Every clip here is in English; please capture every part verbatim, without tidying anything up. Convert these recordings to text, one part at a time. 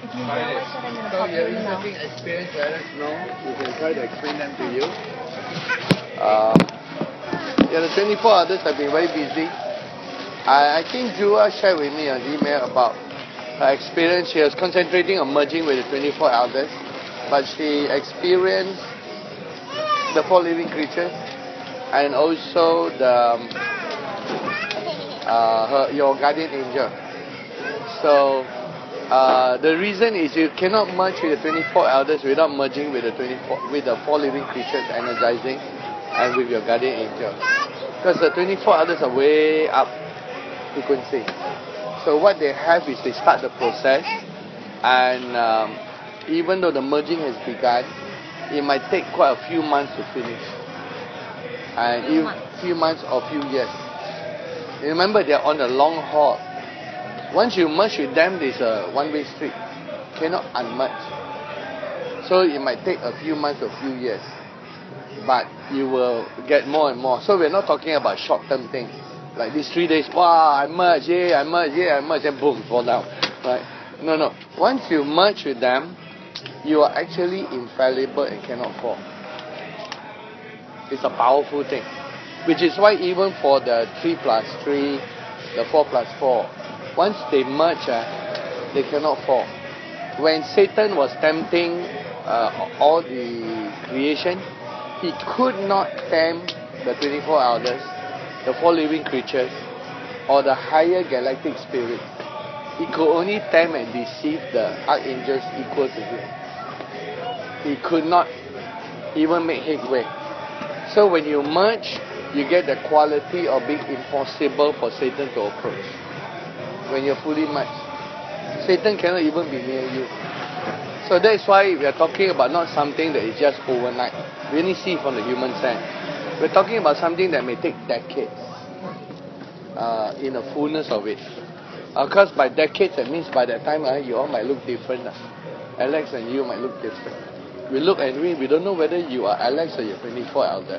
If you know it, then I'm going to pop you in the mouth. Experience, let us know. We can try to explain them to you. Um, yeah, the twenty-four others have been very busy. I, I think Jua shared with me an email about her experience. She was concentrating on merging with the twenty-four elders, but she experienced the four living creatures and also the um, uh, her, your guardian angel. So uh, the reason is you cannot merge with the twenty-four elders without merging with the twenty-four with the four living creatures energizing and with your guardian angel, because the twenty-four elders are way up frequency. So what they have is they start the process, and um, even though the merging has begun, it might take quite a few months to finish, and few months, few months or few years. Remember, they're on a long haul. Once you merge with them, there's a one-way street. Cannot unmerge. So it might take a few months or few years, but you will get more and more. So we're not talking about short-term things. Like these three days, wow, I merge, yeah, I merge, yeah, I merge, and boom, fall down. Right? No, no. Once you merge with them, you are actually infallible and cannot fall. It's a powerful thing. Which is why even for the three plus three, the four plus four, once they merge, uh, they cannot fall. When Satan was tempting uh, all the creation, he could not tempt the twenty-four elders, the four living creatures, or the higher galactic spirits. He could only tempt and deceive the archangels equal to him. He could not even make headway. So when you merge, you get the quality of being impossible for Satan to approach. When you're fully merged, Satan cannot even be near you. So that's why we are talking about not something that is just overnight. We only see from the human sense. We're talking about something that may take decades uh, in the fullness of it. Of course, by decades, that means by that time uh, you all might look different. Uh. Alex and you might look different. We look and we, we don't know whether you are Alex or you're twenty-four elder.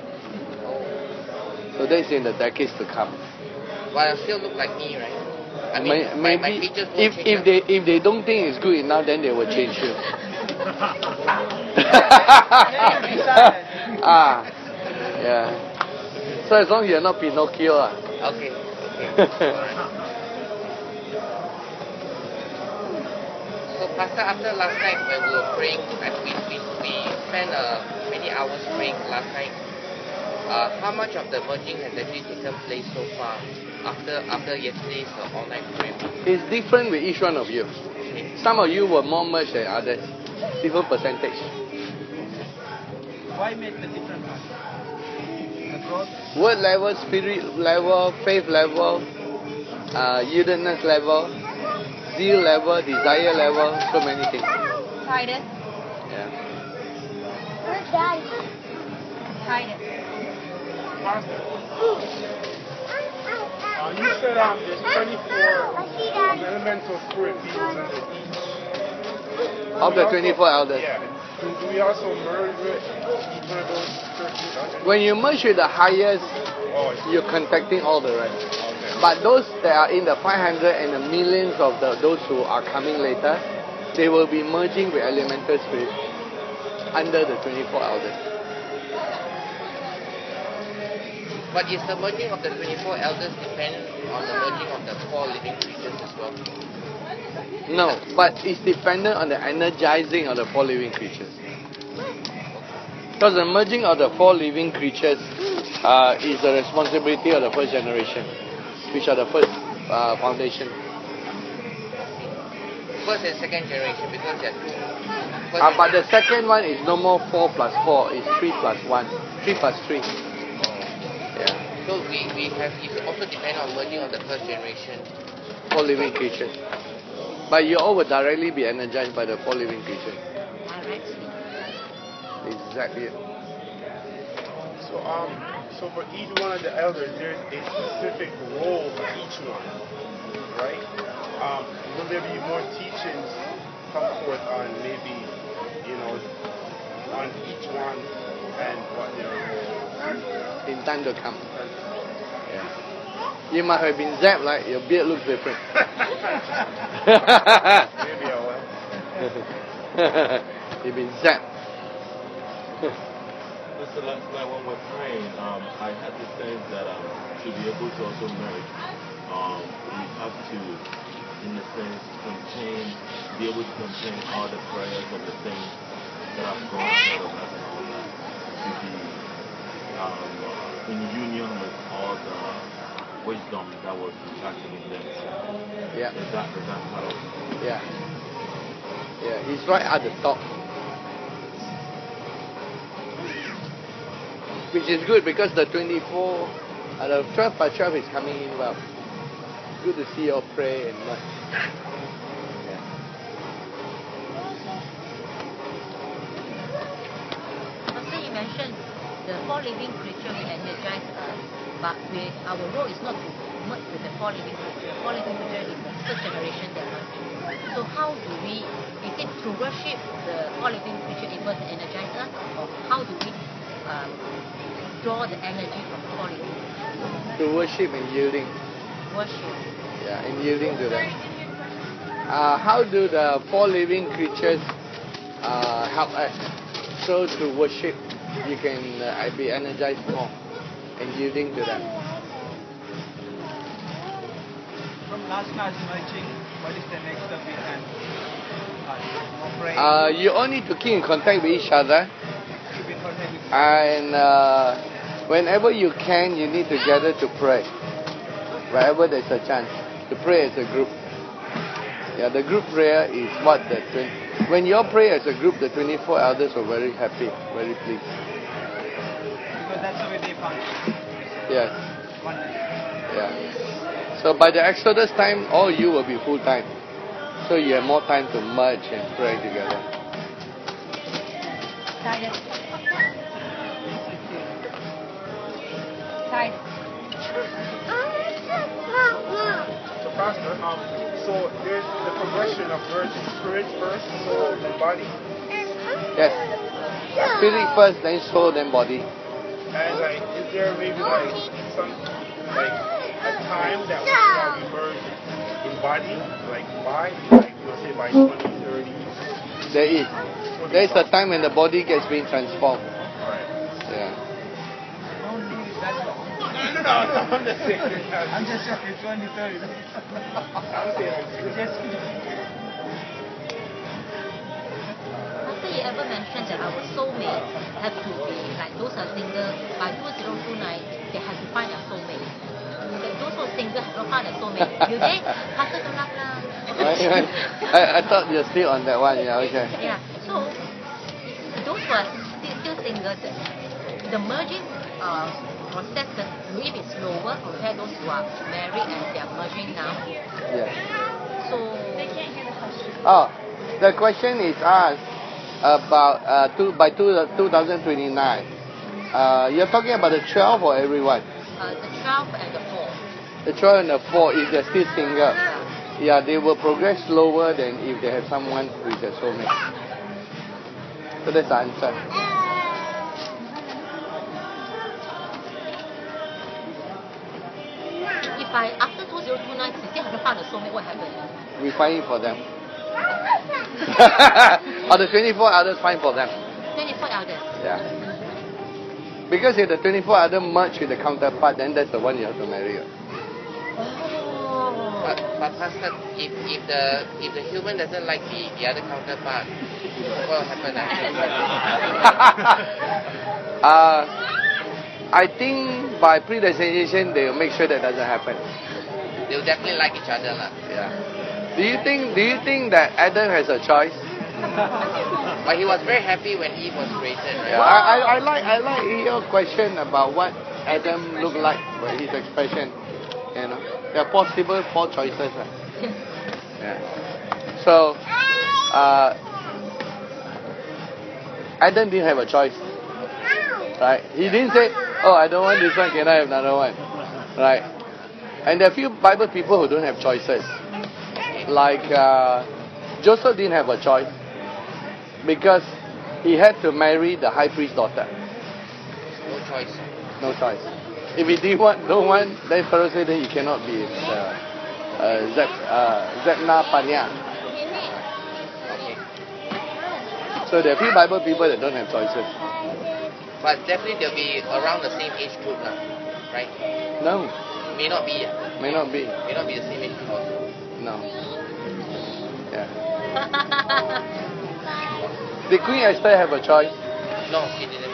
So that's in the decades to come. But I still look like me, right? I mean, May, maybe my, my features won't if change if up. they if they don't think it's good enough, then they will change you. ah, yeah. So as long as you're not Pinocchio, ah. Okay. Okay. So, Pastor, after last night when we were praying, like we we, we spent uh, many hours praying last night. Uh, how much of the merging has actually taken place so far after after yesterday's uh, all-night prayer? It's different with each one of you. Okay. Some of you were more merged than others. Different percentage. Why make the difference? Word level, spirit level, faith level, uh, yieldedness level, zeal level, desire level, so many things. Titus. Yeah. Where's Daddy? Titus. Uh, you said um, there's twenty-four um, elemental spirit beings under each. Of the twenty-four elders. Yeah. Do, do we also merge with each one of those thirteen? When you merge with the highest, oh, you're contacting all the rest. Okay. But those that are in the five hundred and the millions of the, those who are coming later, they will be merging with elemental spirits under the twenty-four elders. But is the merging of the twenty-four elders depend on the merging of the four living creatures as well? No, but it's dependent on the energizing of the four living creatures. Because the merging of the four living creatures uh, is the responsibility of the first generation, which are the first uh, foundation. First and second generation, because there are two. Uh, but the second one is no more four plus four, it's three plus one, three plus three. Yeah. So we, we have it also depend on merging of the first generation. Four living creatures. But you all will directly be energized by the four living creatures. Exactly. So um, so for each one of the elders, there's a specific role for each one, right? Um, will there be more teachings come forth on maybe, you know, on each one and what their role is? In time to come. Yeah. You might have been zapped, like your beard looks different. Maybe I will. You've been zapped. So last night when we're praying, um, I had the sense that um, to be able to also merge, um, we have to, in a sense, contain, be able to contain all the prayers of the saints that have gone ahead of us and all that, to be um, uh, in union with all the wisdom that was impacted in them. Yeah. Is that, is that part of it? Yeah. Yeah, he's right at the top. Which is good because the twenty-four, uh, the twelve by twelve is coming in well. Good to see you all pray and much. Yeah. Pastor, you mentioned the four living creatures will energize us, but we, our role is not to merge with the four living creatures. The four living creatures is the first generation that merge. So how do we, is it to worship the four living creatures able to energize us, or how do we um, draw the energy from four living creatures? To worship and yielding. Worship. Yeah, and yielding to them. Uh, how do the four living creatures uh, help us? So to worship, you can uh, be energized more and yielding to them. From last night's merging, what is the next step we can uh, pray? Uh, you all need to keep in contact with each other. Keep in contact with And uh, whenever you can, you need to gather to pray. Wherever there's a chance to pray as a group. Yeah, the group prayer is what the twenty, when you all pray as a group, the twenty-four elders are very happy, very pleased. because that's the way they function. Yes. Oneness. Yeah. So by the Exodus time, all you will be full time. So you have more time to merge and pray together. Silence. Silence. So, Pastor, um, so there's the progression of merging spirit first, soul, and body. Yes. Spirit first, then soul, then body. And like, is there maybe like some like a time that we shall be merged in body, like by, like we'll say by twenty thirty? There is. There is a time when the body gets being transformed. Alright. Yeah. Don't leave it that long. No, no, no, I'm just saying. I'm just joking, twenty thirty. I'm saying. Just Pastor, you ever mentioned that our soulmate have to be like those are single by two thousand twenty-nine, they have to find a soulmate. But those who are single have not found a soulmate. You did? Pastor don't laugh lah. Right, right. I, I thought you're still on that one. Yeah, okay. Yeah. So those who are still, still single, the, the merging uh, process will be slower compared to those who are married and they are merging now. Yeah. So They can't hear the question. Oh, the question is asked about uh, two, by two, two thousand twenty-nine. Uh, you're talking about the twelve or everyone? uh, the twelve and the four. The twelve and the four, if they're still single, Yeah. yeah, they will progress slower than if they have someone who is a soulmate. So that's the answer. If I after two thousand twenty-nine still haven't found a soulmate, what happens? We find it for them. Or the twenty-four others find for them. twenty-four elders. Yeah. Because if the twenty-four other merge with the counterpart, then that's the one you have to marry. Oh. But, but Pastor, if, if the if the human doesn't like the, the other counterpart, what will happen after? uh, I think by predestination they will make sure that doesn't happen. They will definitely like each other lah. Yeah. Do you think Do you think that Adam has a choice? But he was very happy when Eve was created, right? Yeah. I, I, I like I like your question about what Adam looked like, by his expression. You know, there are possible four choices. Right? Yeah. So, uh, Adam didn't have a choice. Right? He didn't say, "Oh, I don't want this one. Can I have another one?" Right? And there are few Bible people who don't have choices. Like uh, Joseph didn't have a choice because he had to marry the high priest's daughter. No choice. No choice. If he didn't want, don't want, then Pharaoh said that he cannot be uh, uh, Zeb, uh, Zebna Panya. Okay. So there are few Bible people that don't have choices. But definitely they'll be around the same age group now, right? No, May not be. may not be. May not be the same age group also. No. Yeah. Did Queen Esther have a choice? No, she didn't.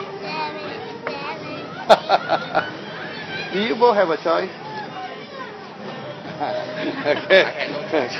Do you both have a choice? Okay. I had no choice.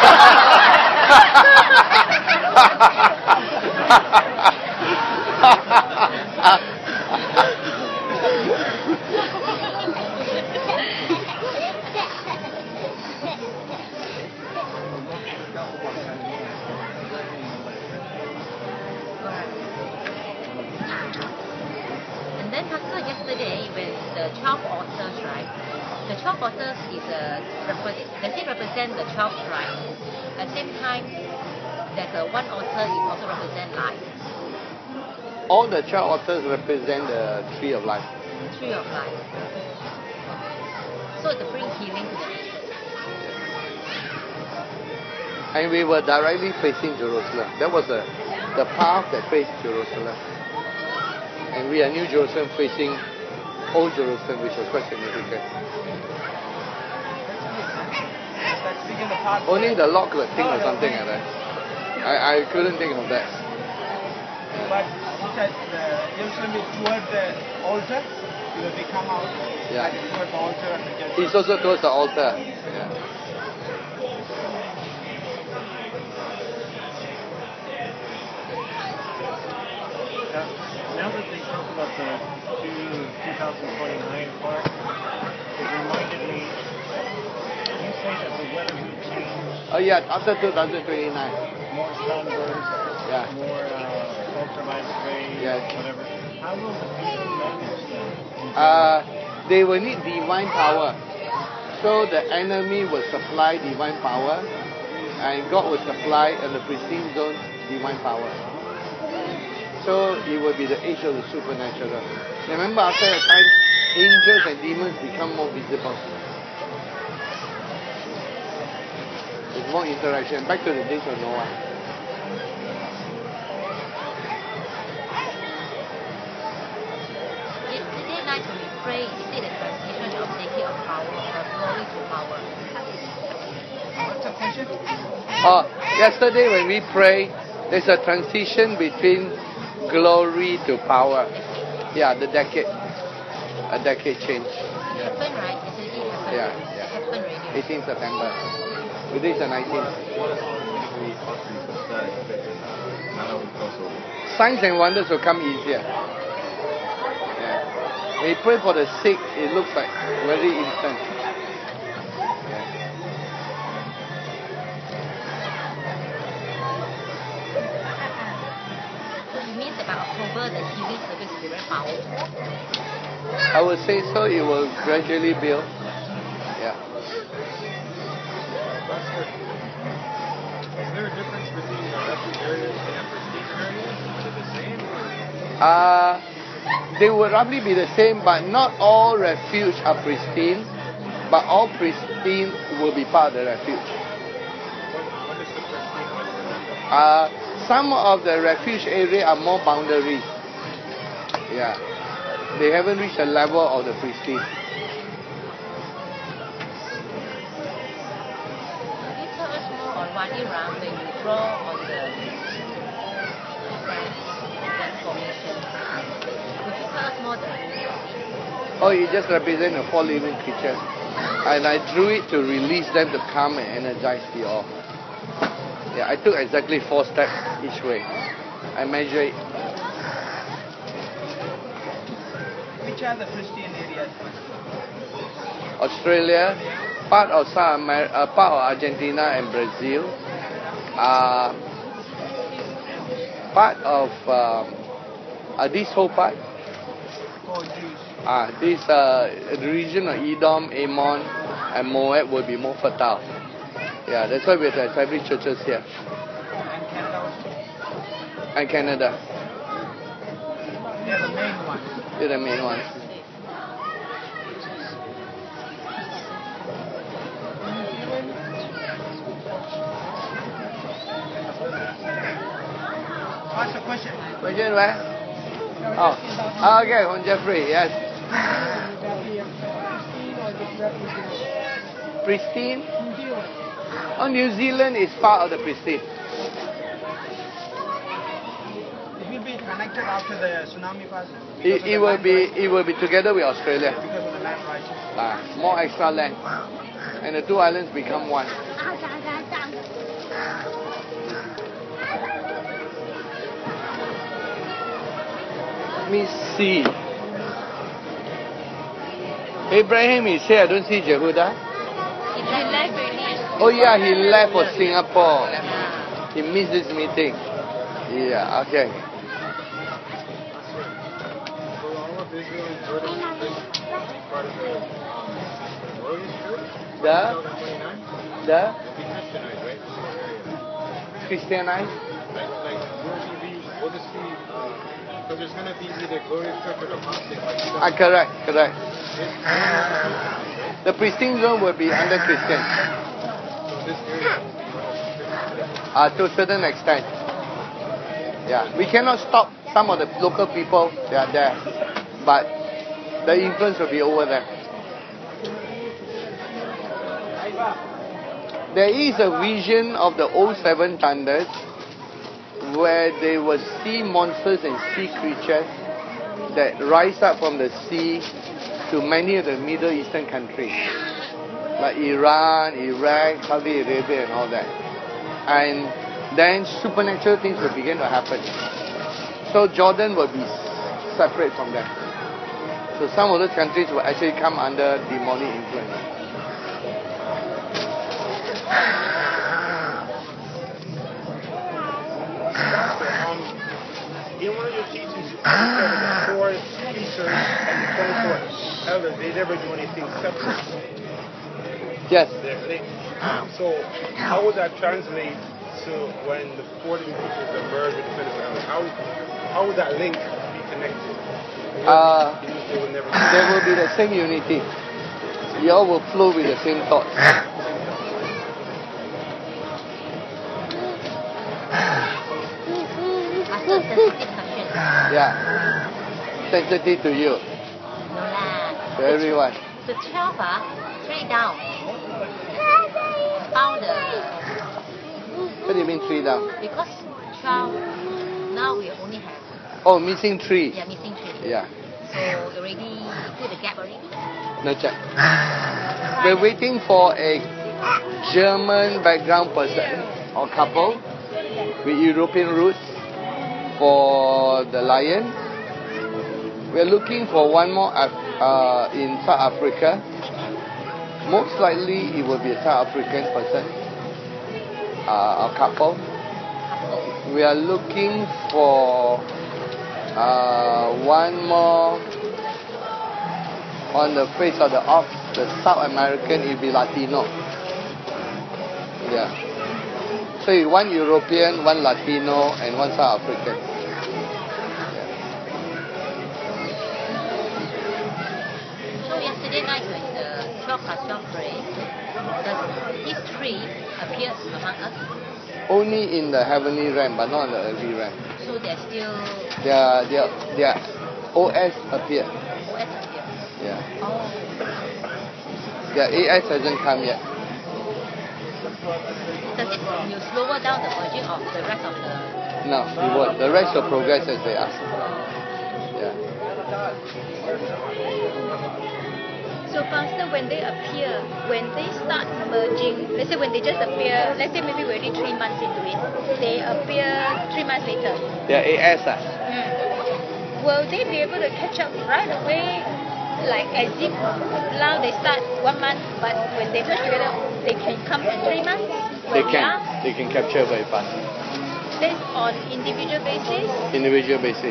And then Pastor, yesterday when the twelve authors, right? The twelve authors is a repre- does it represent the twelve tribes? At the same time, there's a one author is also represent life, All the twelve authors represent the tree of life. tree of life. So to bring healing to the nation. And we were directly facing Jerusalem. That was the, the path that faced Jerusalem. And we are New Jerusalem facing Old Jerusalem, which was quite significant. That's speaking the path. Only the lock could think of something like that. I, I couldn't think of that. But he said the Jerusalem is toward the altar. Because they come out Yeah. and it's toward the altar and the judgment. It's also towards the altar. Yeah. Now that they talk about the two thousand twenty-nine part, it reminded me, you say that the weather will change, Oh yeah, after two thousand twenty-nine. more sunbursts, Yeah. more uh, ultraviolet rays, Yes. whatever. How will the people manage that? Uh, they will need divine power. So the enemy will supply divine power, and God will supply in the pristine zone divine power. So it will be the age of the supernatural. Remember, after a time, angels and demons become more visible. There's more interaction. Back to the days of Noah. Yesterday night when we prayed, is it a transition of taking of power from glory to power? What's the question? Oh, yesterday when we pray, there's a transition between glory to power. Yeah, the decade. A decade change. It happened, right? Yesterday it happened. Yeah, It yeah. happened already. eighteenth September. Today is the nineteenth. What is we possibly start expecting now that we cross over? Signs and wonders will come easier. Yeah. When you pray for the sick, it looks like very instant. Yeah. So it means that by October the healing service will be very powerful. I would say so. It will gradually build. Yeah. Is there a difference between the refuge areas and prestige areas? Is it the same? Or? Uh, they will roughly be the same, but not all refuge are pristine. But all pristine will be part of the refuge. What, what is the prestige one? Uh, some of the refuge area are more boundaries. Yeah. They haven't reached the level of the pristine. Could you tell us more on Wadi Ram when you draw on the transformation? Could you tell us more the meaning of it? Oh, it just represents the four living creatures. And I drew it to release them to come and energize the all. Yeah, I took exactly four steps each way. I measure it. Which are the Christian areas? Australia, part of South America, uh, part of Argentina and Brazil, uh, part of um, uh, this whole part, Oh, Jews. uh, this uh, region of Edom, Ammon, and Moab will be more fertile. Yeah, that's why we have to establish churches here. And Canada also. And Canada, They're the main ones. they're the main ones. What's the question? Question where? Oh, oh okay, from Jeffrey, yes. Pristine? Oh, New Zealand is part of the pristine. It will be connected after the tsunami passes? It, it will be it will be together with Australia. Because of the land rights. Ah, more extra land. And the two islands become one. Let me see. Abraham is here. I don't see Jehuda. He left already. Oh yeah, he left for Singapore. He missed this meeting. Yeah, okay. The the Christianized? So there's going to be either glorious church or apostate. Ah, correct, correct. The pristine zone will be under Christian. Uh, to a certain extent. Yeah, we cannot stop some of the local people, they are there. But the influence will be over there. There is a vision of the old seven thunders where they will see monsters and sea creatures that rise up from the sea to many of the Middle Eastern countries, like Iran, Iraq, Saudi Arabia and all that. And then supernatural things will begin to happen. So Jordan will be separate from them. So some of those countries will actually come under demonic influence. Um, in one of your teachings, you said that the four teachers and the twenty-four elders, they never do anything separate. Yes. They, they, so how would that translate to when the forty teachers emerge with the twenty-four elders? How, how would that link be connected? Uh, They will never there will be the same unity. You all will flow with the same thoughts. Ask a sensitive question. Yeah. Sensitive to you. No lah. To everyone. The twelve, ah, three down. Found the, What do you mean three down? because twelve, now we only have, Oh, missing three. yeah, missing three. Yeah. So already put the gap already. No check. We're waiting for a German background person or couple with European roots for the lion. We're looking for one more uh, in South Africa. Most likely it will be a South African person, uh, a couple. We are looking for uh, one more on the face of the ox, the South American, it will be Latino. Yeah. So one European, one Latino, and one South African. So yesterday night when the twelve plus twelve prayed, does these three appear among us? Only in the heavenly realm, but not in the earthly realm. So they're still Their their their O S appear. O S appear. Yeah. Oh. Their A S hasn't come yet. Does it you slower down the merging of the rest of the? No, it won't. The rest will progress as they are. Yeah. So Pastor, when they appear, when they start merging, let's say when they just appear, let's say maybe we're already three months into it, they appear three months later. Their A S ah. Mm. Will they be able to catch up right away? Like as if now they start one month, but when they merge together, they can come at three months? They Where we can. are? They can capture very fast. That's on individual basis? Individual basis.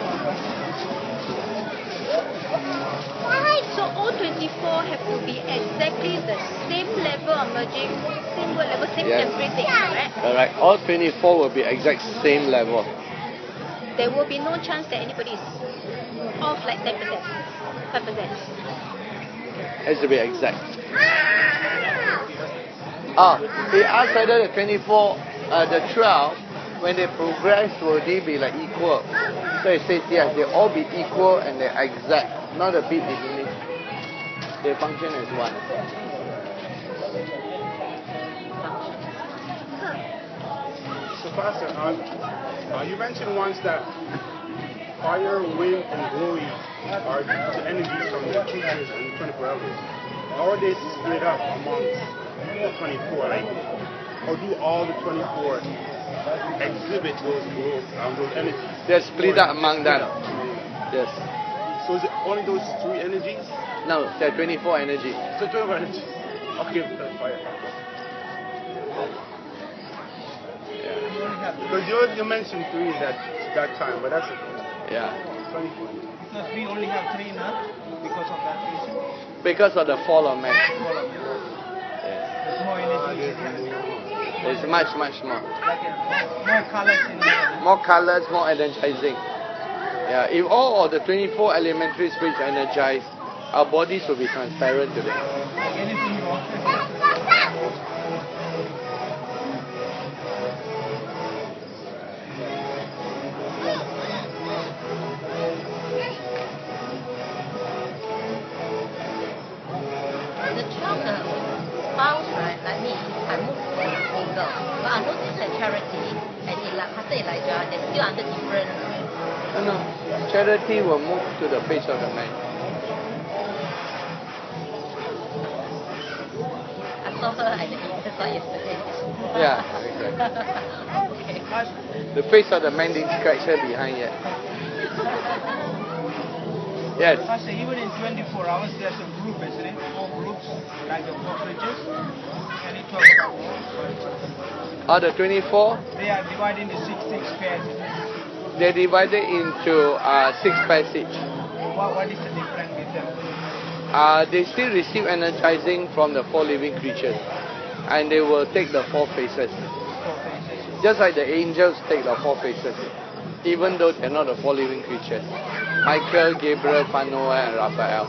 So all twenty-four have to be exactly the same level of merging, same word level, same Yes. everything, correct? Alright. All twenty-four will be exact same level. There will be no chance that anybody is off like ten percent, five percent. Has to be exact. Ah, he asked whether the twenty-four, uh, the twelve when they progress, will they be like equal? So it says yes, they all be equal and they're exact, not a bit diminished. They function as one. So, Pastor, uh, uh, you mentioned once that fire, wind, and glory are the energies from the creatures and the twenty-four elders. How are they split up amongst the twenty-four? Like, or do all the twenty-four exhibit those glow, um, those energies? They're split up among them. Yes. So is it only those three energies? No, there are twenty-four energies. So twenty-four energies. Okay, that's fire. Because you, you mentioned three that that time, but that's okay. Yeah. twenty-four. Because we only have three now because of that reason. Because of the fall of man. All of them. Yes. There's more energy in it. There's much, much more. Like uh, more colors in it. More colors, more energizing. Yeah, if all of the twenty-four elementary spirits are energized, our bodies will be transparent to them. Like anything you want. The child, the spouse, right, like me, I moved to single. But I noticed that Charity and Eli, Pastor Elijah, they're still under different. No, no. Charity will move to the face of the man. I saw her at the Easter yesterday. Yeah, exactly. Okay. The face of the man didn't scratch her behind yet. Yes. Pastor, even in twenty-four hours, there's a group, isn't it? Four groups, like the four creatures. Can you talk about more? Out of twenty-four, They are divided into six, six pairs, isn't it? they're divided into uh, six pairs each. What, what is the difference with them? Uh, they still receive energizing from the four living creatures. And they will take the four faces. Four faces. Just like the angels take the four faces. Even though they're not the four living creatures. Michael, Gabriel, Panoah, and Raphael.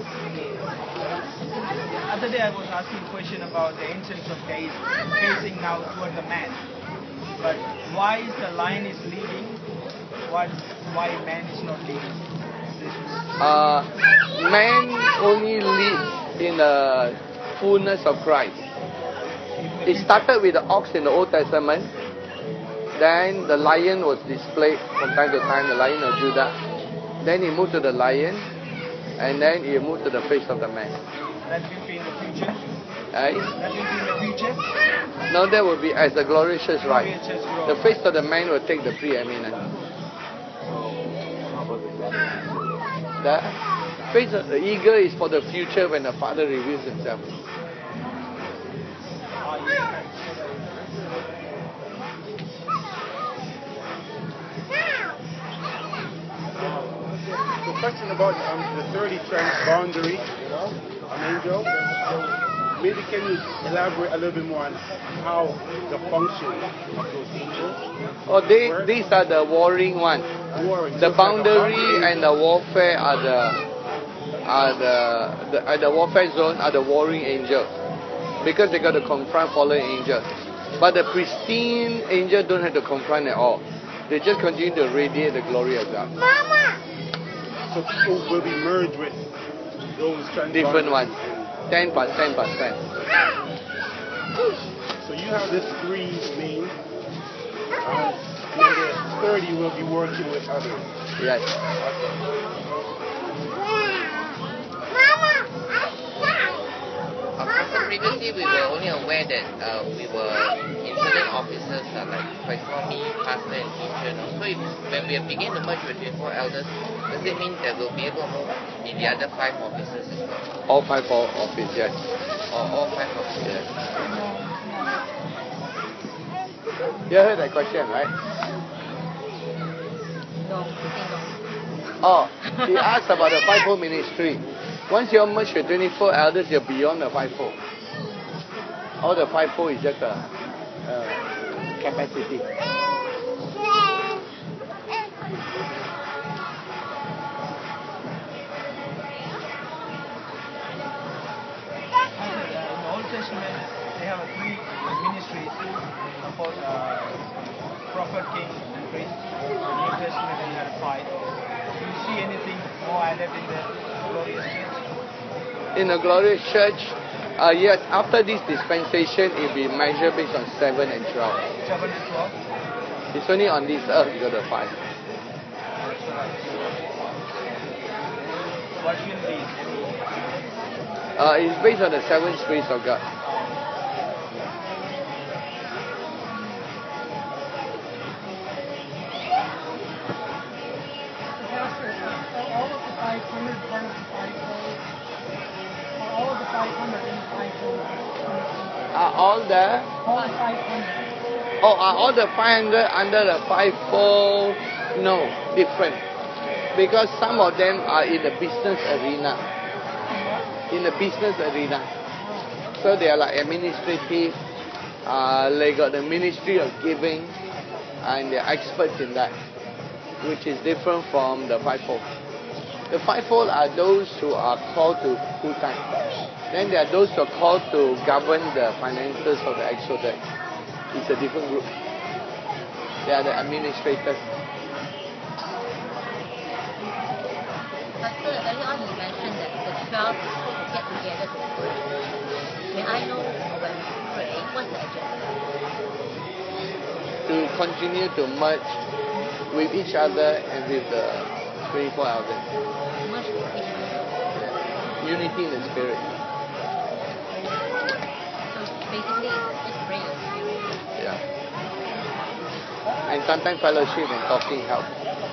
Other day I was asking a question about the ancients of days facing now toward the man. But why is the lion is leading? What, why man is not leading? Uh, man only leads in the fullness of Christ. It started with the ox in the Old Testament. Then the lion was displayed from time to time, the lion of Judah. Then he moved to the lion, and then he moved to the face of the man. That will be in the future? Right? That will be in the future? No, that will be as the glorious right. Glorious growth. The face of the man will take the preeminence. The face of the eagle is for the future when the Father reveals himself. So, question about um, the thirty transboundary, um, angel. Maybe can you elaborate a little bit more on how the function of those angels? Oh, they, these are the warring ones. Warring. The So it's like a boundary boundary. and the warfare are the are the the, uh, the warfare zone are the warring angels, because they got to confront fallen angels. But the pristine angels don't have to confront at all. They just continue to radiate the glory of God. So people will be merged with those transboundary. Different ones. ten plus ten plus ten. So you have this three main. Uh, then the thirty will be working with others. Yes. Uh, Pastor, previously we were only aware that uh, we were in certain offices, uh, like for example me, pastor and teacher. No? So if, when we begin to merge with twenty-four elders, does it mean that we'll be able to move in the other five offices as well? All five for office, yes. Or all five offices? Yes. You heard that question, right? No, I think no. Oh, he asked about the five-fold ministry. Once you're merged with twenty-four elders, you're beyond the five-fold. All the five-fold is just a, a capacity. In the Old Testament, they have three ministries: prophet, uh, prophet, king, the five. Do you see anything more added in the glorious church? In a glorious church, uh, yes, after this dispensation, it will be measured based on seven and twelve. Seven and twelve. It's only on this earth you got the five. What will be? Uh, it's based on the seven spirits of God. Pastor, are all of the five hundred part of the fivefold? Are all of the five hundred in the fivefold? Are all the All the five hundred. oh are all the five hundred under the fivefold? No, different. Because some of them are in the business arena. In the business arena. So they are like administrative. Uh, they got the ministry of giving, and they're experts in that, which is different from the fivefold. The fivefold are those who are called to full time. Then there are those who are called to govern the finances of the exodus. It's a different group. They are the administrators. Pastor, earlier on you mentioned that the twelve will get together to pray. May I know when we pray, what's the agenda? To continue to merge with each other and with the twenty-four elders. Merge with each other. Unity in the spirit. So basically it's just praying in spirit. Yeah. And sometimes fellowship and talking help.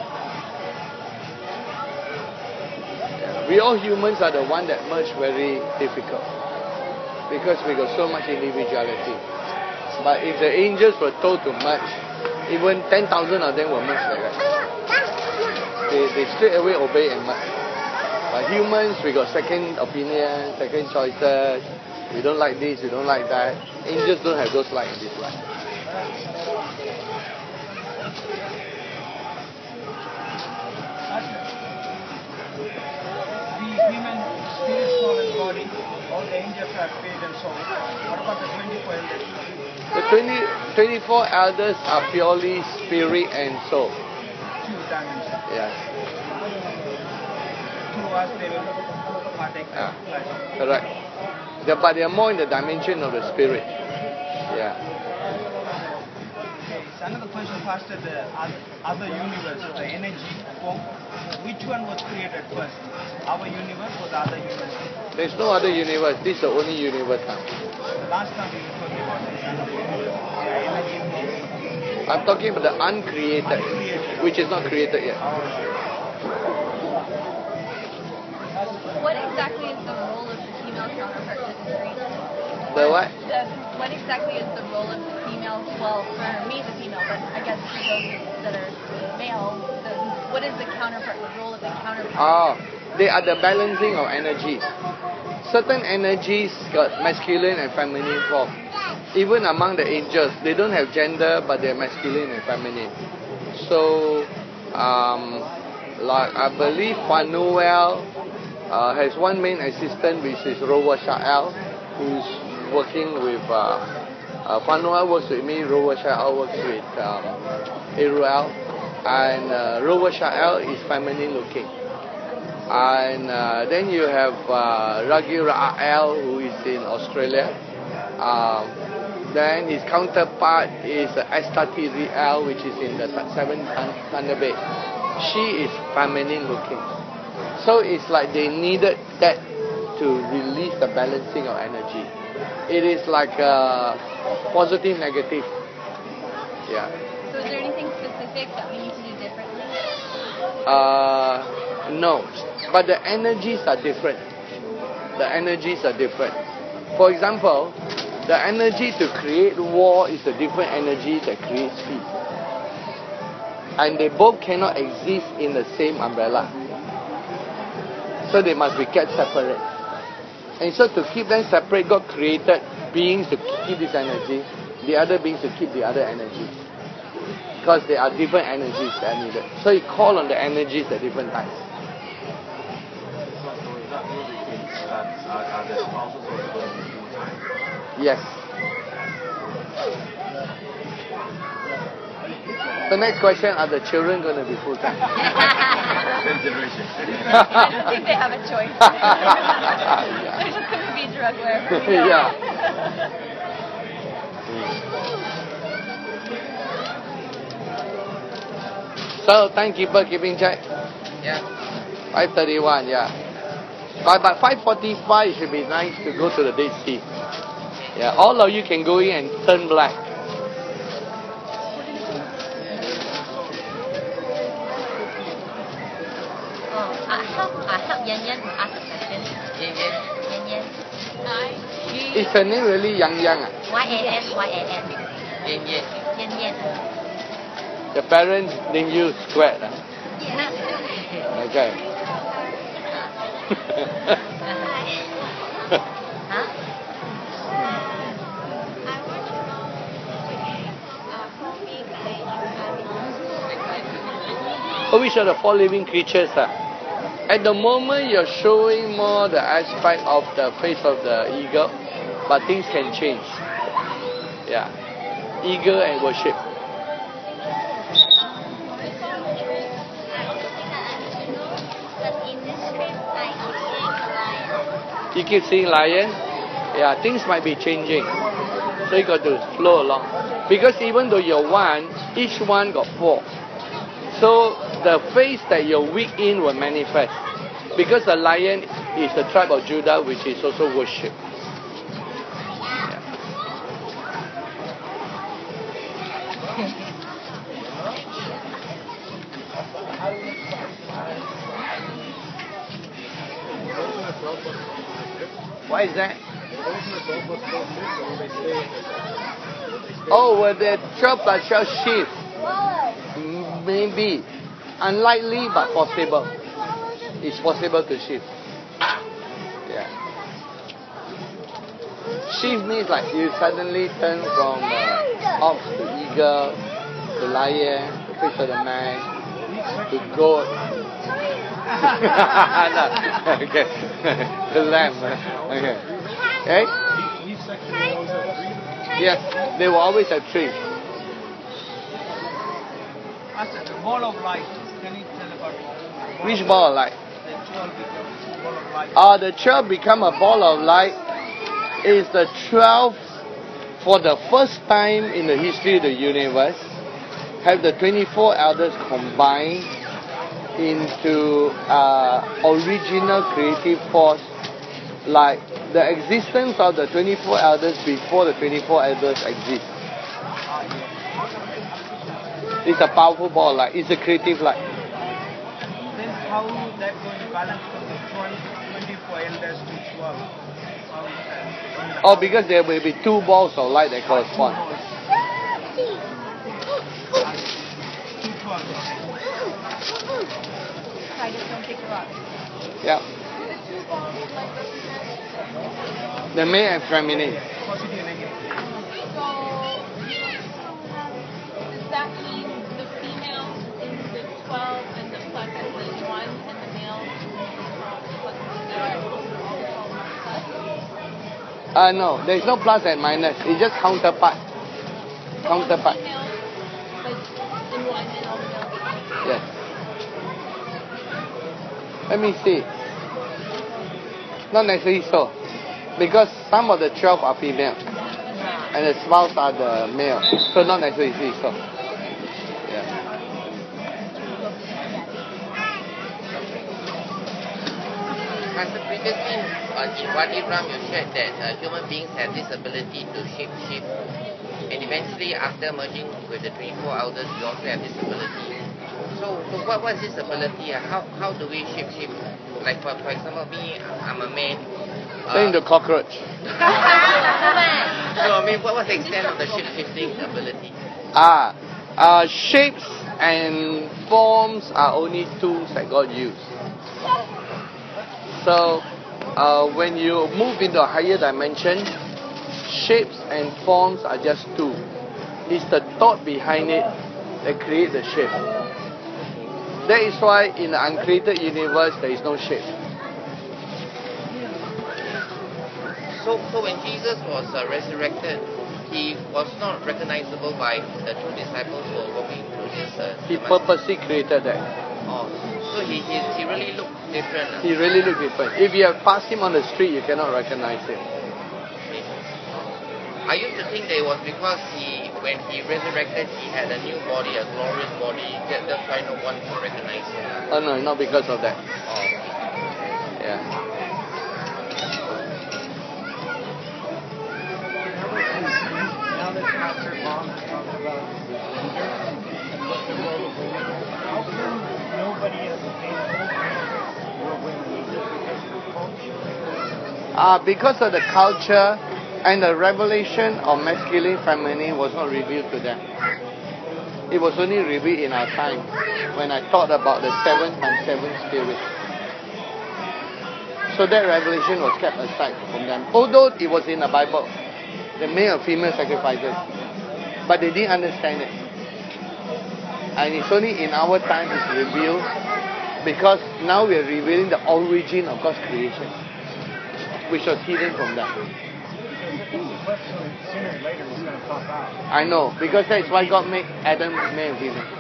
Yeah. We all humans are the one that merge very difficult. Because we got so much individuality. But if the angels were told to merge, even ten thousand of them will merge like that. They, they straight away obey and merge. But humans, we got second opinion, second choices. We don't like this, we don't like that. Angels don't have those like in this life. The human spirit, soul, and body, all the angels are spirit and soul. What about the twenty-four elders? The twenty, twenty-four elders are purely spirit and soul. Two dimensions. Yeah. Through us, they will partake the Yeah. flesh. Correct. They- but they are more in the dimension of the spirit. Yeah. Okay, so another question, Pastor. The oth- other universe, the energy form, which one was created first? Our universe or the other universe? There's no other universe. This is the only universe now. Last time we were talking about the other universe, the energy form. I'm talking about the uncreated, which is not created yet. What exactly is the role of the female counterpart to the Greek? The what? The, what exactly is the role of the female? Well, for me, the female, but I guess for those that are male, the, what is the counterpart? The role of the counterpart? Oh, they are the balancing of energies. Certain energies got masculine and feminine form. Even among the angels, they don't have gender, but they're masculine and feminine. So, um, like I believe Fanuel uh, has one main assistant, which is Rowa Sha'el, who's working with. Uh, uh, Fanuel works with me. Rowa Sha'el works with um, Iruel, and uh, Rowa Sha'el is feminine looking. And uh, then you have uh, Ragi Ra'el, who is in Australia. Um, then his counterpart is uh, Estati Riel, which is in the seventh Thunder Bay. She is feminine looking. So it's like they needed that to release the balancing of energy. It is like uh, positive, negative. Yeah. So is there anything specific that we need to do differently? Uh, no. But the energies are different. The energies are different. For example, the energy to create war is a different energy that creates peace. And they both cannot exist in the same umbrella. So they must be kept separate. And so to keep them separate, God created beings to keep this energy, the other beings to keep the other energy. Because there are different energies that are needed. So He called on the energies at different times. Are, are the spouses also going to be full time? Yes. The next question, are the children going to be full-time? Same generation. I don't think they have a choice. They're just going to be drug wherever we go. Yeah. So, timekeeper keeping check? Yeah. five thirty-one, yeah. But, but five forty-five should be nice to go to the Dead Sea. Yeah, all of you can go in and turn black. Oh, I help, I help Yan Yan to ask a question. Yin yin. Yan Yan. She, Is her name really Yang Yang? Ah? Y A N, Y A N. Yin yin. Yan Yan. The parents name you Square. Ah? Okay. Huh? Oh, which are the four living creatures? Ah? At the moment, you're showing more the aspect of the face of the eagle, but things can change. Yeah. Eagle and worship. You keep seeing lion? Yeah, things might be changing. So you got to flow along. Because even though you're one, each one got four. So the face that you're weak in will manifest. Because the lion is the tribe of Judah, which is also worship. Why is that? Oh, well, the twelve plus twelve shift. Maybe. Unlikely, but possible. It's possible to shift. Yeah. Shift means like you suddenly turn from uh, ox to eagle, to lion, to fish of the man, to goat. No. Okay. The lamb. Okay. Okay? Yes, they will always have three. Master, the ball of light. Can you tell about it? Which ball of light? The twelve becomes ball of light. Uh, the twelve become a ball of light is the twelve for the first time in the history of the universe have the twenty-four elders combined into uh, original creative force, like the existence of the twenty-four elders before the twenty-four elders exist. It's a powerful ball of light. It's a creative light. Then how that going to balance from the twelve, twenty-four elders to twelve? How is that? Oh, because there will be two balls of light that correspond. Two twelve. I just don't pick her up. Yeah. The male and feminine. Positive and negative. So, does that mean the female is the twelve and the plus is the one and the male is the plus and the Uh, no, there is no plus and minus. It's just counterpart. Counterpart. females, like in one and all the males? Yes. Let me see. Not necessarily so. Because some of the twelve are female. And the spouse are the male. So not necessarily so. Yeah. Master, previously on in one Ibram you shared that uh, human beings have this ability to shape shift, and eventually after merging with the twenty-four elders, we also have this ability. So, so what was this ability? Uh, how how do we shape shift? Like for, for example, me, I'm a man. Saying the cockroach. So I mean, what was the extent of the shape shifting ability? Ah, uh, shapes and forms are only tools that God used. So, uh, when you move into a higher dimension, shapes and forms are just tools. It's the thought behind it that creates the shape. That is why in the uncreated universe there is no shape. So, so when Jesus was uh, resurrected, he was not recognizable by the two disciples who were walking through this. Uh, He Damascus. purposely created that. Oh, so he, he, he really looked different. Uh. He really looked different. If you have passed him on the street, you cannot recognize him. I used to think that it was because he, when he resurrected, he had a new body, a glorious body. That, that's why no one could recognize him. Oh no, not because of that. Oh. Yeah. Now that Pastor Mom has talked about Peter and what the world is doing, how come nobody has the same hope will win Jesus because of the culture? Uh, because of the culture and the revelation of masculine, feminine was not revealed to them. It was only revealed in our time when I thought about the seven times seven spirit. So that revelation was kept aside from them. Although it was in the Bible, the male and female sacrifices. But they didn't understand it. And it's only in our time it's revealed because now we are revealing the origin of God's creation, which was hidden from them. Sooner or later it's going to pop out. I know, because that's why God made Adam male and female.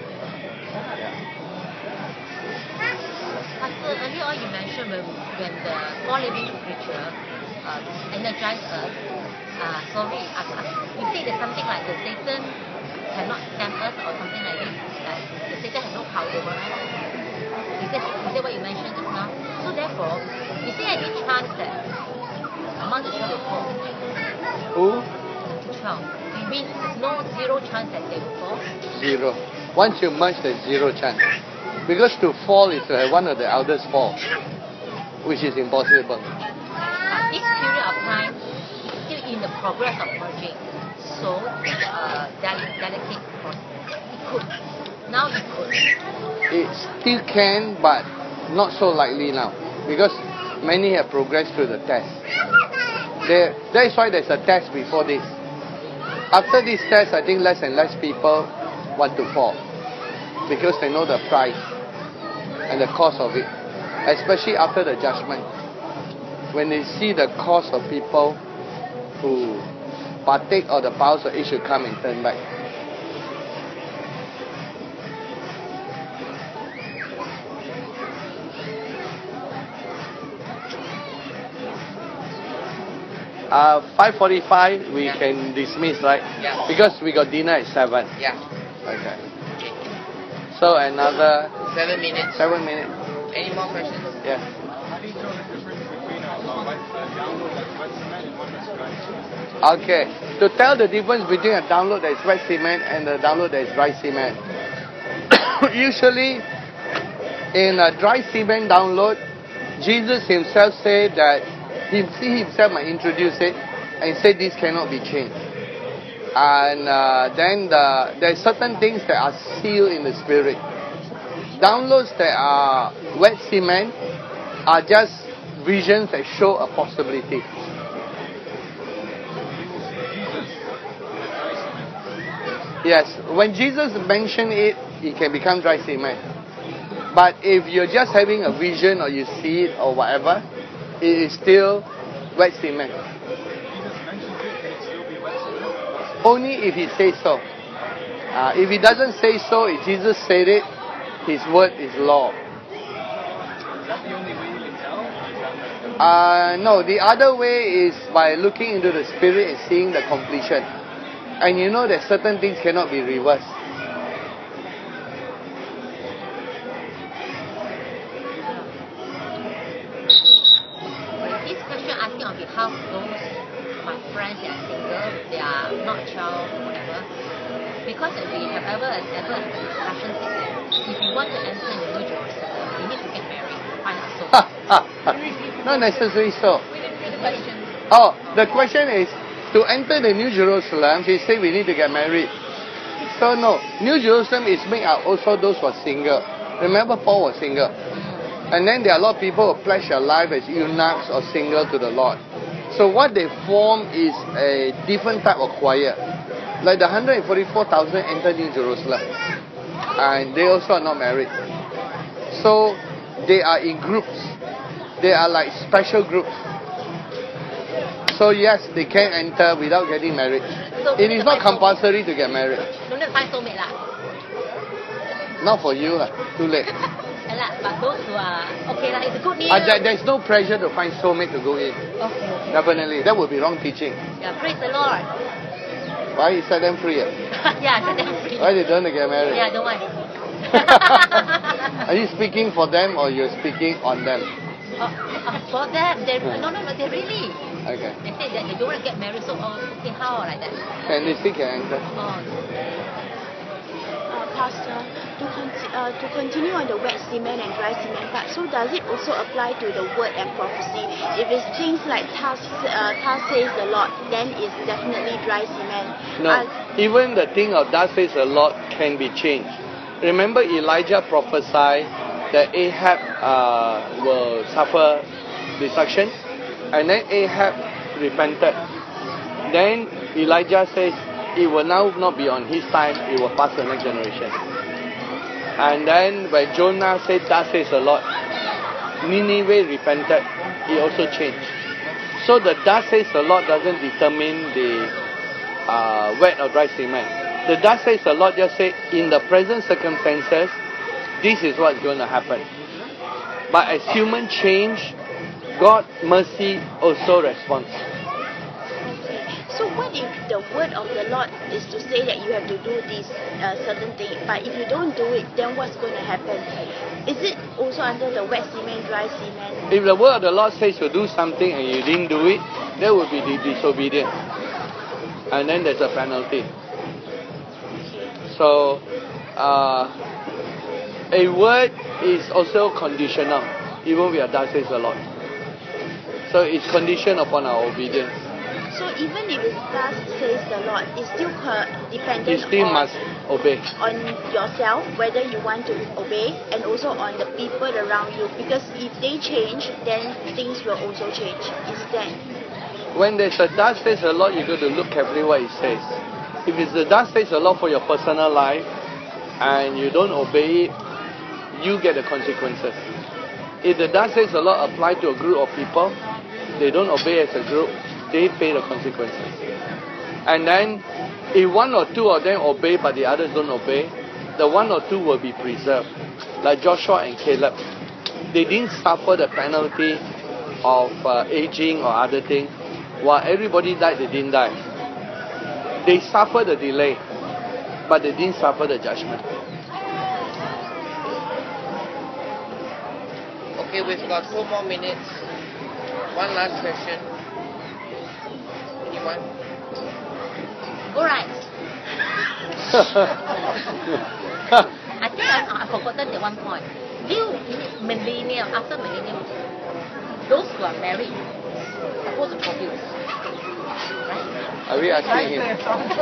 Pastor, earlier on you mentioned when, when the four living creature uh, energized us, uh, sorry, uh, uh, you say there's something like the Satan cannot tempt us or something like this, like the Satan has no power over us. Is that, is that what you mentioned just now? So therefore, is there any chance that among the twelve will fall? Who? The twelve. You mean there's no zero chance that they will fall? Zero. Once you merge, there's zero chance. Because to fall is uh, one of the elders fall, which is impossible. But this period of time is still in the progress of merging. So, uh, del- delicate process. It could. Now it could. It still can, but not so likely now. Because many have progressed through the test. There, that is why there's a test before this. After this test, I think less and less people want to fall. Because they know the price and the cost of it. Especially after the judgment. When they see the cost of people who partake of the powers of it should come and turn back. Uh, five forty-five we Yeah. can dismiss, right? Yeah. Because we got dinner at seven. Yeah. Okay. Okay. So another Seven minutes. seven minutes. Any more questions? Yeah. How do you tell the difference between a, a white a download that's wet cement and one that's dry cement? Okay. To tell the difference between a download that is wet cement and a download that is dry cement. Usually, in a dry cement download, Jesus himself said that he, he himself might introduce it and say this cannot be changed. And uh, then the, there are certain things that are sealed in the spirit. Downloads that are wet cement are just visions that show a possibility. Yes, when Jesus mentioned it, it can become dry cement. But if you're just having a vision or you see it or whatever, it is still wet cement. Only if he says so. Uh, if he doesn't say so, if Jesus said it, his word is law. Is that the only way you can tell? Uh, no, the other way is by looking into the spirit and seeing the completion. And you know that certain things cannot be reversed. This question asking on behalf of those my friends that are single, they are not child or whatever. Because we have ever ever had a discussion that if you want to enter the New Jerusalem, you need to get married. Find out so. Not necessarily so. We didn't read the question. Oh, the question is, to enter the New Jerusalem, he said we need to get married. So no, New Jerusalem is made up also those who are single. Remember Paul was single. And then there are a lot of people who pledge their life as eunuchs or single to the Lord. So what they form is a different type of choir. Like the one hundred forty-four thousand enter New Jerusalem. And they also are not married. So they are in groups. They are like special groups. So yes, they can enter without getting married. So It is not compulsory to get married. No need to find soulmate lah. Not for you, lah. Too late. Yeah lah, but those who are okay lah, it's a good news. Uh, there, there's no pressure to find soulmate to go in. Okay, okay. Definitely, that would be wrong teaching. Yeah, praise the Lord. Why you set them free? Eh? Yeah, set them free. Why they don't want to get married? Yeah, don't want. Are you speaking for them or you're speaking on them? Uh, uh, for them, they no no no, they really. Okay. They say that they don't want to get married, so oh, okay, how like that? Can they still can enter? Oh. Uh, Pastor, to, con- uh, to continue on the wet cement and dry cement part, so does it also apply to the word and prophecy? If it's things like thus, uh, thus says the Lord, then it's definitely dry cement. No, Uh, even the thing of thus says the Lord can be changed. Remember Elijah prophesied that Ahab uh, will suffer destruction, and then Ahab repented. Then Elijah says it will now not be on his time, it will pass to the next generation. And then when Jonah said thus says the Lord, Nineveh repented, it also changed. So the thus says the Lord doesn't determine the uh, wet or dry cement. The thus says the Lord just say, in the present circumstances, this is what's going to happen. But as human change, God's mercy also responds. So what if the word of the Lord is to say that you have to do this uh, certain thing, but if you don't do it, then what's going to happen? Is it also under the wet cement, dry cement? If the word of the Lord says to do something and you didn't do it, that would be disobedience. And then there's a penalty. So, uh, a word is also conditional, even we are thus says the Lord. So it's conditioned upon our obedience. So even if it thus says the Lord, it's still uh, dependent You still on, must obey. on yourself, whether you want to obey, and also on the people around you. Because if they change, then things will also change. Is that? When there's a thus says the Lord, you got to look carefully what it says. If it's the thus says the Lord for your personal life, and you don't obey it, you get the consequences. If the thus says the Lord apply to a group of people, they don't obey as a group, they pay the consequences. And then, if one or two of them obey but the others don't obey, the one or two will be preserved. Like Joshua and Caleb. They didn't suffer the penalty of uh, aging or other things. While everybody died, they didn't die. They suffered the delay, but they didn't suffer the judgment. Okay, we've got four more minutes. One last question. Anyone? All right. I think I, I've forgotten the one point. New millennium, after millennium, those who are married are supposed to produce. Right? Are we asking him?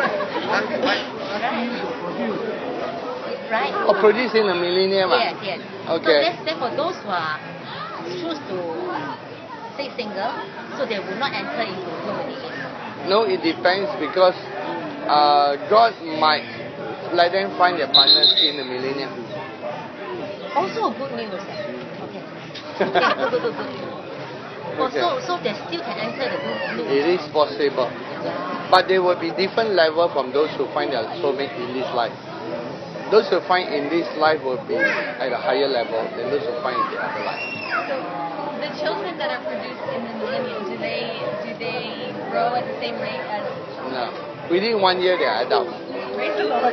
Right? Or produce in a millennium? Yes, yes. Okay. So that's, then for those who are choose to stay single, so they will not enter into new millennium. No, it depends because uh, God might let them find their partners in the millennium. Also good news. Okay. Okay, good, good, good, good. Oh, Okay. so, so they still can enter the new, new It is possible. But there will be different level from those who find their soulmate in this life. Those who find in this life will be at a higher level than those who find in the other life. So the children that are produced in the millennium, do they do they grow at the same rate as? No. Within one year they are adults. Praise the Lord.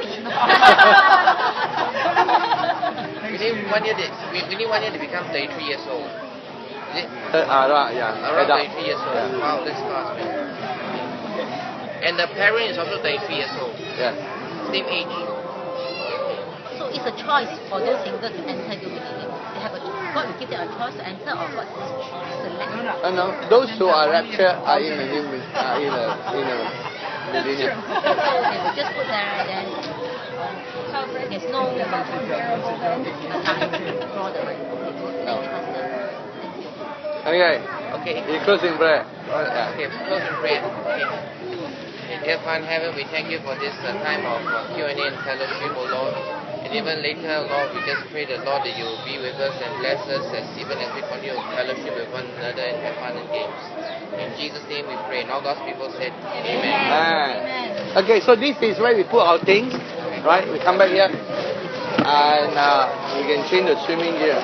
Within one year, they, within one year they become thirty-three years old. Is it? Uh, around, yeah. Around adult. thirty-three years old. Yeah. Wow, that's fast, man. And the parent is also thirty-three years old. Yeah. Same age. So it's a choice for those singles to enter new millennium. They have a God will give them a choice to enter or what select. Uh, no, those who are raptured are in a new, uh, in a in a millennium. So they will just put there and then um, there's no comparable then. Draw the line. No. Thank you, Pastor. Thank you. Okay. Okay. You close in prayer. Yeah. Okay, close in prayer. Okay. Dear Father in heaven, we thank you for this uh, time of uh, Q and A and fellowship, O Lord. And even later, Lord, we just pray the Lord that you will be with us and bless us as even as we continue to fellowship with one another and have fun and games. In Jesus' name we pray. And all God's people said, Amen. Ah. Okay, so this is where we put our things, right? We come back here and uh, we can change the swimming gear.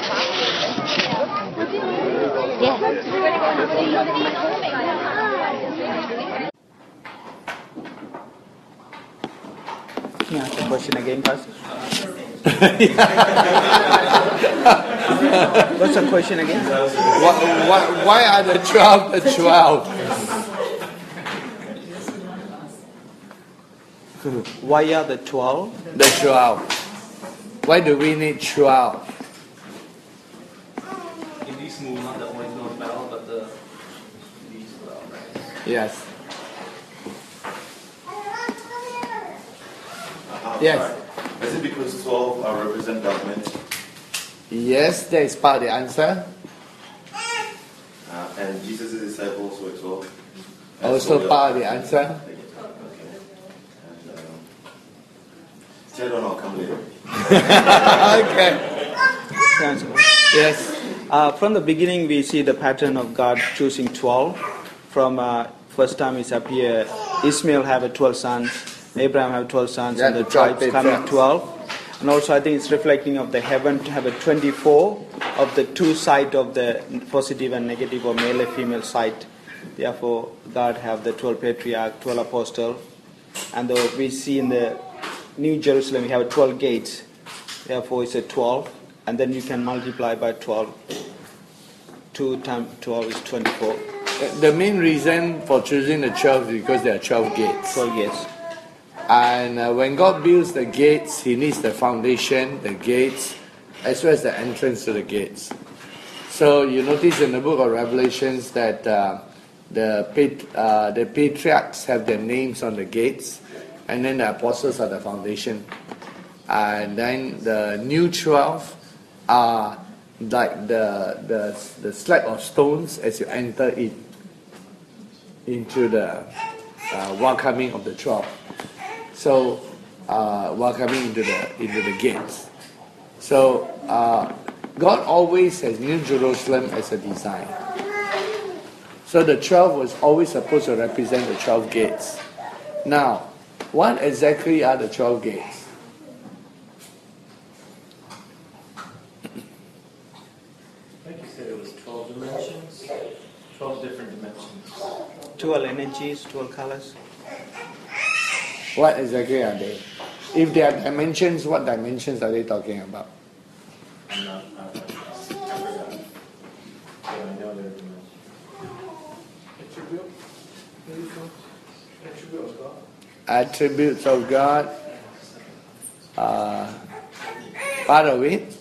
Can you ask the question again, Pastor? What's the question again? Why, why, why are the twelve the twelve? Why are the twelve? The twelve. Why do we need twelve? In this move, not the original bell, but the these twelve, right? Yes. Uh, Yes. sorry. Is it because twelve uh, represent government? Yes, that is part of the answer. Uh, and Jesus' disciples were twelve? Also part of the answer. Okay. And, um, third one I'll come later. Okay. Yes. Uh, from the beginning, we see the pattern of God choosing twelve. From uh, first time it's up here, Ishmael have a twelve sons, Abraham have twelve sons, Yeah, and the the twelve tribes come at patriarchs. twelve. And also, I think it's reflecting of the heaven to have a twenty-four of the two side of the positive and negative or male and female side. Therefore, God have the twelve patriarch, twelve apostles, and the, we see in the New Jerusalem we have twelve gates. Therefore, it's a twelve, and then you can multiply by twelve. Two times twelve is twenty-four. The main reason for choosing the twelve is because there are twelve gates. twelve gates. And uh, when God builds the gates, He needs the foundation, the gates, as well as the entrance to the gates. So you notice in the book of Revelations that uh, the pat- uh, the patriarchs have their names on the gates, and then the apostles are the foundation. And then the new twelve are like the the the slab of stones as you enter it into the uh, welcoming of the twelve. So uh, welcoming into the into the gates. So uh, God always has New Jerusalem as a design. So the twelve was always supposed to represent the twelve gates. Now, what exactly are the twelve gates? Like you said, it was twelve dimensions, twelve different dimensions. twelve energies, twelve colors. What exactly are they? If they are dimensions, what dimensions are they talking about? I'm not, I'm not, I forgot. But I know they're dimensions. Attribute? Attribute of God. Attributes of God. Uh, part of it.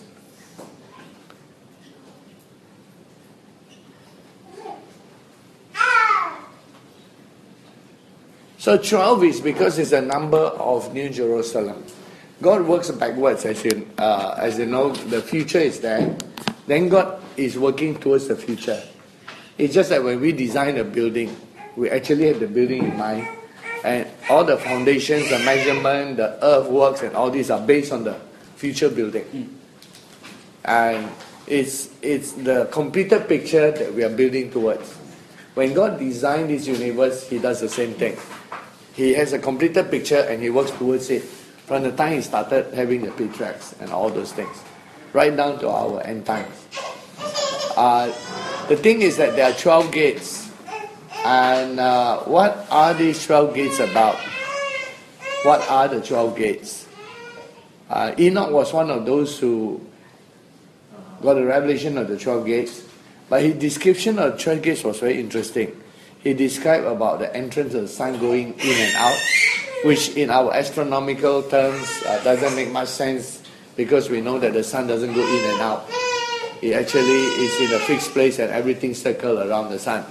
So twelve is because it's a number of New Jerusalem. God works backwards, as you, uh, as you know, the future is there. Then God is working towards the future. It's just that when we design a building, we actually have the building in mind. And all the foundations, the measurement, the earthworks, and all these are based on the future building. And it's, it's the completed picture that we are building towards. When God designed this universe, He does the same thing. He has a completed picture and He works towards it from the time He started having the patriarchs and all those things, right down to our end times. Uh, the thing is that there are twelve gates. And uh, what are these twelve gates about? What are the twelve gates? Uh, Enoch was one of those who got a revelation of the twelve gates. But his description of the twelve gates was very interesting. He described about the entrance of the sun going in and out, which in our astronomical terms uh, doesn't make much sense because we know that the sun doesn't go in and out. It actually is in a fixed place and everything circles around the sun.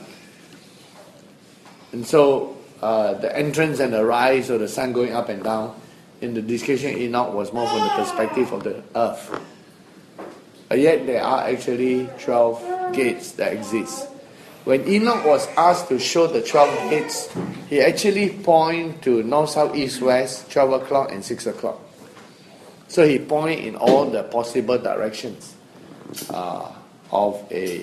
And so uh, the entrance and the rise of the sun going up and down in the description of Enoch was more from the perspective of the earth. But yet there are actually twelve gates that exist. When Enoch was asked to show the twelve gates, he actually pointed to north, south, east, west, twelve o'clock and six o'clock. So he points in all the possible directions uh, of a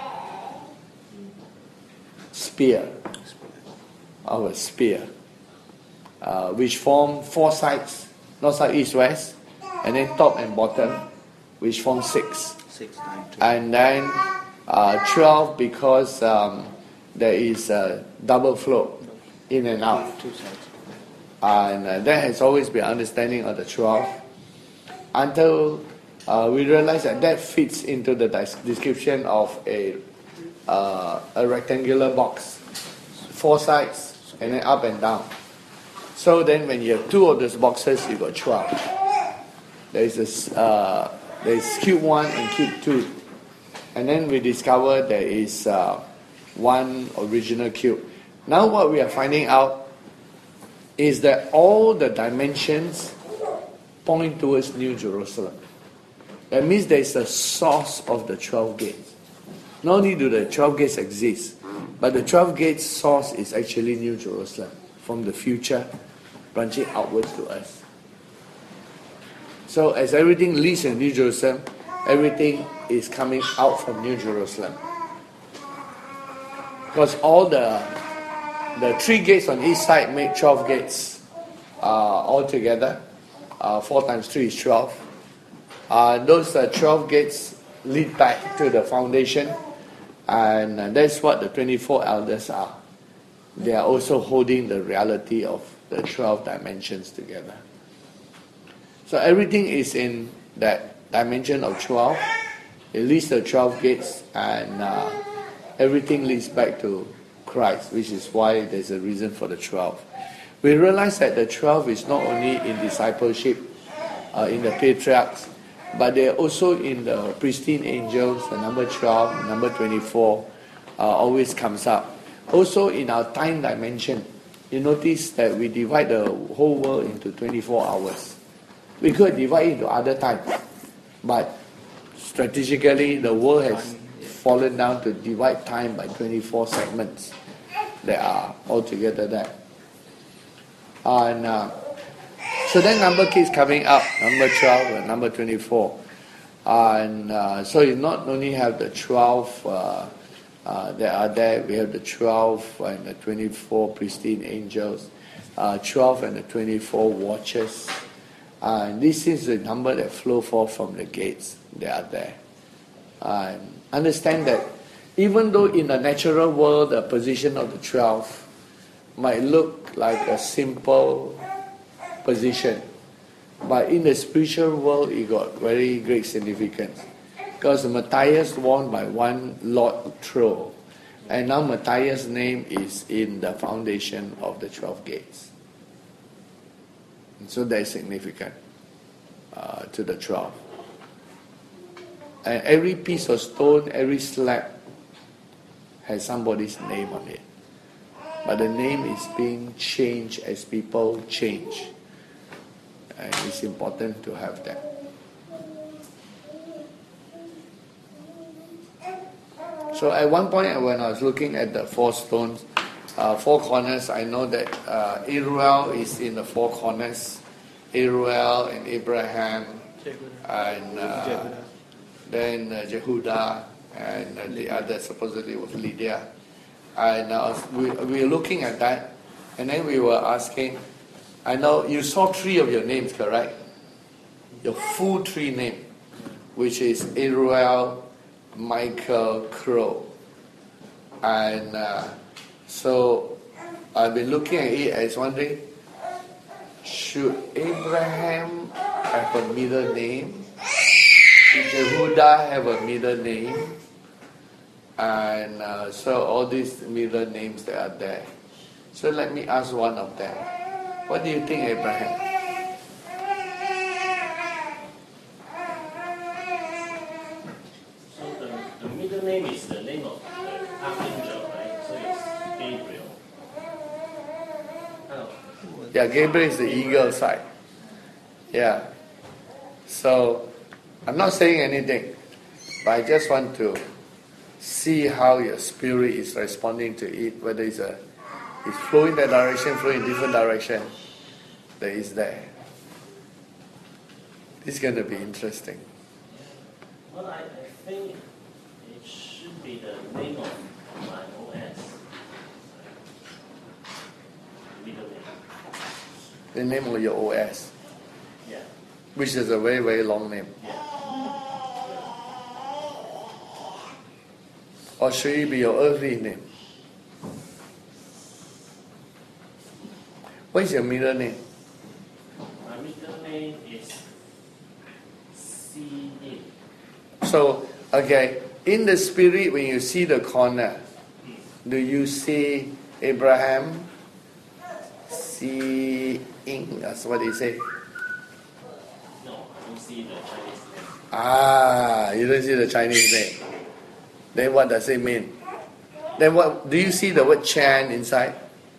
spear, of a spear, uh, which form four sides, north, south, east, west, and then top and bottom, which form six. Six times two. And then uh, twelve because um, there is a double flow in and out. Two sides. And uh, that has always been understanding of the twelve until uh, we realize that that fits into the dis- description of a uh, a rectangular box, four sides and then up and down. So then when you have two of those boxes, you got twelve. There is a, uh, there is cube one and cube two, and then we discover there is uh, one original cube. Now what we are finding out is that all the dimensions point towards New Jerusalem. That means there is a source of the twelve gates. Not only do the twelve gates exist, but the twelve gates source is actually New Jerusalem, from the future branching outwards to us. So as everything leads in New Jerusalem, everything is coming out from New Jerusalem. Because all the the three gates on each side make twelve gates uh, altogether. Uh, four times three is twelve. Uh, those uh, twelve gates lead back to the foundation, and uh, that's what the twenty-four elders are. They are also holding the reality of the twelve dimensions together. So everything is in that dimension of twelve. It leads to twelve gates, and uh, everything leads back to Christ, which is why there's a reason for the twelve. We realize that the twelve is not only in discipleship, uh, in the patriarchs, but they're also in the pristine angels. The number twelve, the number twenty-four uh, always comes up. Also in our time dimension, you notice that we divide the whole world into twenty-four hours. We could divide into other times, but strategically the world has fallen down to divide time by twenty-four segments that are altogether there. And uh, so that number keeps coming up, number twelve and number twenty-four. And uh, so you not only have the twelve uh, uh, that are there, we have the twelve and the twenty-four pristine angels, uh, twelve and the twenty-four watchers. Uh, and this is the number that flow forth from the gates that are there. And understand that even though in the natural world the position of the twelve might look like a simple position, but in the spiritual world it got very great significance. Because Matthias won by one lot throw, and now Matthias' name is in the foundation of the twelve gates. And so that is significant uh, to the twelve. And every piece of stone, every slab has somebody's name on it. But the name is being changed as people change. And it's important to have that. So at one point when I was looking at the four stones, uh, four corners, I know that uh, Israel is in the four corners. Israel and Abraham and uh, then uh, Jehudah and uh, the other supposedly was Lydia. And uh, we, we were looking at that, and then we were asking, I know you saw three of your names, correct? Your full three name, which is Israel, Michael, Crow. And uh, so I've been looking at it as wondering, should Abraham have a middle name? Should Jehudah have a middle name? And uh, so all these middle names that are there. So let me ask one of them. What do you think, Abraham? So the, the middle name is the name of the archangel, right? So it's Gabriel. Oh. Yeah, Gabriel is the eagle side. Yeah. So I'm not saying anything, but I just want to see how your spirit is responding to it, whether it's a it's flowing that direction, flowing in different direction, that is there. It's going to be interesting. Well, I, I think it should be the name of my O S. Middle name. The name of your O S. Yeah. Which is a very, very long name. Yeah. Or should it be your earthly name? What is your middle name? My middle name is C D. So, okay, in the spirit, when you see the corner, do you see Abraham? See Ing, that's what they say. No, I don't see the Chinese name. Ah, you don't see the Chinese name. Then what does it mean? Then what, do you see the word Chan inside?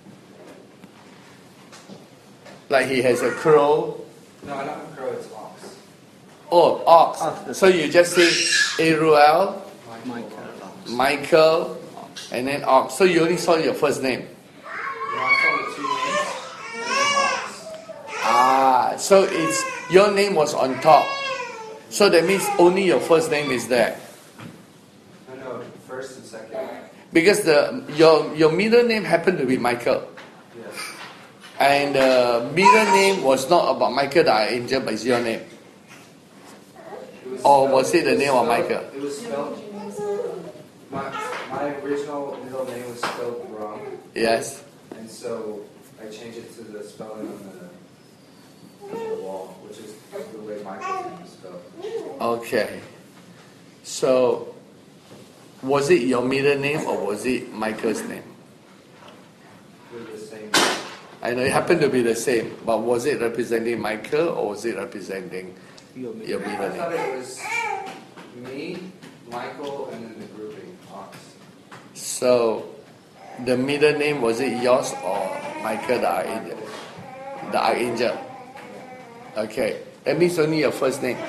Like he has a crow. No, not a crow, it's ox. Oh, ox. So you just say Ariel, Michael. Michael, and then ox. So you only saw your first name. No, I saw the two names, and then ox. Ah, so it's your name was on top. So that means only your first name is there. No, no, first and second. Because the your your middle name happened to be Michael. Yes. And the middle name was not about Michael the Archangel, but it's your name. Was Or spelled, was it the was name of spelled, Michael? It was spelled. My, my original middle name was spelled wrong. Yes. And so I changed it to the spelling on the, on the wall, which is the way Michael's name is spelled. Okay. So, was it your middle name or was it Michael's name? They're the same. I know it happened to be the same, but was it representing Michael or was it representing your middle I thought name? it was me, Michael, and then the grouping, ox. So, the middle name, was it yours or Michael the Archangel? The Archangel. Okay. That means only your first name.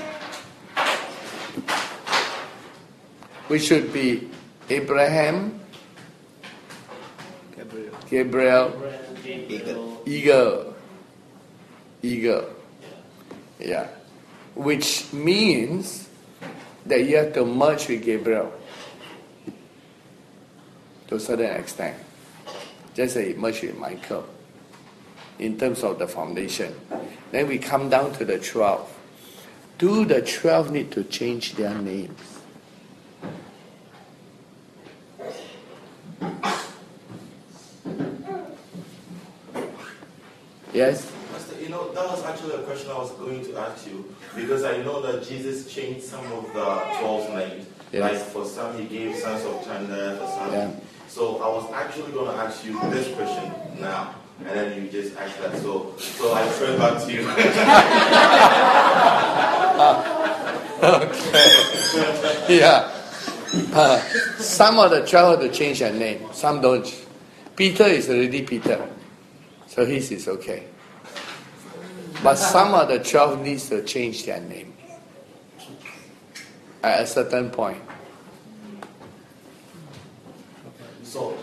Which should be Abraham, Gabriel. Gabriel, Eagle. Eagle. Eagle. Yeah. Which means that you have to merge with Gabriel to a certain extent. Just say merge with Michael in terms of the foundation. Then we come down to the twelve. Do the twelve need to change their names? Yes? Pastor, you know, that was actually a question I was going to ask you, because I know that Jesus changed some of the twelve names. Yes. Like for some, he gave sons of Chanda, for some. Yeah. So I was actually going to ask you this question now, and then you just asked that. So, so I throw it back to you. Okay. Yeah. Uh, some of the twelve have to change their name, some don't. Peter is already Peter, so his is okay. But some of the twelve needs to change their name at a certain point. So,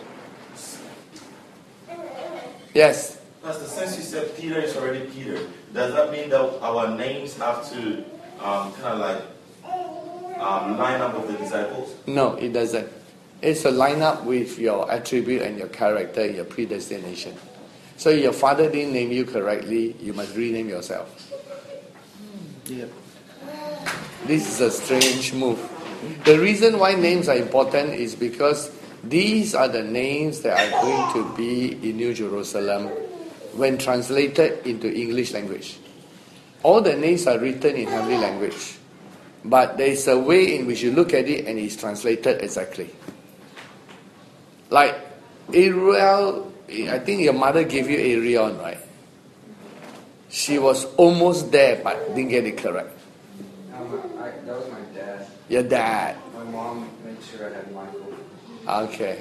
Yes. Pastor, since you said Peter is already Peter, does that mean that our names have to um, kind of like um, line up with the disciples? No, it doesn't. It's a line up with your attribute and your character and your predestination. So your father didn't name you correctly, you must rename yourself. Yep. This is a strange move. The reason why names are important is because these are the names that are going to be in New Jerusalem when translated into English language. All the names are written in heavenly language, but there is a way in which you look at it and it's translated exactly. Like Ariel, I think your mother gave you Arion, right? She was almost there but didn't get it correct. Um, I, that was my dad. Your dad. My mom made sure I had Michael. Okay.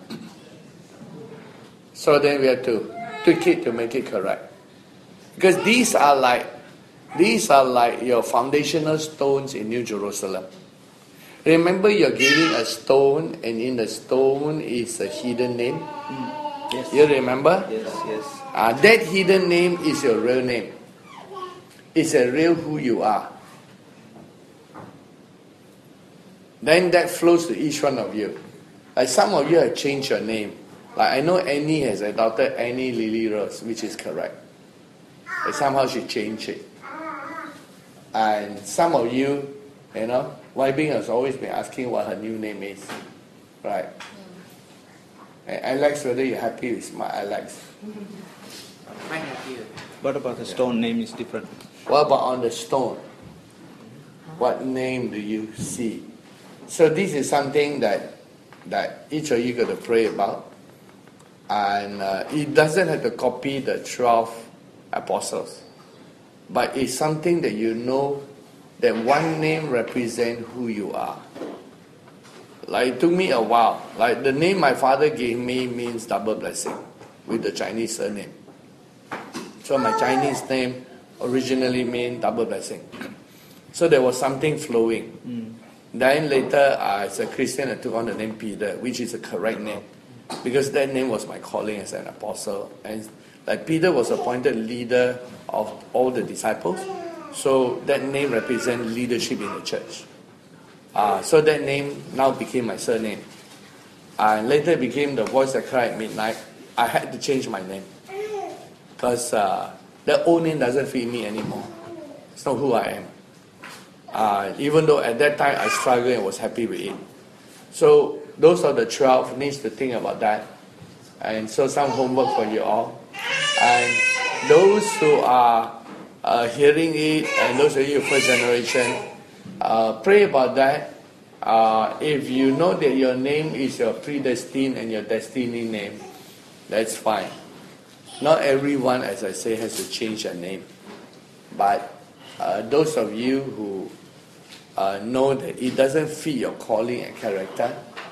So then we have to tweak it to make it correct. Because these are like these are like your foundational stones in New Jerusalem. Remember, you're giving a stone, and in the stone is a hidden name. Mm. Yes. You remember? Yes, yes. Uh, that hidden name is your real name. It's a real who you are. then that flows to each one of you. Like some of you have changed your name. Like I know Annie has adopted Annie Lily Rose, which is correct. But somehow she changed it. And some of you, you know, Wai Bing has always been asking what her new name is. Right? And Alex, whether you're happy with my Alex? Quite happy. What about the stone name is different? What about on the stone? What name do you see? So this is something that that each of you got to pray about. And uh, it doesn't have to copy the twelve apostles. But it's something that you know that one name represents who you are. Like it took me a while. Like the name my father gave me means double blessing with the Chinese surname. So my Chinese name originally meant double blessing. So there was something flowing. Mm. Then later, uh, as a Christian, I took on the name Peter, which is a correct name. Because that name was my calling as an apostle. And like Peter was appointed leader of all the disciples. So that name represents leadership in the church. Uh, so that name now became my surname. Uh, and later it became the voice that cried at midnight. I had to change my name. Because uh, that old name doesn't fit me anymore. It's not who I am. Uh, even though at that time I struggled and was happy with it. So those are the twelve needs to think about that. And so some homework for you all. And those who are uh, hearing it, and those of you first generation, uh, pray about that. Uh, if you know that your name is your predestined and your destiny name, that's fine. Not everyone, as I say, has to change their name. But uh, those of you who uh, know that it doesn't fit your calling and character,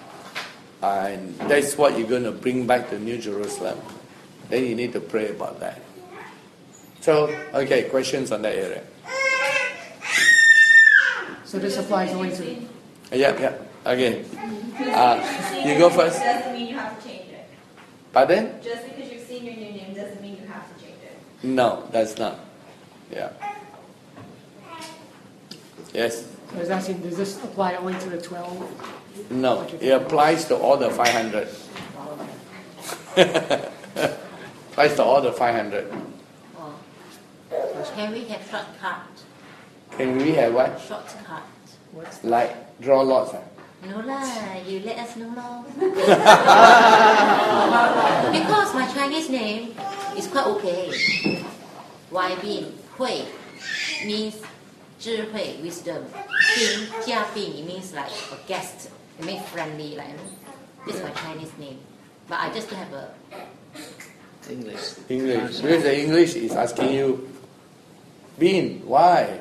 and that's what you're going to bring back to New Jerusalem, then you need to pray about that. So, okay, questions on that area? So this applies only to... Yeah, yeah, okay. Uh, you go first. Doesn't mean you have to change it. Pardon? Just because you've seen your new name doesn't mean you have to change it. No, that's not. Yeah. Yes? I was asking, does this apply only to the twelve? No, it applies to all the five hundred. Applies to all the five hundred. Oh. Can we have shortcut? Can we have what? Shortcut. What's Like draw lots? Huh? No lah, you let us know lor. Because my Chinese name is quite okay. Wai Bin Hui means 智慧 wisdom. Bin Jia Bin, it means like a guest. It means friendly, like this is my Chinese name. But I just don't have a English. English. Because the English is asking you, Bin, why?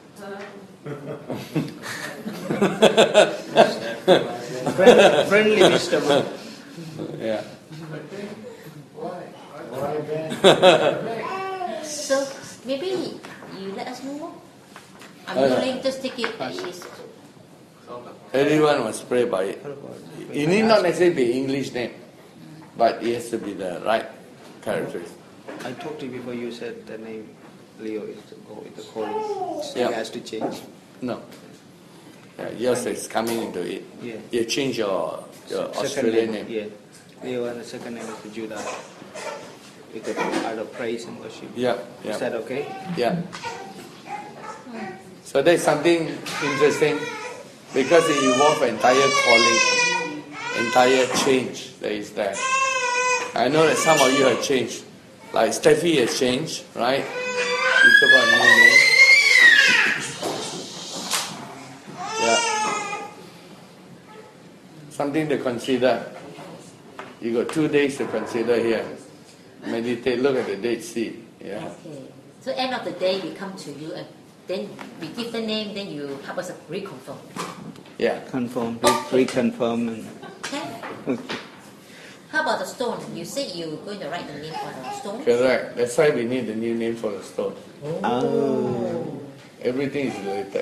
friendly, friendly wisdom. Yeah. So maybe you let us know. I'm Oh, yeah. willing to take it as is. Everyone must pray about it. It need not necessarily be English name, but it has to be the right characteristics. I talked to you before, you said the name Leo is to go with the calling. Still Yeah. has to change. No. Yeah, yours is coming into it. Yeah. You change your, your Second Australian name. Yeah. Leo and the second name is Judah. We could either praise and worship. Yeah, yeah. Is that okay? Yeah. So that's something interesting because it involves entire calling, entire change that is there. I know that some of you have changed. Like Steffi has changed, right? You took on a new name. Yeah. Something to consider. You got two days to consider here. Meditate, look at the Dead Sea. Yeah. Okay. So end of the day, we come to you and then we give the name, then you help us reconfirm. Yeah. Confirm, re- reconfirm. And Okay. How about the stone? You said you're going to write the name for the stone? Correct. That's why we need a new name for the stone. Oh. Everything is related.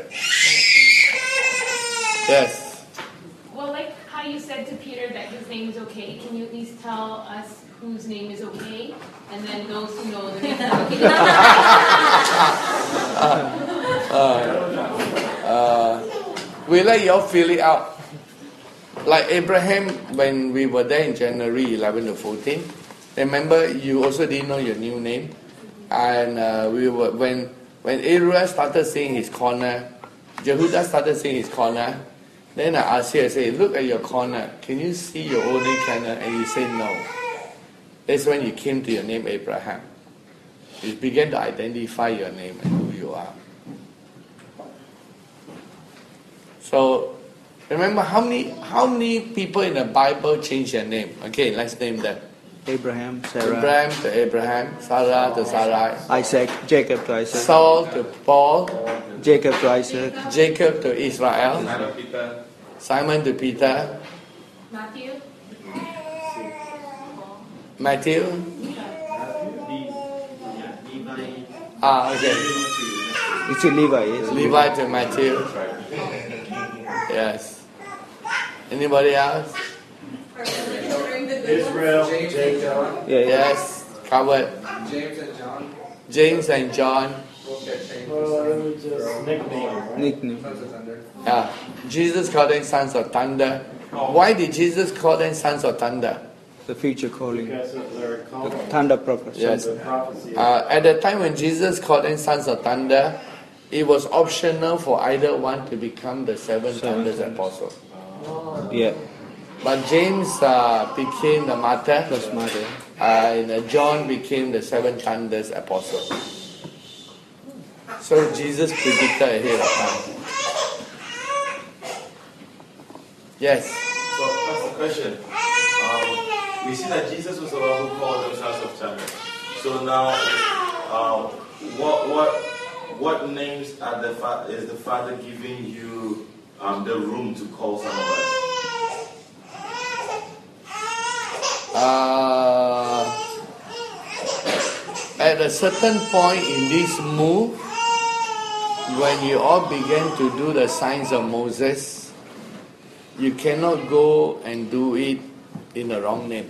Yes. Well, like how you said to Peter that his name is okay, can you at least tell us whose name is okay? And then those who know the name is okay. uh, uh, We let you all fill it out. Like Abraham, when we were there in January eleven to fourteen, remember you also didn't know your new name, and uh, we were when when Israel started saying his corner, Jehudah started saying his corner. Then I asked you, I said, look at your corner. Can you see your own name corner? And you said no. That's when you came to your name Abraham. You began to identify your name and who you are. So remember how many how many people in the Bible change their name? Okay, let's name them. Abraham, Sarah. Abraham to Abraham, Sarah to Sarai. Isaac, Jacob to Isaac. Saul to Paul. Jacob to Isaac. Jacob to Israel. Simon Peter. Simon to Peter. Matthew. Matthew. Ah, okay. It's a Levi. Yes. Levi to Matthew. Yes. Anybody else? Israel, James, John. Yeah, yeah. Yes, covered. James and John. James and John. Both get changed. Uh, just nickname. Nickname. Sons of thunder. Yeah. Jesus called them sons of thunder. Why did Jesus call them sons of thunder? The future calling. Because of their The confidence. thunder prophet. Yes. The prophecy. Uh, at the time when Jesus called them sons of thunder, it was optional for either one to become the seven, Seven thunders thunders. apostle. Yeah. But James uh, became the martyr, Plus mother. uh, and uh, John became the seven thunders apostle. So Jesus predicted ahead of time. Yes. So that's the question. Um, we see that Jesus was the one who called them sons of thunder. So now, um, what what what names are the fa- is the Father giving you um, the room to call some of us? Uh, at a certain point in this move, when you all began to do the signs of Moses, you cannot go and do it in the wrong name.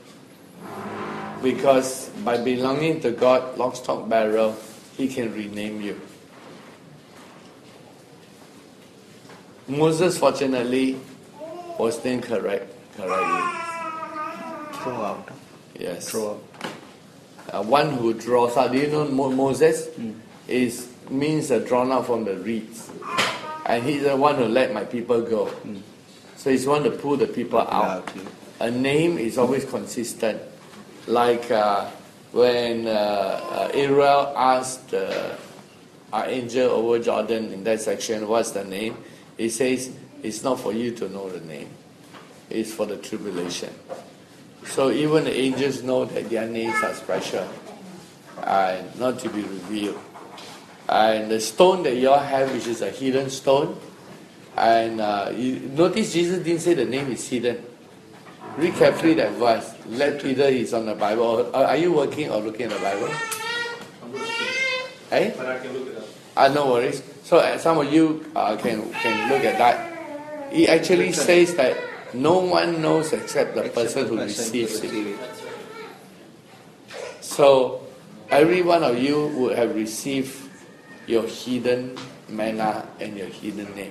Because by belonging to God, lock, stock, barrel, He can rename you. Moses, fortunately, was named correct, correctly. Throw out. Yes. Throw out. Uh, one who draws out. Do you know Mo- Moses? Mm. Is means uh, drawn out from the reeds, and he's the one who let my people go. Mm. So he's one to pull the people out. Out, yeah. A name is always consistent. Like uh, when uh, uh, Israel asked uh, our angel over Jordan in that section, what's the name? He says, it's not for you to know the name. It's for the tribulation. So even the angels know that their names are special and not to be revealed. And the stone that you all have, which is a hidden stone, and uh, you notice Jesus didn't say the name is hidden. Read carefully that verse. Let either he's on the Bible. Or, are you working or looking at the Bible? I'm looking. Eh? But I can look it up. Ah, no worries. So uh, some of you uh, can can look at that. He actually says that no one knows except the Except person the who person receives who it. receives it. So every one of you would have received your hidden manna and your hidden name.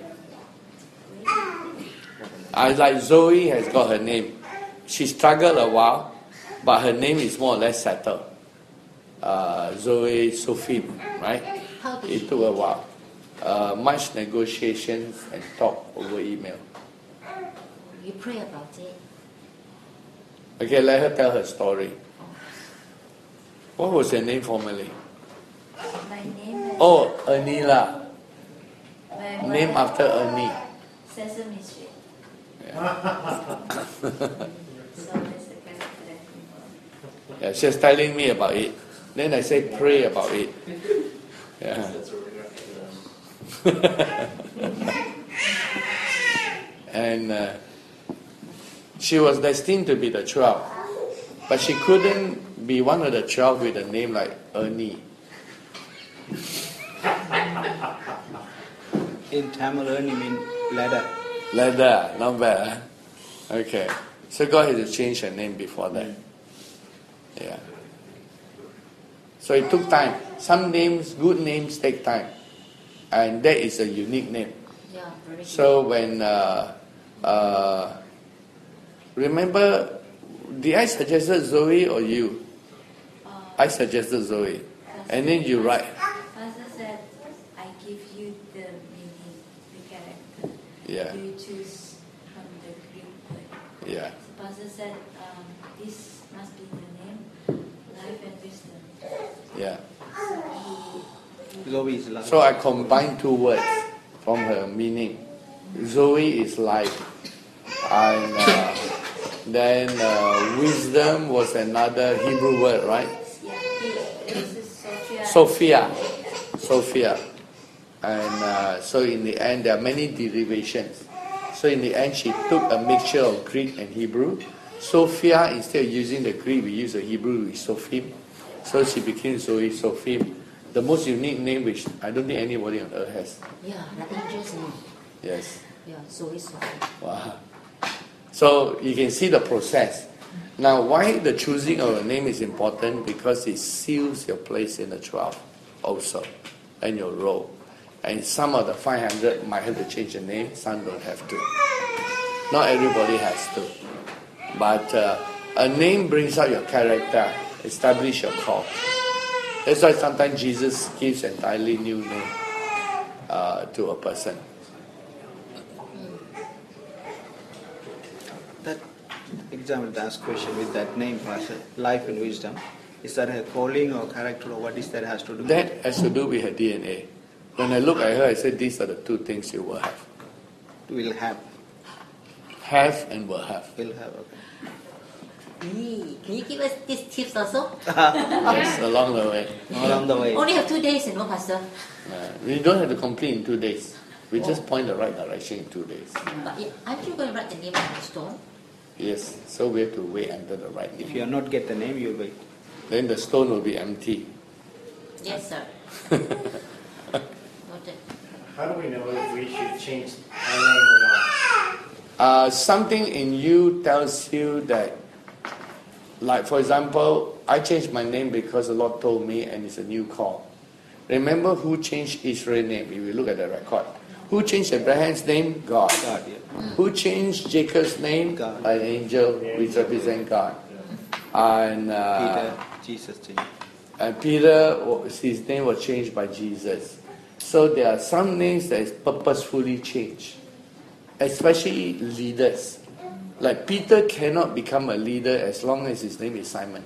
I like Zoe has got her name. She struggled a while, but her name is more or less settled. Uh, Zoe Sophie, right? How did It she took a while. Uh, much negotiations and talk over email. you pray about it? Okay, let her tell her story. What was her name formerly? My name is Oh, Anila. my Name mother- after Ernie. Sesame Street. So that's the character that people. Yeah, she was telling me about it. Then I said, pray about it. Yeah. And uh, she was destined to be the twelve. But she couldn't be one of the twelve with a name like Ernie. In Tamil, Ernie means ladder. Ladder, not bad. Huh? Okay. So God had to change her name before that. Yeah. So it took time. Some names, good names take time. And that is a unique name. Yeah, very good. So when, uh, uh, remember, did I suggested Zoe or you? I suggested Zoe. And then you write. Pastor said, I give you the meaning, the character. Yeah. You choose from the Greek word. Yeah. So Pastor said, um, this must be the name, life and wisdom. Yeah. Zoe is life. So I combined two words from her meaning. Zoe is life. And uh, then uh, wisdom was another Hebrew word, right? Yeah, this is Sophia. Sophia. Sophia. And uh, so in the end, there are many derivations. So in the end, she took a mixture of Greek and Hebrew. Sophia, instead of using the Greek, we use the Hebrew with Sophim. So she became Zoe Sophim. The most unique name which I don't think anybody on earth has. Yeah, the angel's name. Yes. Yeah, so it's so. Wow. So you can see the process. Now, why the choosing of a name is important? Because it seals your place in the twelve also, and your role. And some of the five hundred might have to change the name, some don't have to. Not everybody has to. But uh, a name brings out your character, establish your call. That's why sometimes Jesus gives entirely new name uh, to a person. That example, the ask question with that name, Pastor, life and wisdom, is that her calling or character, or what is that has to do? That has to do with her D N A. When I look at her, I said these are the two things you will have. Will have. Have and will have. Will have, okay. Ee, Can you give us these tips also? Yes, along the way. Along the way. Only have two days, you know, Pastor. Uh, we don't have to complete in two days. We just point the right direction in two days. But yeah, aren't you going to write the name on the stone? Yes, so we have to wait until the right If name. you are not get the name, you will wait. Then the stone will be empty. Yes, sir. Noted. How do we know if we should change our name or not? Uh, something in you tells you that, like for example, I changed my name because the Lord told me and it's a new call. Remember who changed Israel's name? If you look at the record. Who changed Abraham's name? God. God, yeah. Who changed Jacob's name? God. An angel which represents God. And uh, Peter, Jesus changed. And Peter, his name was changed by Jesus. So there are some names that is purposefully changed, especially leaders. Like Peter cannot become a leader as long as his name is Simon.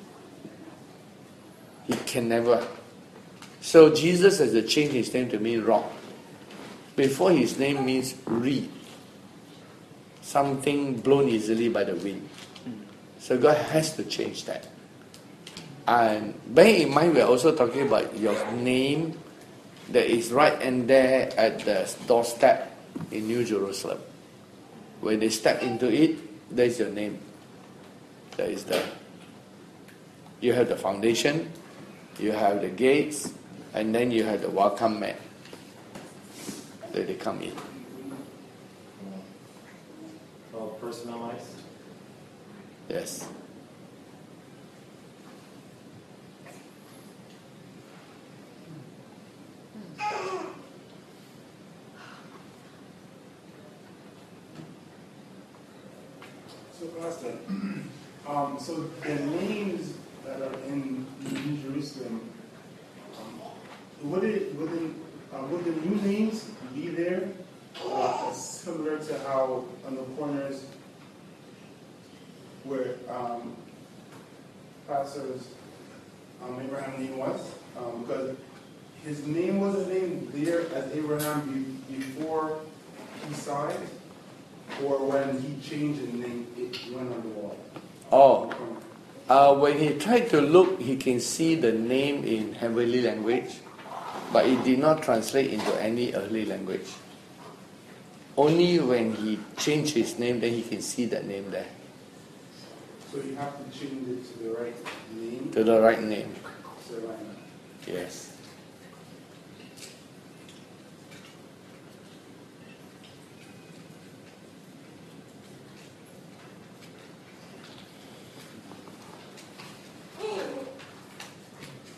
He can never. So Jesus has to change his name to mean rock. Before his name means reed, something blown easily by the wind. So God has to change that. And bear in mind, we are also talking about your name that is right and there at the doorstep in New Jerusalem. When they step into it, there's your name that is there. You have the foundation, you have the gates, and then you have the welcome mat that they come in. Well, personalized. Yes. So, Pastor, um, so the names that are in New Jerusalem, um, would it, would, it, uh, would the new names be there, uh, similar to how on the corners where um, Pastor's um, Abraham name was? Um, because his name wasn't named there as Abraham be, before he signed, or when he changed his name, it went on the wall. Oh, uh, when he tried to look, he can see the name in heavenly language, but it did not translate into any earthly language. Only when he changed his name, then he can see that name there. So you have to change it to the right name? To the right name. To the right name. Yes.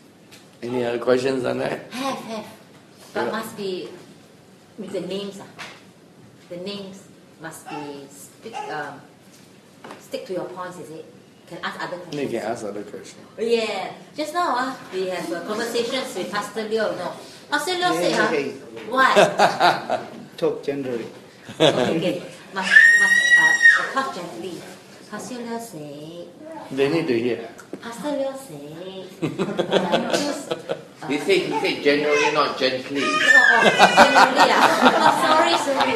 Any other questions on that? Have, have. But must be with the names. Ah. the names must be stick, um, stick to your points, is it? Can ask other questions. You can ask other questions. Yeah. Just now, uh, we have uh, conversations with Pastor Leo. No, Pastor Leo Yeah, said, yeah, uh, yeah. what? Talk generally. Okay, okay. Must, must uh, talk gently. Pastor Leo said. They need to hear. Pastor Leo said. Uh, choose, uh, He said, he said generally, not gently. Oh, oh, generally, ah. Oh, sorry, sorry.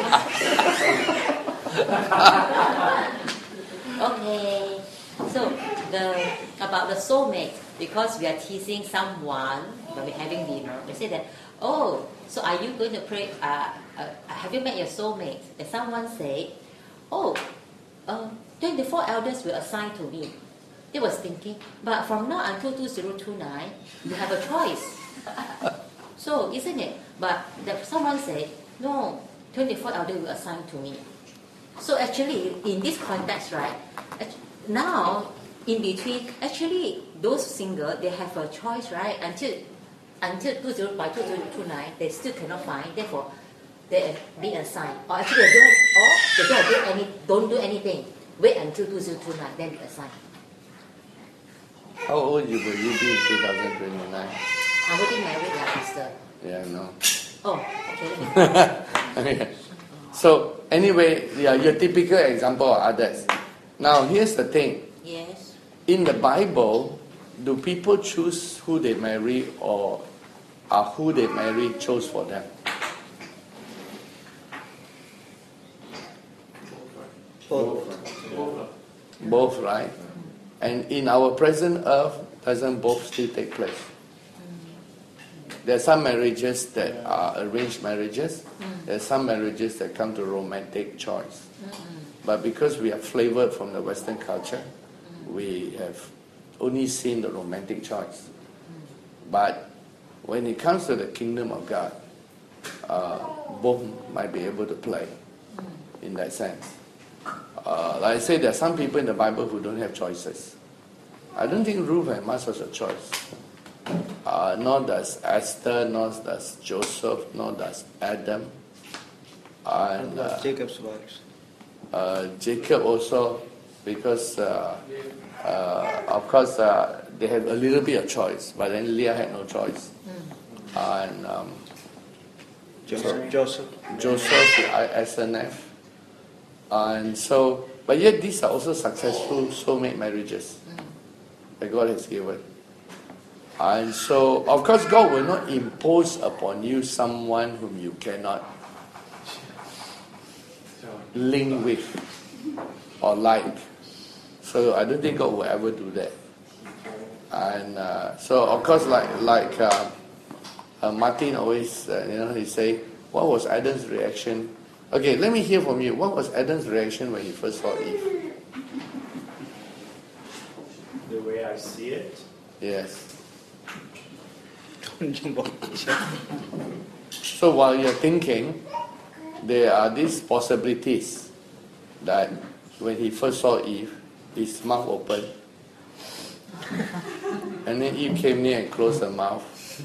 Okay. So the about the soulmate, because we are teasing someone when we're having dinner, we say that, oh, so are you going to pray? Uh, uh, have you met your soulmate? And someone say, oh, uh, twenty-four elders were assigned to me. They was thinking, but from now until two thousand twenty-nine, you have a choice. So, isn't it? But that someone said, no, twenty-four elders were assigned to me. So actually, in this context, right, now, in between, actually, those single, they have a choice, right? Until until two thousand, by two thousand twenty-nine, they still cannot find. Therefore, they have been assigned. Or actually, they don't, or they don't do any, don't do anything. Wait until two thousand twenty-nine, then be assigned. How old you will you be in two thousand twenty-nine? I'm already married, like sister. Yeah, no. Oh, okay. Okay. So anyway, yeah, your typical example of others. Now here's the thing. Yes. In the Bible, do people choose who they marry, or are who they marry chose for them? Both. Both, right? And in our present earth, doesn't both still take place? There are some marriages that are arranged marriages. There are some marriages that come to romantic choice. But because we are flavored from the Western culture, we have only seen the romantic choice. But when it comes to the kingdom of God, uh, both might be able to play in that sense. Uh, like I say, there are some people in the Bible who don't have choices. I don't think Ruth had much of a choice. Uh, nor does Esther, nor does Joseph, nor does Adam. And uh, Jacob's wives. Uh, Jacob also, because uh, uh, of course uh, they had a little bit of choice, but then Leah had no choice. Mm. And um, Joseph. Joseph. Joseph, the S N F. And so, but yet these are also successful soulmate marriages that God has given. And so, of course, God will not impose upon you someone whom you cannot link with or like. So I don't think God will ever do that. And uh, so, of course, like like uh, uh, Martin always, uh, you know, he say, what was Adam's reaction? Okay, let me hear from you. What was Adam's reaction when he first saw Eve? The way I see it? Yes. So while you're thinking, there are these possibilities that when he first saw Eve, his mouth opened, and then Eve came near and closed her mouth.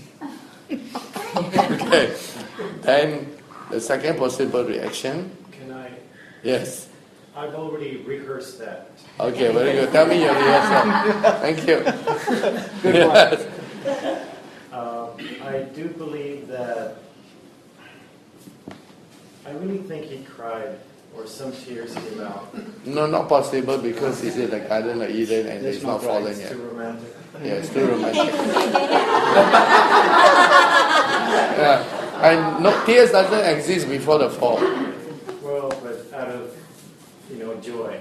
Okay. Then the second possible reaction. Can I? Yes. I've already rehearsed that. Okay, very good. Tell me your reaction. Thank you. Good yes. one. Uh, I do believe that. I really think he cried, or some tears came out. No, not possible, because he's in the Garden of Eden and he's not fallen It's yet. too romantic. Yeah, it's too romantic. Yeah. And no, tears doesn't exist before the fall. Well, but out of, you know, joy.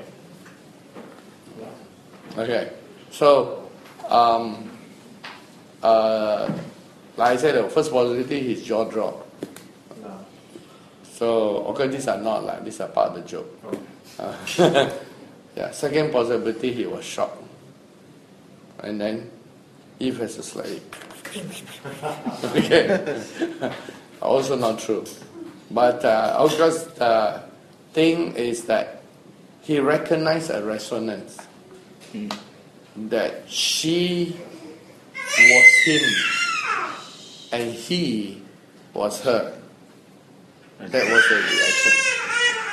Okay, so um, uh, like I said, the first possibility, his jaw dropped. No. So, okay, these are not like, these are part of the joke. Uh, yeah, second possibility, he was shocked. And then Eve has a slightly. Okay. Also not true. But uh, of course, the thing is that he recognized a resonance. Mm. That she was him and he was her. That was the reaction.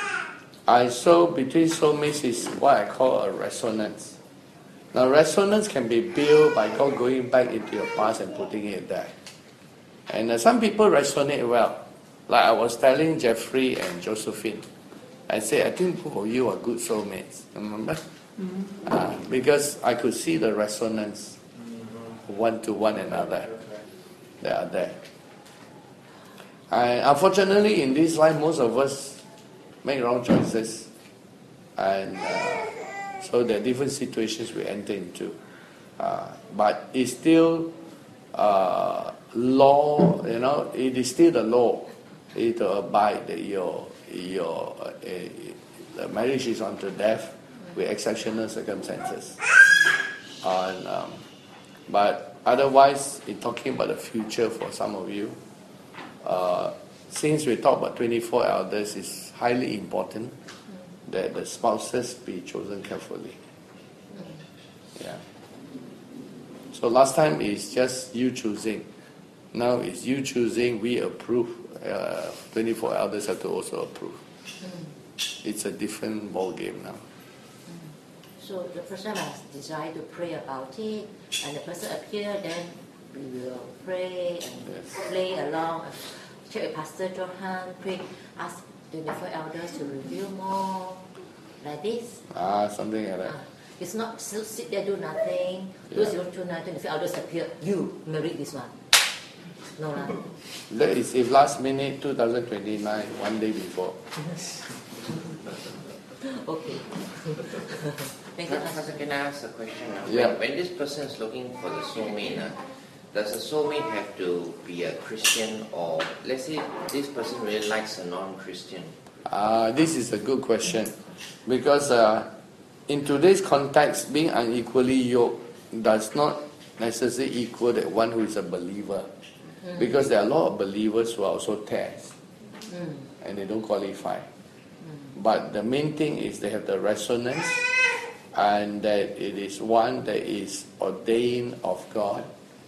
I so between soulmates is what I call a resonance. Now resonance can be built by God going back into your past and putting it there. And uh, some people resonate well. Like I was telling Jeffrey and Josephine, I said, I think both of you are good soulmates. Remember? Mm-hmm. Uh, because I could see the resonance one to one another. They are there. And unfortunately, in this life, most of us make wrong choices. And uh, so there are different situations we enter into. Uh, but it's still uh, law, you know, it is still the law. You need to abide that your, your uh, the marriage is unto death with exceptional circumstances. And, um, but otherwise, in talking about the future for some of you, uh, since we talk about twenty-four elders, it's highly important that the spouses be chosen carefully. Yeah. So last time it's just you choosing. Now it's you choosing, we approve. Uh, twenty-four elders have to also approve. It's a different ball game now. So the person must decide to pray about it, and the person appear, then we will pray and yes. play along. Check with Pastor Johann, pray, ask twenty-four elders to reveal more, like this. Ah, something like that. Uh, it's not sit, sit there do nothing. Yeah. Those twenty-four elders appear, you married this one. No, lah. That is if last minute two thousand twenty-nine, one day before. Okay. Pastor, can I ask a question? Uh, Yeah. When, when this person is looking for the soulmate, uh, does the soulmate have to be a Christian, or let's say this person really likes a non-Christian? Uh, this is a good question, because uh, in today's context, being unequally yoked does not necessarily equal that one who is a believer. Mm. Because there are a lot of believers who are also tares, mm. and they don't qualify. Mm. But the main thing is they have the resonance, and that it is one that is ordained of God,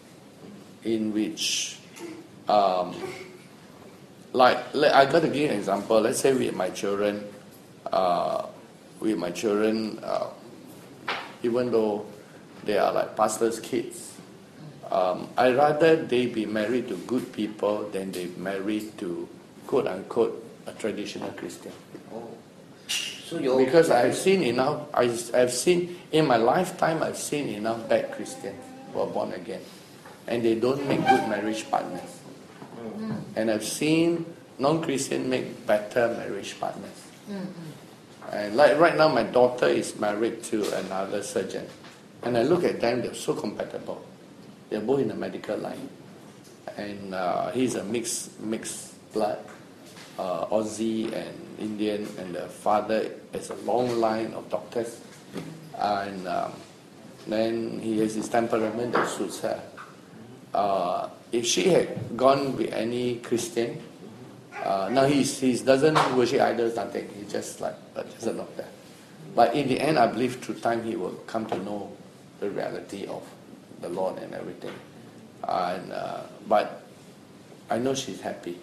in which, um, like, I got to give you an example. Let's say with my children, uh, with my children, uh, even though they are like pastors' kids, Um, I rather they be married to good people than they married to quote unquote a traditional Christian. Oh. So you're because I've seen enough. I, I've seen in my lifetime. I've seen enough bad Christians who are born again, and they don't make good marriage partners. Mm. And I've seen non-Christian make better marriage partners. Mm-hmm. And like right now, my daughter is married to another surgeon, and I look at them; they're so compatible. They're both in the medical line, and uh, he's a mixed mixed blood, uh, Aussie and Indian, and the father has a long line of doctors, and um, then he has his temperament that suits her. Uh, if she had gone with any Christian, uh, now he he doesn't worship idols, nothing. He's just like uh, just a doctor. But in the end, I believe through time he will come to know the reality of the Lord and everything, and uh, but I know she's happy.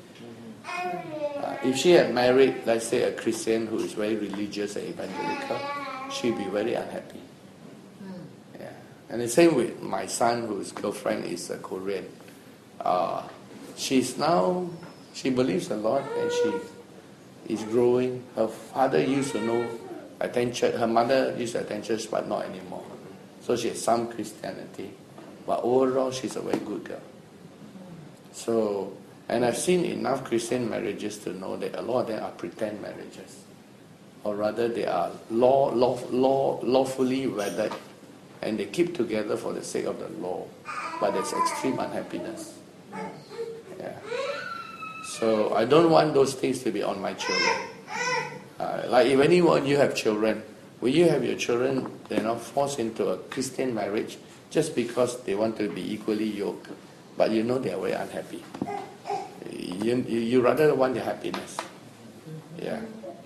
Uh, if she had married, let's say, a Christian who is very religious and evangelical, she'd be very unhappy. Yeah, and the same with my son, whose girlfriend is a Korean. Uh, she's now she believes a lot, and she is growing. Her father used to know attend church. Her mother used to attend church, but not anymore. So she has some Christianity. But overall, she's a very good girl. So, and I've seen enough Christian marriages to know that a lot of them are pretend marriages. Or rather, they are law, law, law, lawfully wedded, and they keep together for the sake of the law. But there's extreme unhappiness. Yeah. So, I don't want those things to be on my children. Uh, like if anyone, you have children, will you have your children, you know, forced into a Christian marriage just because they want to be equally yoked, but you know they are very unhappy? You, you, you rather want their happiness. Yeah.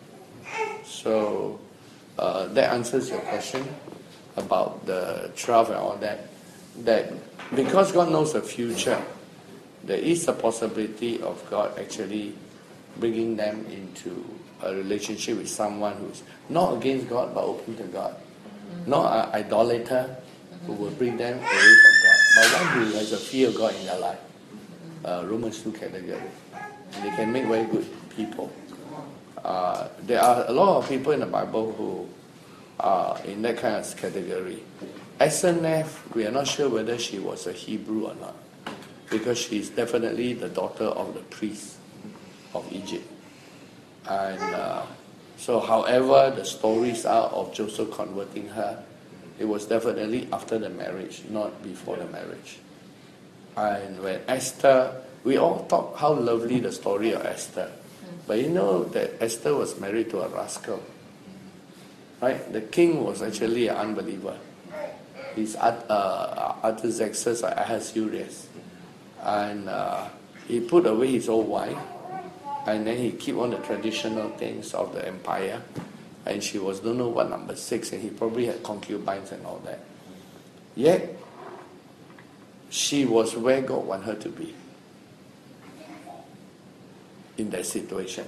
So uh, that answers your question about the twelve and all that. That because God knows the future, there is a possibility of God actually bringing them into a relationship with someone who's not against God but open to God. Not an idolater who will bring them away from God, but one who has a fear of God in their life. Uh, Romans two category. And they can make very good people. Uh, there are a lot of people in the Bible who are in that kind of category. Asenath, we are not sure whether she was a Hebrew or not, because she is definitely the daughter of the priest of Egypt. And uh, so however the stories are of Joseph converting her, it was definitely after the marriage, not before the marriage. And when Esther, we all talk how lovely the story of Esther. But you know that Esther was married to a rascal. Right? The king was actually an unbeliever. He's uh, Artaxerxes or Ahasuerus. And uh, he put away his old wife. And then he keep on the traditional things of the empire. And she was don't know what number six. And he probably had concubines and all that. Yet, she was where God wanted her to be. In that situation.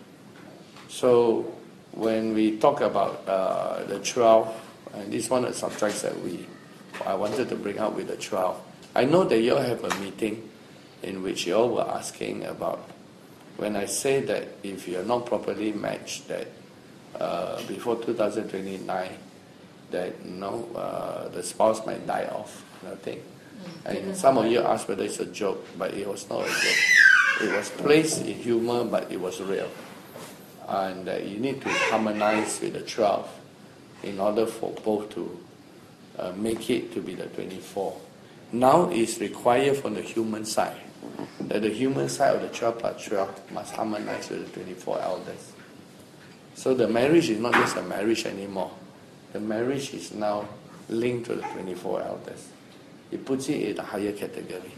So when we talk about uh, the twelve, and this one of the subjects that we I wanted to bring out with the twelve. I know that you all have a meeting in which you all were asking about when I say that if you are not properly matched, that uh, before two thousand twenty-nine, that you know uh, the spouse might die off, nothing. And some of you asked whether it's a joke, but it was not a joke. It was placed in humor, but it was real. And uh, you need to harmonize with the twelve in order for both to uh, make it to be the twenty-four. Now it's required from the human side that the human side of the twelve plus twelve must harmonize with the twenty-four elders. So the marriage is not just a marriage anymore. The marriage is now linked to the twenty-four elders. It puts it in a higher category.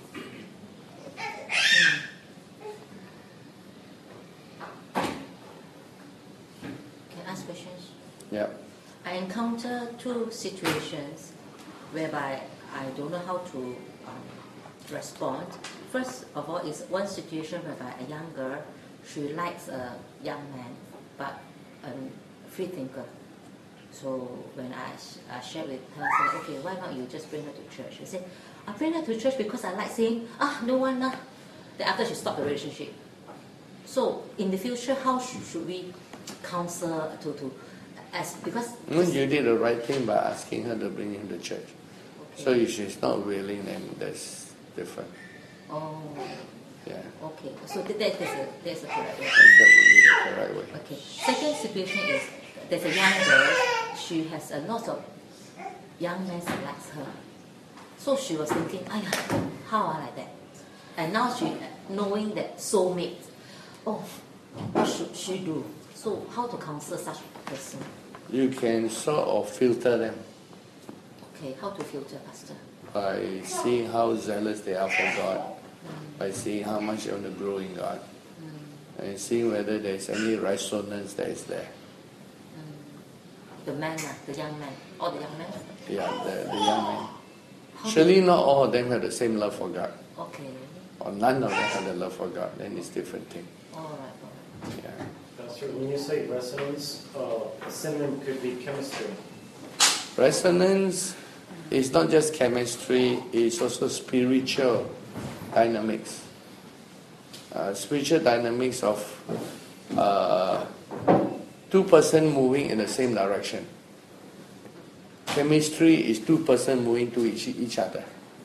Ask questions? Yeah. I encounter two situations whereby I don't know how to um, respond. First of all is one situation whereby a young girl, she likes a young man, but a free thinker. So when I, I shared with her, I said, okay, why not you just bring her to church? She said, I bring her to church because I like saying, ah, no one. Nah. Then after she stopped the relationship. So in the future, how should, should we counsel to, to as because No, you did the right thing by asking her to bring him to church. Okay. So if she's not willing, then that's different. Oh. Yeah. Okay. So that, that's a that's a correct way. And that would be the correct way. Okay. Second situation is there's a young girl. She has a lot of young men that likes her. So she was thinking, "Ayah, how I like that?" And now she knowing that soulmate. Oh, what should she do? So how to counsel such a person? You can sort of filter them. Okay, how to filter, Pastor? By seeing how zealous they are for God, mm. by seeing how much they want to grow in God, mm. and seeing whether there is any resonance that is there. Mm. The man, the young man, all the young men? Yeah, the, the young men. How Surely not all of them have the same love for God. Okay. Or none of them have the love for God, then it's different thing. All right, all right. Yeah. Pastor, when you say resonance, uh, a synonym could be chemistry. Resonance is not just chemistry, it's also spiritual dynamics. Uh, spiritual dynamics of uh, two persons moving in the same direction. Chemistry is two persons moving to each, each other.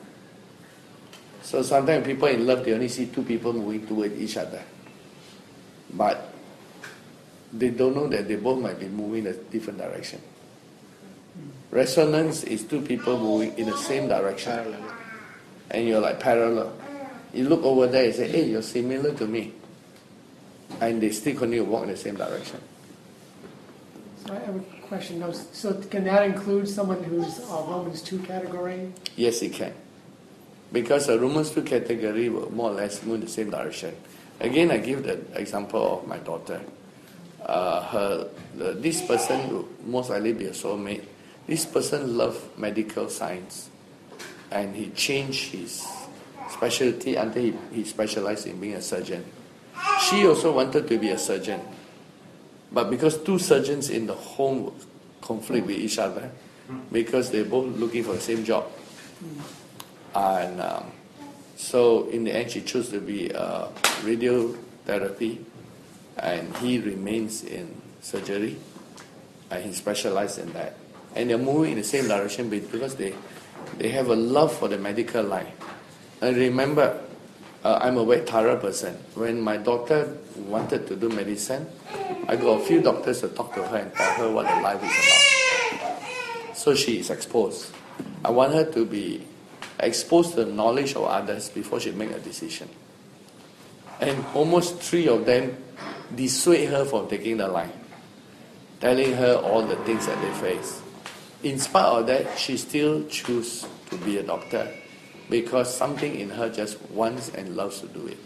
So sometimes people in love, they only see two people moving toward each other. But they don't know that they both might be moving in a different direction. Resonance is two people moving in the same direction. Parallel. And you're like parallel. You look over there and say, hey, you're similar to me. And they still continue to walk in the same direction. So I have a question. So can that include someone who's a Romans two category? Yes, it can. Because a Romans two category will more or less move in the same direction. Again, I give the example of my daughter. Uh, her, the, this person will most likely be a soulmate. This person loved medical science, and he changed his specialty until he, he specialized in being a surgeon. She also wanted to be a surgeon. But because two surgeons in the home conflict with each other, because they're both looking for the same job. And um, so in the end, she chose to be uh, radiotherapy, and he remains in surgery, and he specialized in that. And they're moving in the same direction because they, they have a love for the medical line. And remember, uh, I'm a very thorough person. When my daughter wanted to do medicine, I got a few doctors to talk to her and tell her what the life is about. So she is exposed. I want her to be exposed to the knowledge of others before she make a decision. And almost three of them dissuade her from taking the line, telling her all the things that they face. In spite of that, she still chooses to be a doctor because something in her just wants and loves to do it.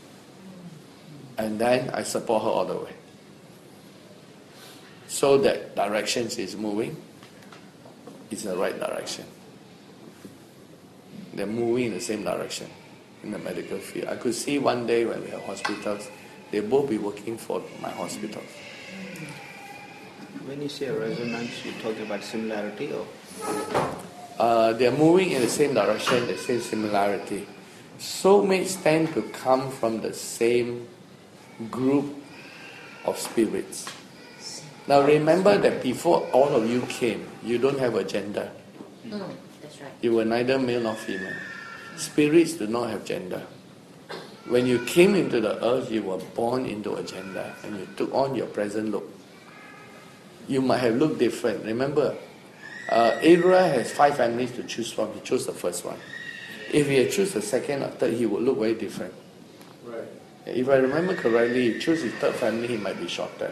And then I support her all the way. So that direction is moving. It's the right direction. They're moving in the same direction in the medical field. I could see one day when we have hospitals, they both be working for my hospitals. When you say resonance, you're talking about similarity or? Uh, they're moving in the same direction, the same similarity. Soulmates tend to come from the same group of spirits. Now remember that before all of you came, you don't have a gender. Mm, that's right. You were neither male nor female. Spirits do not have gender. When you came into the earth, you were born into a gender and you took on your present look. You might have looked different. Remember, uh, Abraham has five families to choose from. He chose the first one. If he had chosen the second or third, he would look very different. Right. If I remember correctly, he chose his third family, he might be shorter.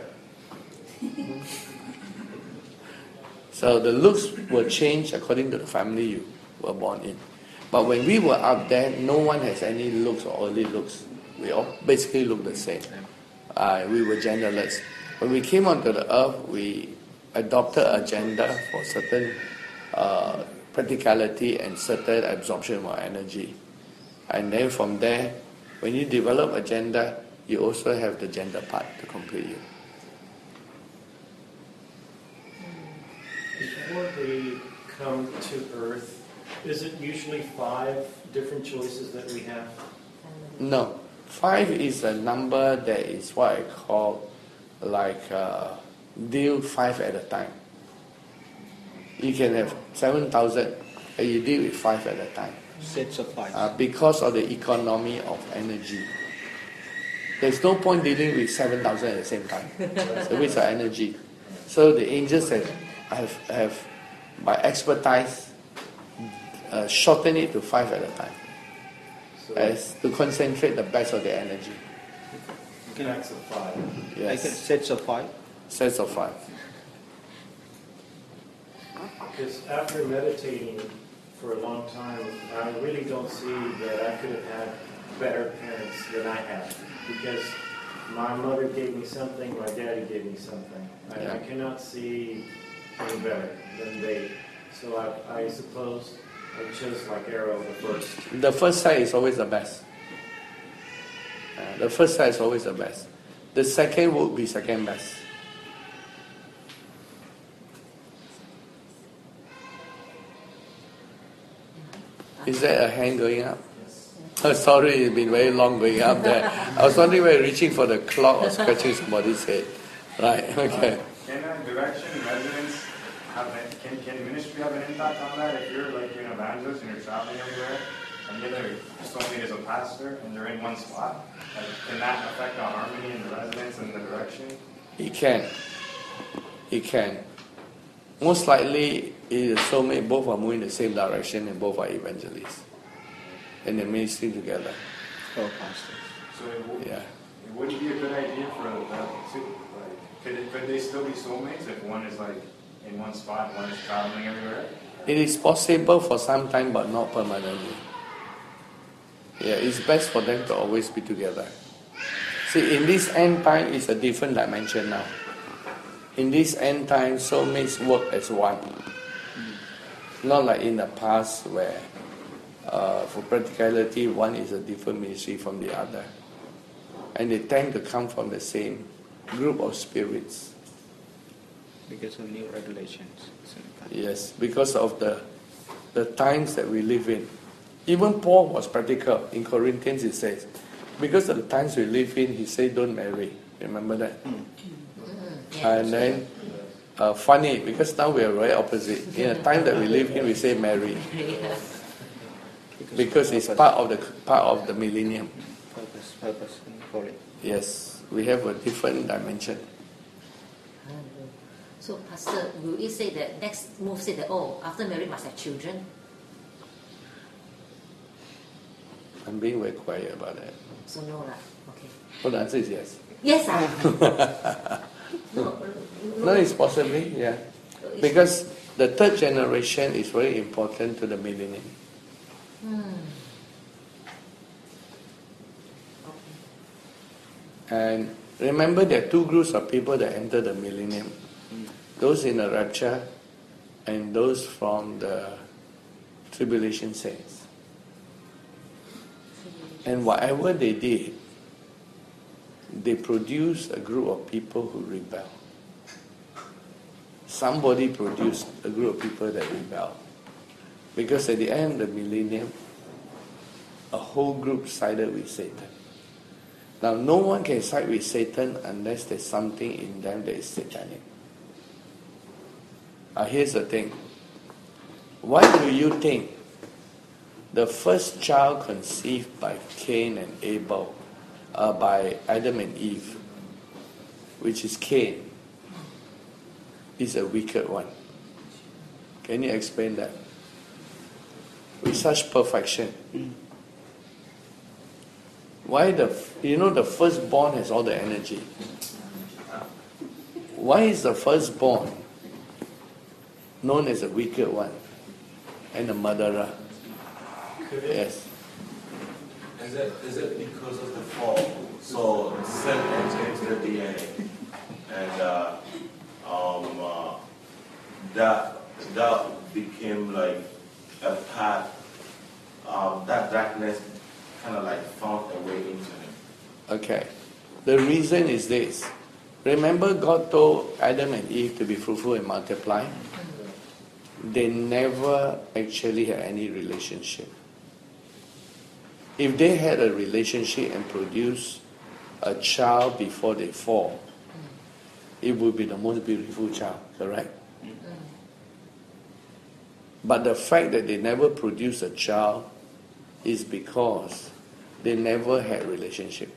So the looks will change according to the family you were born in. But when we were up there, no one has any looks or early looks. We all basically look the same. Uh, we were genderless. When we came onto the earth, we adopted a gender for certain uh, practicality and certain absorption of energy. And then from there, when you develop a gender, you also have the gender part to complete you. Before we come to Earth, is it usually five different choices that we have? No. Five is a number that is what I call like uh, deal five at a time. You can have seven thousand and you deal with five at a time. Sets of five. Uh, because of the economy of energy. There's no point dealing with seven thousand at the same time. It's a waste of energy. So the angels have, have, have by expertise, uh, shorten it to five at a time. So as to concentrate the best of the energy. Packs of five. Yes. Like sets of five? Sets of five. Because after meditating for a long time, I really don't see that I could have had better parents than I had. Because my mother gave me something, my daddy gave me something. I, Yeah. I cannot see any better than they. So I, I suppose I chose like Arrow the first. The first sight is always the best. Uh, the first sight is always the best. The second would be second best. Is that a hand going up? Oh, sorry, it's been very long going up there. I was wondering whether reaching for the clock or scratching somebody's head. Right, okay. Can a direction, residence, have a, can, can ministry have an impact on that? If you're like you're an evangelist and you're traveling everywhere, and the other soulmate is a pastor, and they're in one spot, like, can that affect the harmony and the residence and the direction? It can. It can. Most likely, it is soulmate, both are moving in the same direction and both are evangelists. And they're ministering together. Oh, pastors. So it, w- Yeah. it wouldn't be a good idea for that too. Like, could, it, could they still be soulmates if one is like in one spot, one is traveling everywhere? It is possible for some time, but not permanently. Yeah, it's best for them to always be together. See, in this end time, it's a different dimension now. In this end time, soulmates work as one. Not like in the past where, uh, for practicality, one is a different ministry from the other. and they tend to come from the same group of spirits. Because of new regulations. Yes, because of the the times that we live in. Even Paul was practical. In Corinthians it says, because of the times we live in, he said don't marry. Remember that? Mm. And then, uh, funny, because now we are very opposite. In the time that we live in, we say marry. Because it's part of the part of the millennium. Purpose, purpose, for it. Yes, we have a different dimension. So, Pastor, will you say that next move say that, oh, after marriage must have children? I'm being very quiet about that. So no lah. Okay. Well, the answer is yes. Yes, ah. no, no. No, it's possibly, yeah. Because the third generation is very important to the millennium. Hmm. And remember, there are two groups of people that enter the millennium. Those in the rapture and those from the tribulation saints. And whatever they did, they produced a group of people who rebel. Somebody produced a group of people that rebel. Because at the end of the millennium, a whole group sided with Satan. Now, no one can side with Satan unless there's something in them that is satanic. Now, here's the thing. Why do you think the first child conceived by Cain and Abel, uh, by Adam and Eve, which is Cain, is a wicked one? Can you explain that? With such perfection. Why the, you know, the firstborn has all the energy. Why is the firstborn known as a wicked one and a murderer? Yes. Is it, is it because of the fall? So sin enters the D N A, and uh, um, uh, that that became like a path. Um, that darkness kind of like found a way into him. Okay. The reason is this. Remember, God told Adam and Eve to be fruitful and multiply? They never actually had any relationship. If they had a relationship and produced a child before they fall, it would be the most beautiful child, correct? But the fact that they never produced a child is because they never had relationship.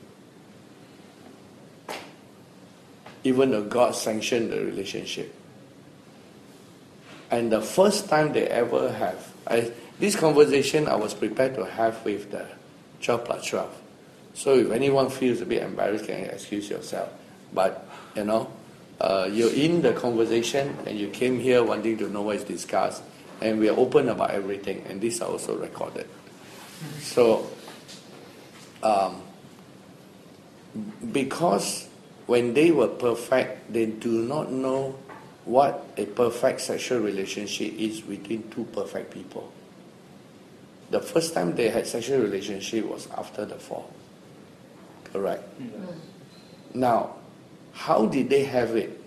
Even though God sanctioned the relationship. And the first time they ever have, I, this conversation I was prepared to have with the twelve plus twelve. So if anyone feels a bit embarrassed, can you excuse yourself? But, you know, uh, you're in the conversation and you came here wanting to know what is discussed. And we are open about everything. And these are also recorded. So, um, because when they were perfect, they do not know what a perfect sexual relationship is between two perfect people. The first time they had sexual relationship was after the fall. Correct? Mm-hmm. Now, how did they have it?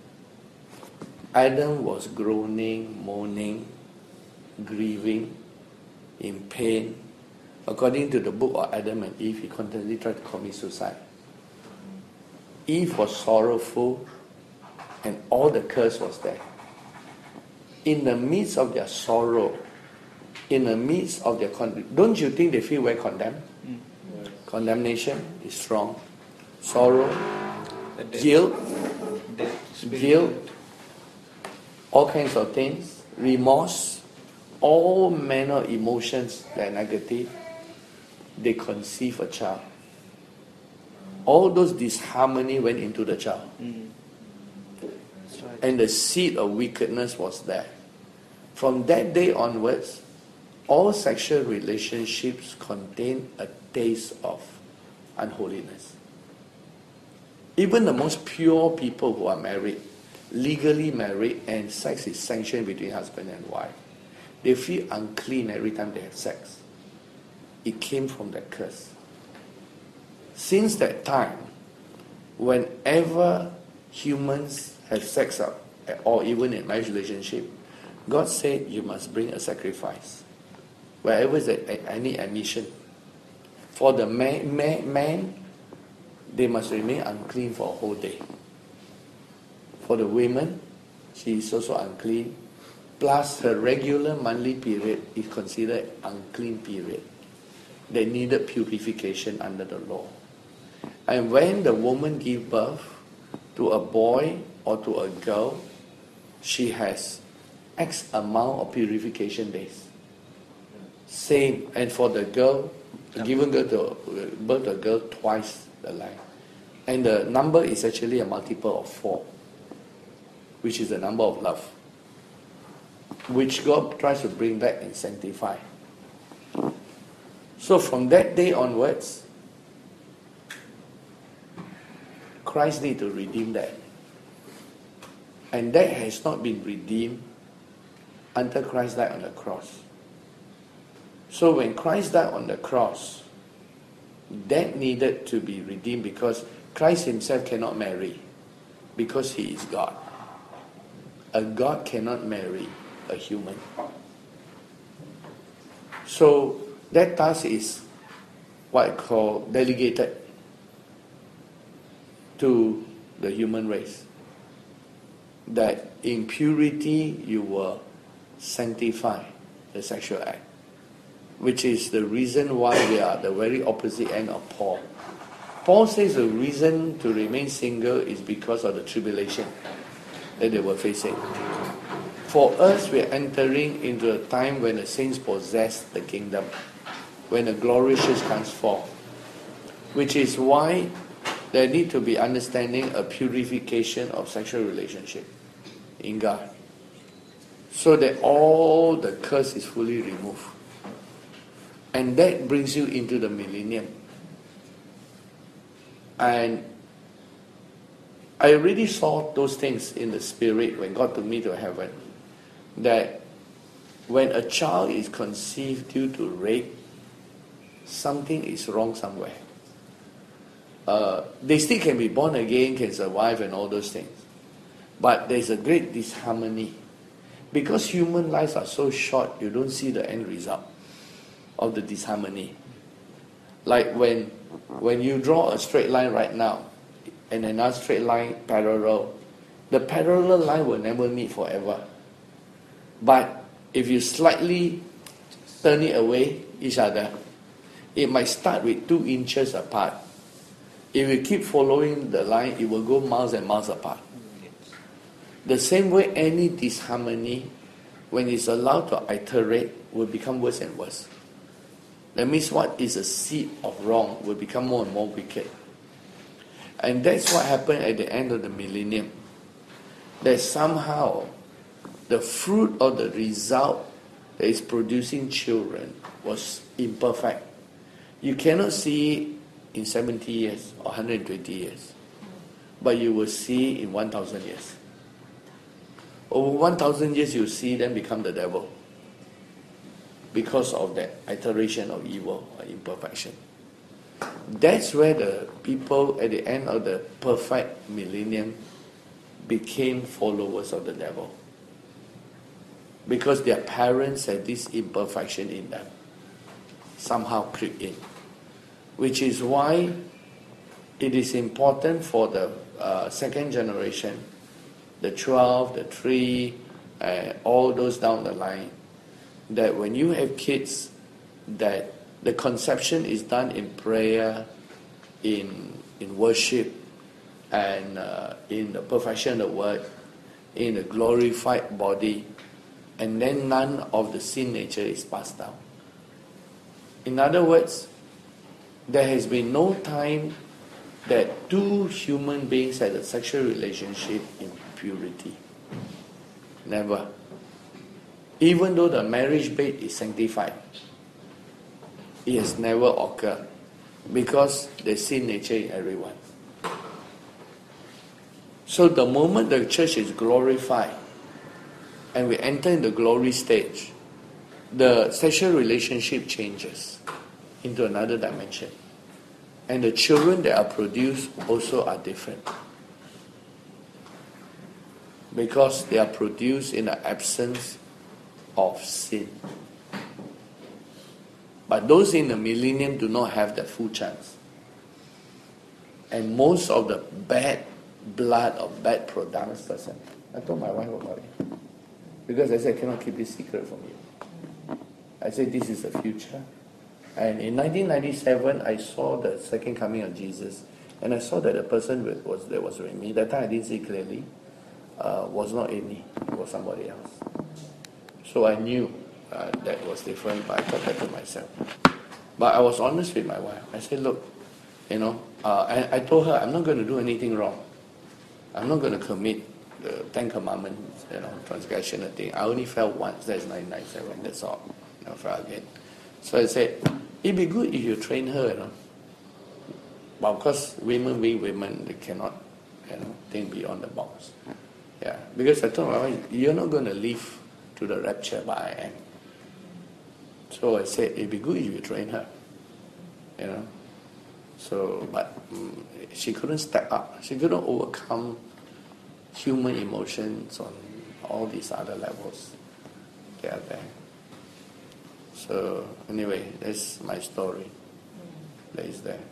Adam was groaning, moaning, grieving, in pain. According to the book of Adam and Eve, he constantly tried to commit suicide. Eve was sorrowful, and all the curse was there. In the midst of their sorrow, in the midst of their con- don't you think they feel very condemned? Mm. Yes. Condemnation is strong. Sorrow, guilt, guilt, all kinds of things, remorse, all manner of emotions that are negative. They conceive a child. All those disharmony went into the child. Mm. Right. And the seed of wickedness was there. From that day onwards, all sexual relationships contain a taste of unholiness. Even the most pure people who are married, legally married, and sex is sanctioned between husband and wife, they feel unclean every time they have sex. It came from that curse. since that time, whenever humans have sex up, or even in marriage relationship, God said you must bring a sacrifice. Wherever there's any emission. For the man, man, man, they must remain unclean for a whole day. For the women, she is also unclean. Plus her regular monthly period is considered unclean period. They needed purification under the law. And when the woman gives birth to a boy or to a girl, she has X amount of purification days. Same, and for the girl, given birth to, birth to a girl twice the life. And the number is actually a multiple of four, which is the number of love, which God tries to bring back and sanctify. So from that day onwards, Christ need to redeem that. And that has not been redeemed until Christ died on the cross. So when Christ died on the cross, that needed to be redeemed because Christ himself cannot marry because he is God. A God cannot marry a human. So that task is what I call delegated to the human race. That in purity you will sanctify the sexual act, which is the reason why we are the very opposite end of Paul. Paul says the reason to remain single is because of the tribulation that they were facing. For us, we are entering into a time when the saints possess the kingdom, when the glorious comes forth, which is why there need to be understanding a purification of sexual relationship in God, so that all the curse is fully removed. And that brings you into the millennium. And I already saw those things in the spirit when God took me to heaven, that when a child is conceived due to rape, something is wrong somewhere. Uh, they still can be born again, can survive and all those things. But there's a great disharmony. Because human lives are so short, you don't see the end result of the disharmony. Like when, when you draw a straight line right now, and another straight line parallel, the parallel line will never meet forever. But if you slightly turn it away each other, it might start with two inches apart. If you keep following the line, it will go miles and miles apart. The same way, any disharmony, when it's allowed to iterate, will become worse and worse. That means what is a seed of wrong will become more and more wicked. And that's what happened at the end of the millennium. That somehow the fruit or the result that is producing children was imperfect. You cannot see it in seventy years or one hundred twenty years, but you will see in one thousand years. Over one thousand years you see them become the devil because of that iteration of evil or imperfection. That's where the people at the end of the perfect millennium became followers of the devil, because their parents had this imperfection in them, somehow creep in. Which is why it is important for the uh, second generation, the twelve, the three, uh, all those down the line, that when you have kids, that the conception is done in prayer, in in worship, and uh, in the perfection of the word, in a glorified body, and then none of the sin nature is passed down. In other words, there has been no time that two human beings had a sexual relationship in purity. Never. Even though the marriage bed is sanctified, it has never occurred because there's sin nature in everyone. So the moment the church is glorified and we enter in the glory stage, the sexual relationship changes into another dimension. And the children that are produced also are different. Because they are produced in the absence of sin. But those in the millennium do not have that full chance. And most of the bad blood or bad products person, I told my wife about it. Because I said, I cannot keep this secret from you. I said, this is the future. And in nineteen ninety-seven, I saw the second coming of Jesus. And I saw that the person that was, that was with me, that time I didn't see clearly, uh, was not in me. It was somebody else. So I knew uh, that was different, but I thought that to myself. But I was honest with my wife. I said, look, you know, uh, I, I told her, I'm not going to do anything wrong. I'm not going to commit the Ten Commandments, you know, transgression thing. I only fell once, that's nineteen ninety-seven, that's all. Never fell again. So I said, it'd be good if you train her, you know. But of course, women being women, they cannot, you know, think beyond the box. Yeah, because I told my wife, you're not going to live to the rapture, but I am. So I said, it'd be good if you train her, you know. So, but um, she couldn't step up. She couldn't overcome human emotions on all these other levels. They are there. So anyway, that's my story. That is there.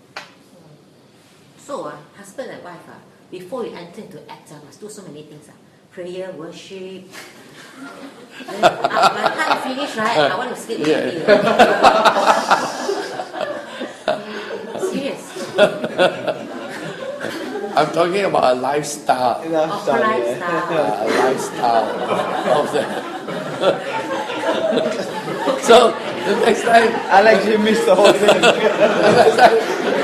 So, uh, husband and wife, uh, before you enter into act, uh, must do so many things. Uh, prayer, worship. Then, uh, by the time you finish, right, I want to sleep Yeah. with you. Serious. I'm talking about a lifestyle. Oh, lifestyle. Yeah, a lifestyle of that. So the next time, Alex, you missed the whole thing. next time,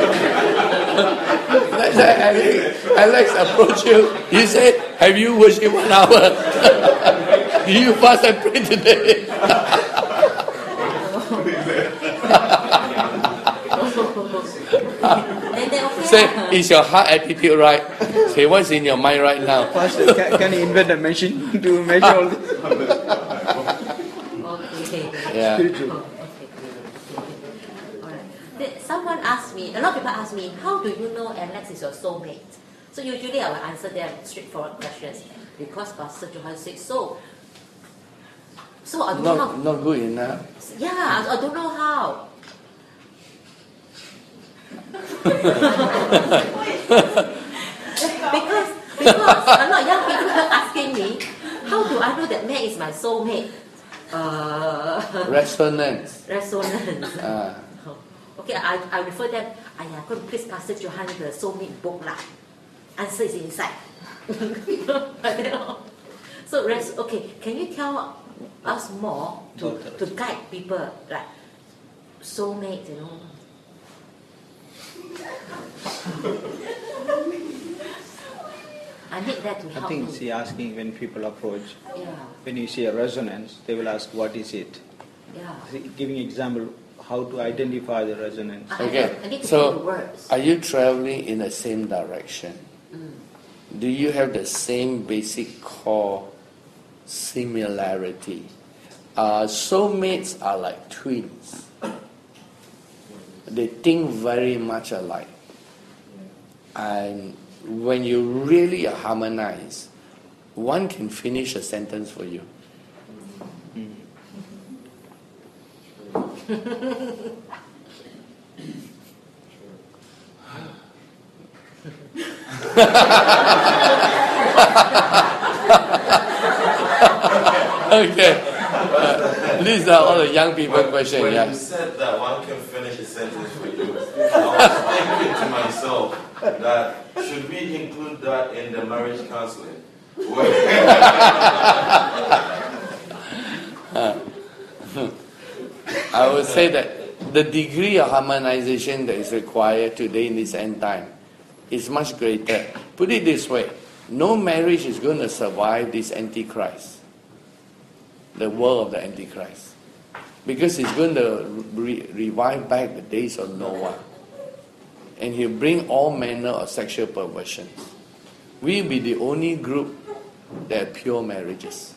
next time Alex, Alex approached you, he said, have you worshipped one hour? Do you fast and pray today? Say, is your heart attitude right? Say, what's in your mind right now? Pastor, can, can you invent a machine to measure all this? Okay. Yeah. Spiritual. Alright. Someone asked me, a lot of people ask me, how do you know Alex is your soulmate? So usually I will answer them straightforward questions. Because Pastor Johann said so. So I don't Not, know how. not good enough. Yeah, I, I don't know how. because because a lot of young people are asking me, how do I know that man is my soulmate? Uh, Resonance. Resonance. Uh. Okay, I, I refer them. Aya, go and please Pastor Johann the soulmate book lah. Answer is inside. So res, okay, can you tell us more to, to guide people like soulmates, you know? I need that to help I think me. she asking when people approach, Yeah. when you see a resonance, they will ask what is it. Yeah. Giving example how to identify the resonance. Okay, so are you traveling in the same direction? Mm. Do you have the same basic core similarity? Uh, soulmates are like twins. They think very much alike. And when you really harmonize, one can finish a sentence for you. Okay. Uh, these are all the young people questions. When Yeah. you said that one can finish a sentence for you, I was thinking to myself that should we include that in the marriage counseling? Uh, I would say that the degree of harmonization that is required today in this end time is much greater. Put it this way, no marriage is going to survive this Antichrist, the world of the Antichrist, because he's going to re- revive back the days of Noah, and he'll bring all manner of sexual perversions. We'll be the only group that have pure marriages,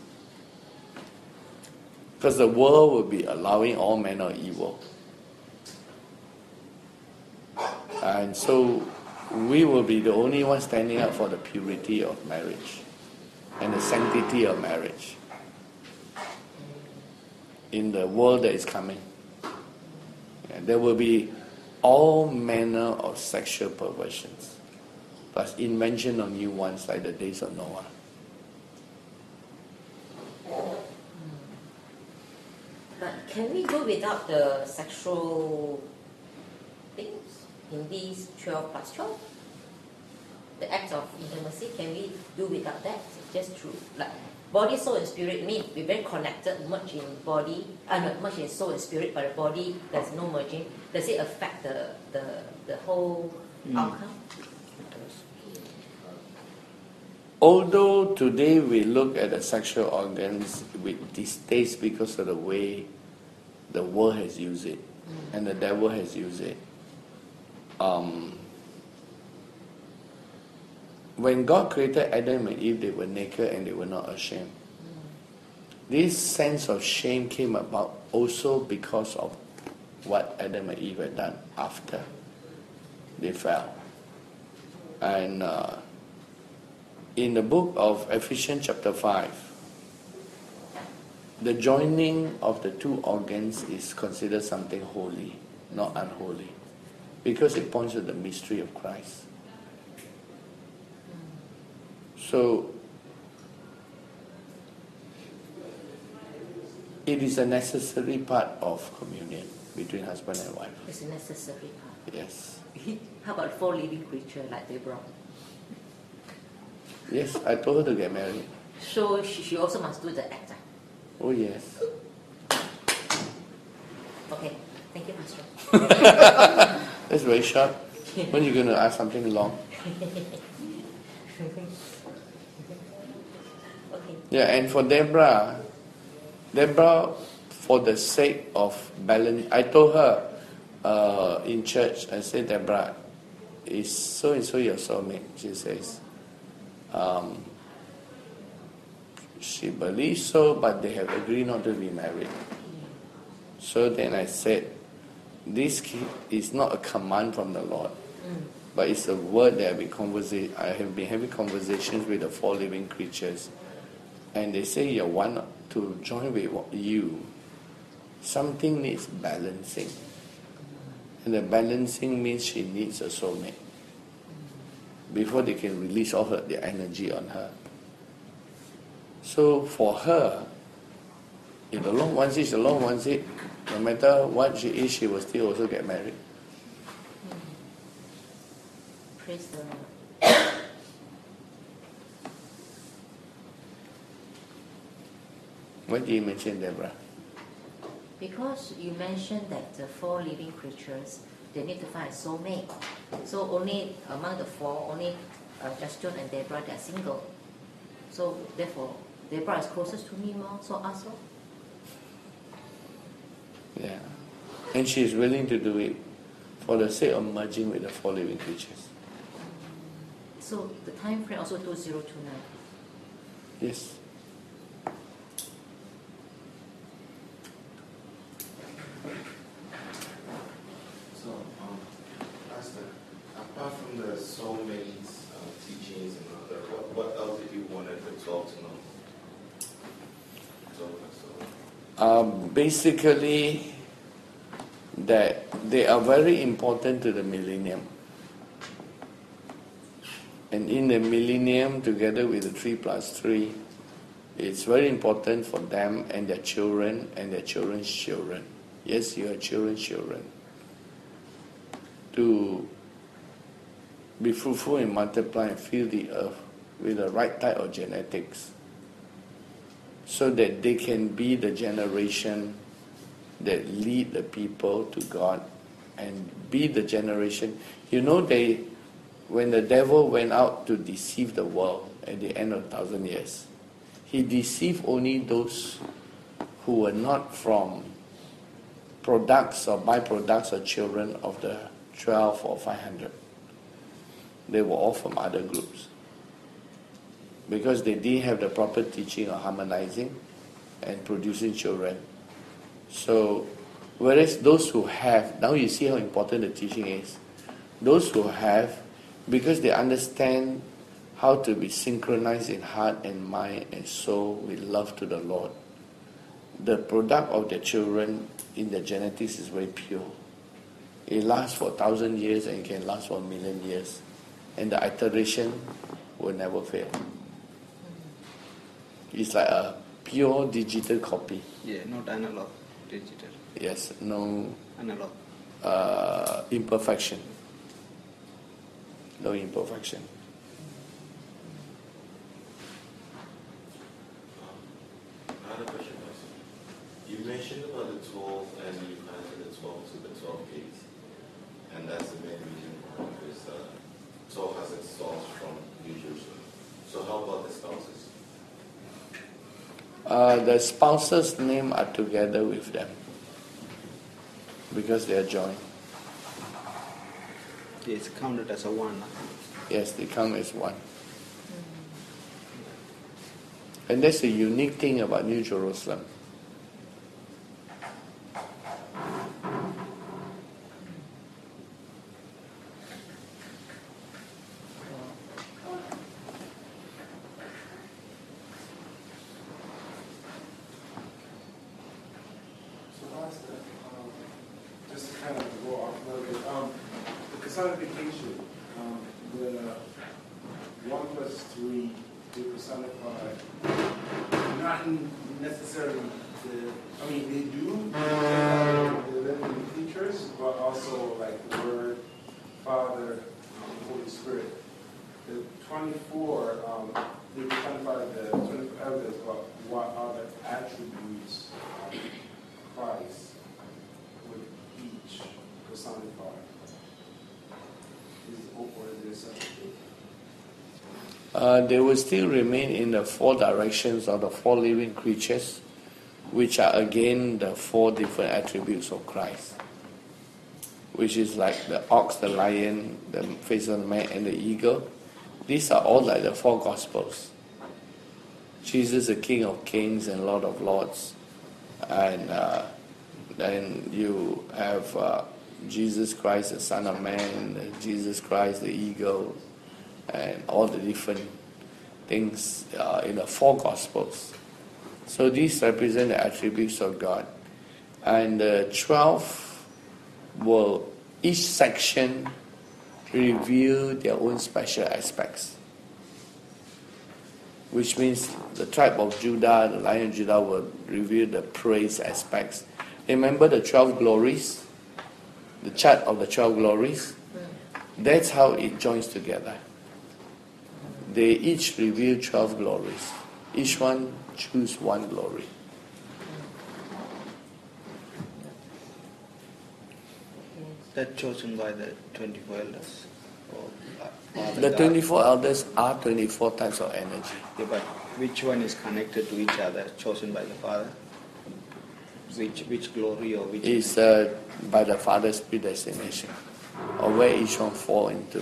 because the world will be allowing all manner of evil. And so we will be the only ones standing up for the purity of marriage and the sanctity of marriage in the world that is coming. And there will be all manner of sexual perversions, plus invention of new ones like the days of Noah. But can we do without the sexual things in these twelve plus twelve? The acts of intimacy, can we do without that? Just through, like, body, soul, and spirit mean we're very connected, much in body, uh, no, much in soul and spirit, but the body, there's no merging. Does it affect the, the, the whole mm. outcome? Although today we look at the sexual organs with distaste because of the way the world has used it mm. and the devil has used it, um, when God created Adam and Eve, they were naked and they were not ashamed. Mm. This sense of shame came about also because of what Adam and Eve had done after they fell. And uh, in the book of Ephesians chapter five, the joining of the two organs is considered something holy, not unholy, because it points to the mystery of Christ. So, it is a necessary part of communion between husband and wife. It's a necessary part. Yes. How about four living creatures like they brought? Yes, I told her to get married. So she, she also must do the act. Oh yes. Okay, thank you, Pastor. That's very short. When are you going to ask something long? Okay. Yeah, and for Deborah, Deborah, for the sake of balance, I told her uh, in church, I said, Deborah, is so and so your soulmate? She says, um, she believes so, but they have agreed not to be married. So then I said, this is not a command from the Lord, mm. but it's a word that I've been conversa- I have been having conversations with the four living creatures. And they say, you want to join with you, something needs balancing. And the balancing means she needs a soulmate before they can release all her, their energy on her. So for her, if the Lord wants it, the Lord wants it. No matter what she is, she will still also get married. Praise the Lord. What did you mention, Deborah? Because you mentioned that the four living creatures, they need to find a soulmate. So only among the four, only uh, Justin and Deborah, they are single. So therefore, Deborah is closest to me more, so also. Yeah. And she is willing to do it for the sake of merging with the four living creatures. So the time frame also two thousand twenty-nine? Yes. So, um, Pastor, apart from the soulmates uh, teachings and other, what, what else did you want the twelve to know? So, so. Um, basically, that they are very important to the millennium. And in the millennium, together with the three plus three, it's very important for them and their children and their children's children. Yes, you are children's children. To be fruitful and multiply and fill the earth with the right type of genetics, so that they can be the generation that lead the people to God and be the generation. You know, they, when the devil went out to deceive the world at the end of a thousand years, he deceived only those who were not from products or byproducts or children of the twelve or five hundred. They were all from other groups, because they didn't have the proper teaching of harmonizing and producing children. So, whereas those who have, now you see how important the teaching is. those who have, because they understand how to be synchronized in heart and mind and soul with love to the Lord, the product of their children in their genetics is very pure. It lasts for a thousand years and can last for a million years. And the iteration will never fail. It's like a pure digital copy. Yeah, not analog, digital. Yes, no Analog. uh, imperfection. No imperfection. Another question, Pastor. You mentioned about the twelve and you connected the twelve to the twelve gates. And that's the main reason why, because uh, twelve has its source from New Jerusalem. So how about the spouses? Uh, the spouses' name are together with them because they are joined. It's counted as a one. Yes, they come as one. And that's the unique thing about New Jerusalem. So Pastor, um, just to kind of go off a little bit, um, the personification, um, the one plus three, they personify not necessarily the, I mean, they do uh, the living creatures, but also like the Word, Father, and Holy Spirit. The twenty-four, um, they personify the twenty-four elders, but what are the attributes of Christ would each personify? Is, or is there something? Uh, they will still remain in the four directions of the four living creatures, which are again the four different attributes of Christ, which is like the ox, the lion, the face of the man, and the eagle. These are all like the four Gospels. Jesus, the King of Kings and Lord of Lords. And uh, then you have uh, Jesus Christ, the Son of Man, Jesus Christ, the eagle, and all the different things uh, in the four Gospels. So these represent the attributes of God. And the twelve will, each section reveal their own special aspects. Which means the tribe of Judah, the Lion of Judah will reveal the praise aspects. Remember the twelve glories? The chart of the twelve glories? That's how it joins together. They each reveal twelve glories. Each one choose one glory. That chosen by the twenty-four elders. Or, uh, The God. twenty-four elders are twenty-four types of energy. Yeah, but which one is connected to each other, chosen by the Father? Which which glory or which? Is uh, by the Father's predestination, or where each one fall into.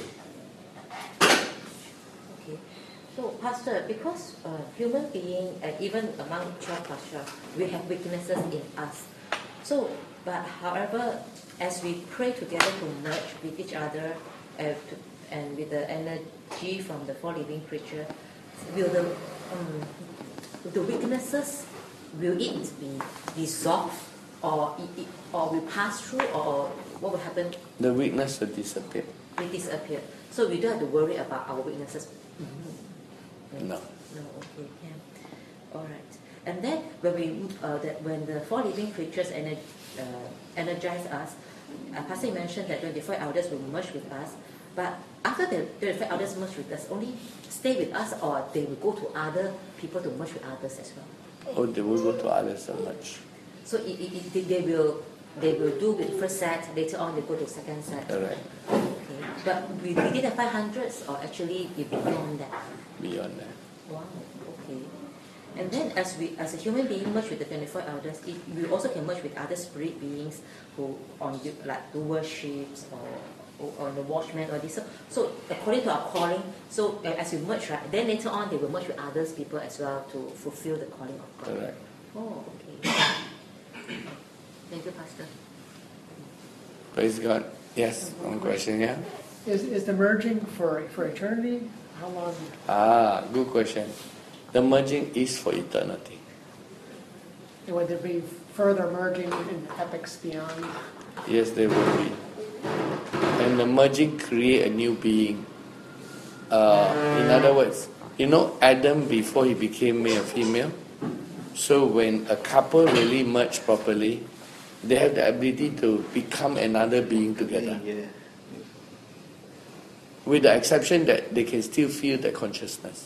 Okay. So, Pastor, because uh, human being, uh, even among twelve plus twelve, we have weaknesses in us. So, but however, as we pray together to merge with each other uh, to, and with the energy from the four living creatures, will the um, the weaknesses, will it be dissolved, or it, it, or will pass through, or what will happen? The weakness will disappear. Will disappear. So we don't have to worry about our weaknesses. No. No. Okay. Yeah. All right. And then when we uh, that when the four living creatures ener- uh, energize us, uh, Pastor mentioned that twenty-four elders will merge with us. But after the twenty-four elders merge with us, only stay with us, or they will go to other people to merge with others as well. Oh, they will go to others so much. So it, it, it, they will they will do with the first set. Later on, they go to second set. Correct. Okay. But we within the five hundreds, or actually we beyond that. Beyond that. Wow. Okay. And then, as we, as a human being, merge with the twenty-four elders, it, we also can merge with other spirit beings who on you, like the worships or, or, or the watchmen or this. So, so according to our calling, so uh, as we merge, right, then later on they will merge with others people as well to fulfill the calling of God. Correct. Oh, okay. Thank you, Pastor. Praise God. Yes, one question, yeah? Is, is the merging for, for eternity? How long? Ah, good question. The merging is for eternity. And would there be further merging in epochs beyond? Yes, there will be. And the merging create a new being. Uh, in other words, you know Adam before he became male and female? So when a couple really merge properly, they have the ability to become another being together. Yeah. With the exception that they can still feel their consciousness.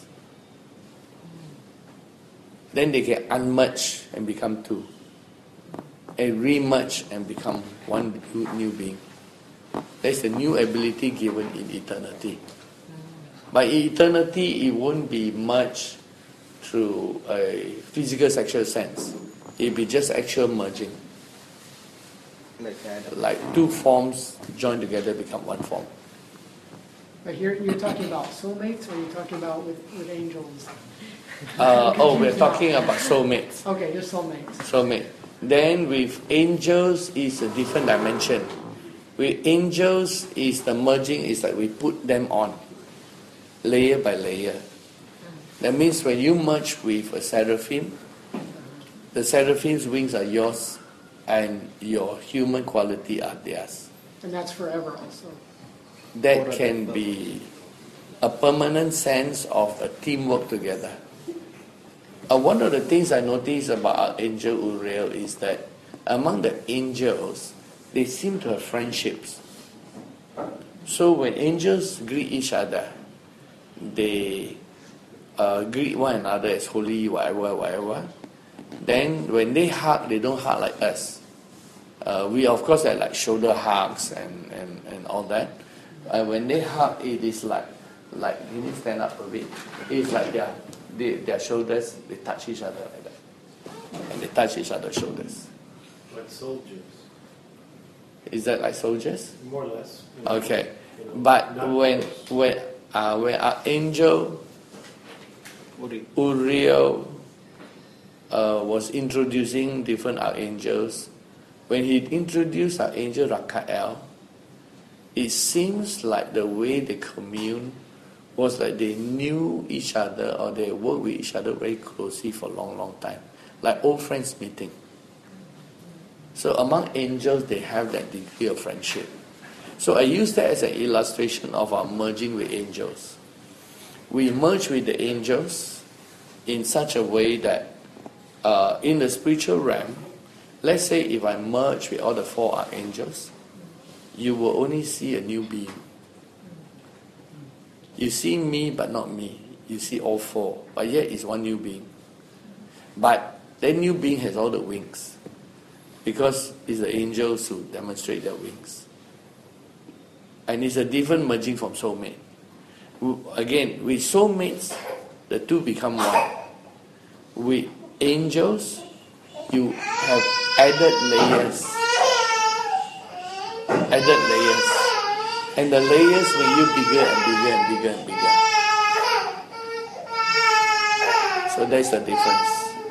Then they can unmerge and become two. And re-merge and become one new being. That's the new ability given in eternity. By eternity, it won't be merged through a physical sexual sense. It'll be just actual merging. Like that. Like two forms joined together become one form. But here you're talking about soulmates, or you're talking about with, with angels? Uh, oh, we're talking about soulmates. Okay, just soulmates. Soulmate. Then with angels is a different dimension. With angels is the merging is like we put them on, layer by layer. That means when you merge with a seraphim, the seraphim's wings are yours and your human quality are theirs. And that's forever also. That can be a permanent sense of a teamwork together. Uh, one of the things I noticed about Angel Uriel is that among the angels, they seem to have friendships. So when angels greet each other, they uh, greet one another as holy, whatever, whatever. Then when they hug, they don't hug like us. Uh, we of course have like shoulder hugs and, and, and all that. Uh, when they hug, it is like, like you need to stand up a bit. It's like their, they, their shoulders, they touch each other like that. And they touch each other's shoulders. Like soldiers. Is that like soldiers? More or less. You know, Okay. you know, But not when, close. when, uh, when our angel Uriel uh, was introducing different archangels, when he introduced Archangel Raphael, it seems like the way they commune was like they knew each other or they worked with each other very closely for a long, long time. Like old friends meeting. So among angels, they have that degree of friendship. So I use that as an illustration of our merging with angels. We merge with the angels in such a way that uh, in the spiritual realm, let's say if I merge with all the four archangels, you will only see a new being. You see me but not me. You see all four, but yet it's one new being. But that new being has all the wings, because it's the angels who demonstrate their wings. And it's a different merging from soulmate. Again, with soulmates, the two become one. With angels, you have added layers. Added layers. And the layers make you bigger and bigger and bigger and bigger. So that's the difference.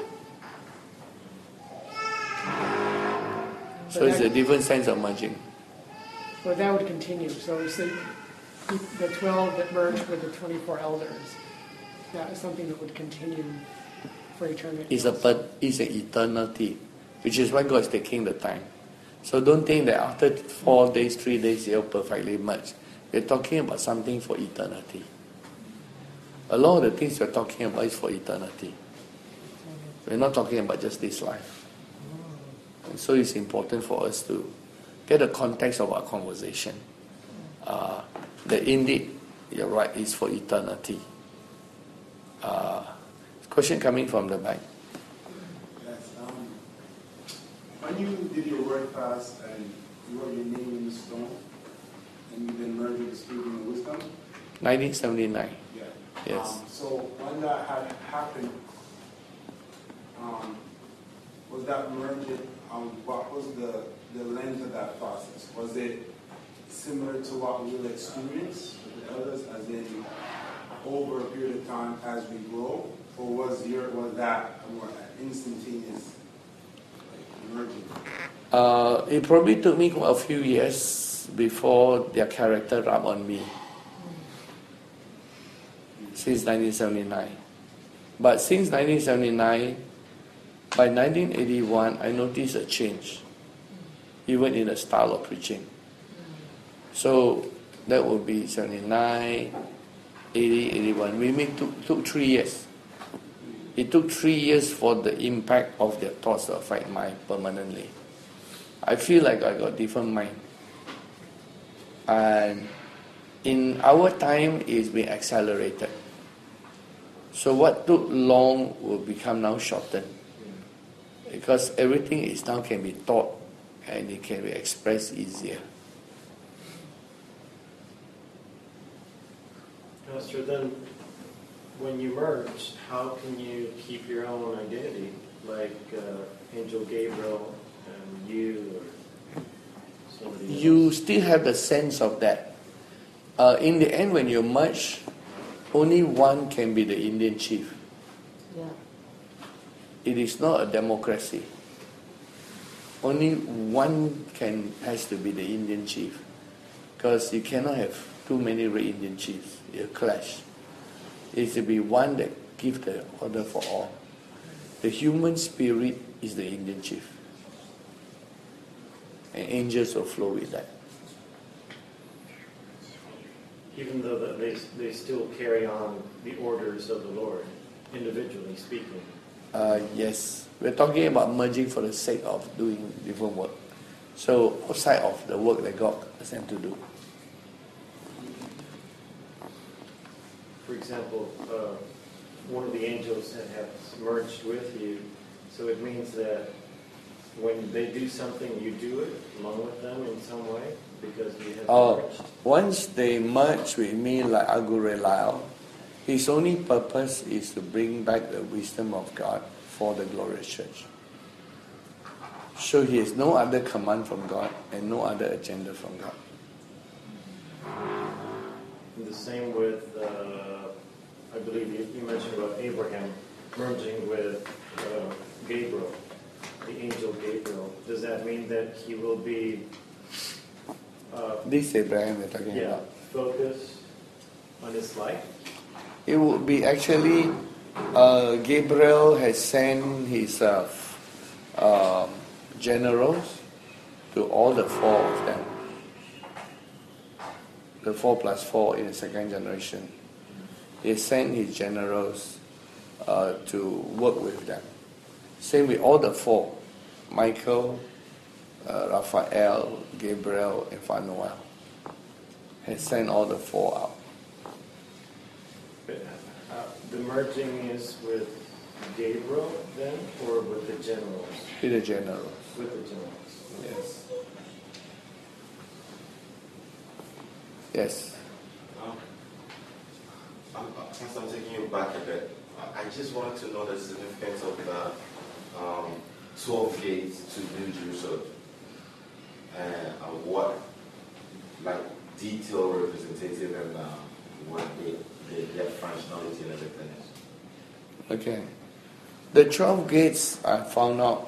So it's a different sense of merging. Well, that would continue. So it's the, the twelve that merged with the twenty-four elders. That is something that would continue for eternity. It's a per, it's an eternity, which is why God is taking the time. So don't think that after four days, three days, you'll perfectly merge. We're talking about something for eternity. A lot of the things we're talking about is for eternity. We're not talking about just this life. And so it's important for us to get the context of our conversation. Uh, that indeed, you're right, it's for eternity. Uh, question coming from the back. Yes. Um, when you did your word fast and you wrote your name in the stone, and you then merged with the spirit and the wisdom? nineteen seventy-nine. Yeah. Yes. Um, so when that had happened, um, was that merging, um, what was the, the length of that process? Was it similar to what we will experience with the others, as in over a period of time as we grow? Or was your was that a more instantaneous like, merging? Uh, it probably took me a few years before their character rub on me. Since nineteen seventy-nine. But since nineteen seventy-nine, by nineteen eighty-one, I noticed a change, even in the style of preaching. So that would be seventy-nine, eighty, eighty-one. We mean took, took three years. It took three years for the impact of their thoughts to affect mine permanently. I feel like I got different mind. And in our time, it's been accelerated. So what took long will become now shortened. Because everything is now can be taught and it can be expressed easier. Pastor, then when you merge, how can you keep your own identity, like uh, Angel Gabriel and you or somebody else? You still have the sense of that. Uh, in the end, when you merge, only one can be the Indian chief. Yeah. It is not a democracy. Only one can has to be the Indian chief, because you cannot have too many Red Indian chiefs. It'll clash. It should be one that gives the order for all. The human spirit is the Indian chief, and angels will flow with that. Even though that they, they still carry on the orders of the Lord, individually speaking. Uh, yes, we're talking about merging for the sake of doing different work. So outside of the work that God has them to do. For example, uh, one of the angels that has merged with you, so it means that when they do something, you do it along with them in some way, because you have Uh, merged. once they merge with me like Agure Lao, his only purpose is to bring back the wisdom of God for the glorious church. So he has no other command from God and no other agenda from God. And the same with, uh, I believe you, you mentioned about Abraham merging with uh, Gabriel, the angel Gabriel. Does that mean that he will be uh, This Abraham we're talking yeah, about. focused on his life? It would be actually, uh, Gabriel has sent his uh, uh, generals to all the four of them. The four plus four in the second generation. He sent his generals uh, to work with them. Same with all the four. Michael, uh, Raphael, Gabriel, and Phanuel. He sent all the four out. Uh, the merging is with Gabriel then, or with the generals? With the generals. With the generals. Yes. Yes. Um, I'm, since I'm taking you back a bit, I just wanted to know the significance of the um, twelve gates to New Jerusalem and uh, what, like, detail representative and uh, what they, they, their functionality and everything is. Okay. The twelve gates, I found out,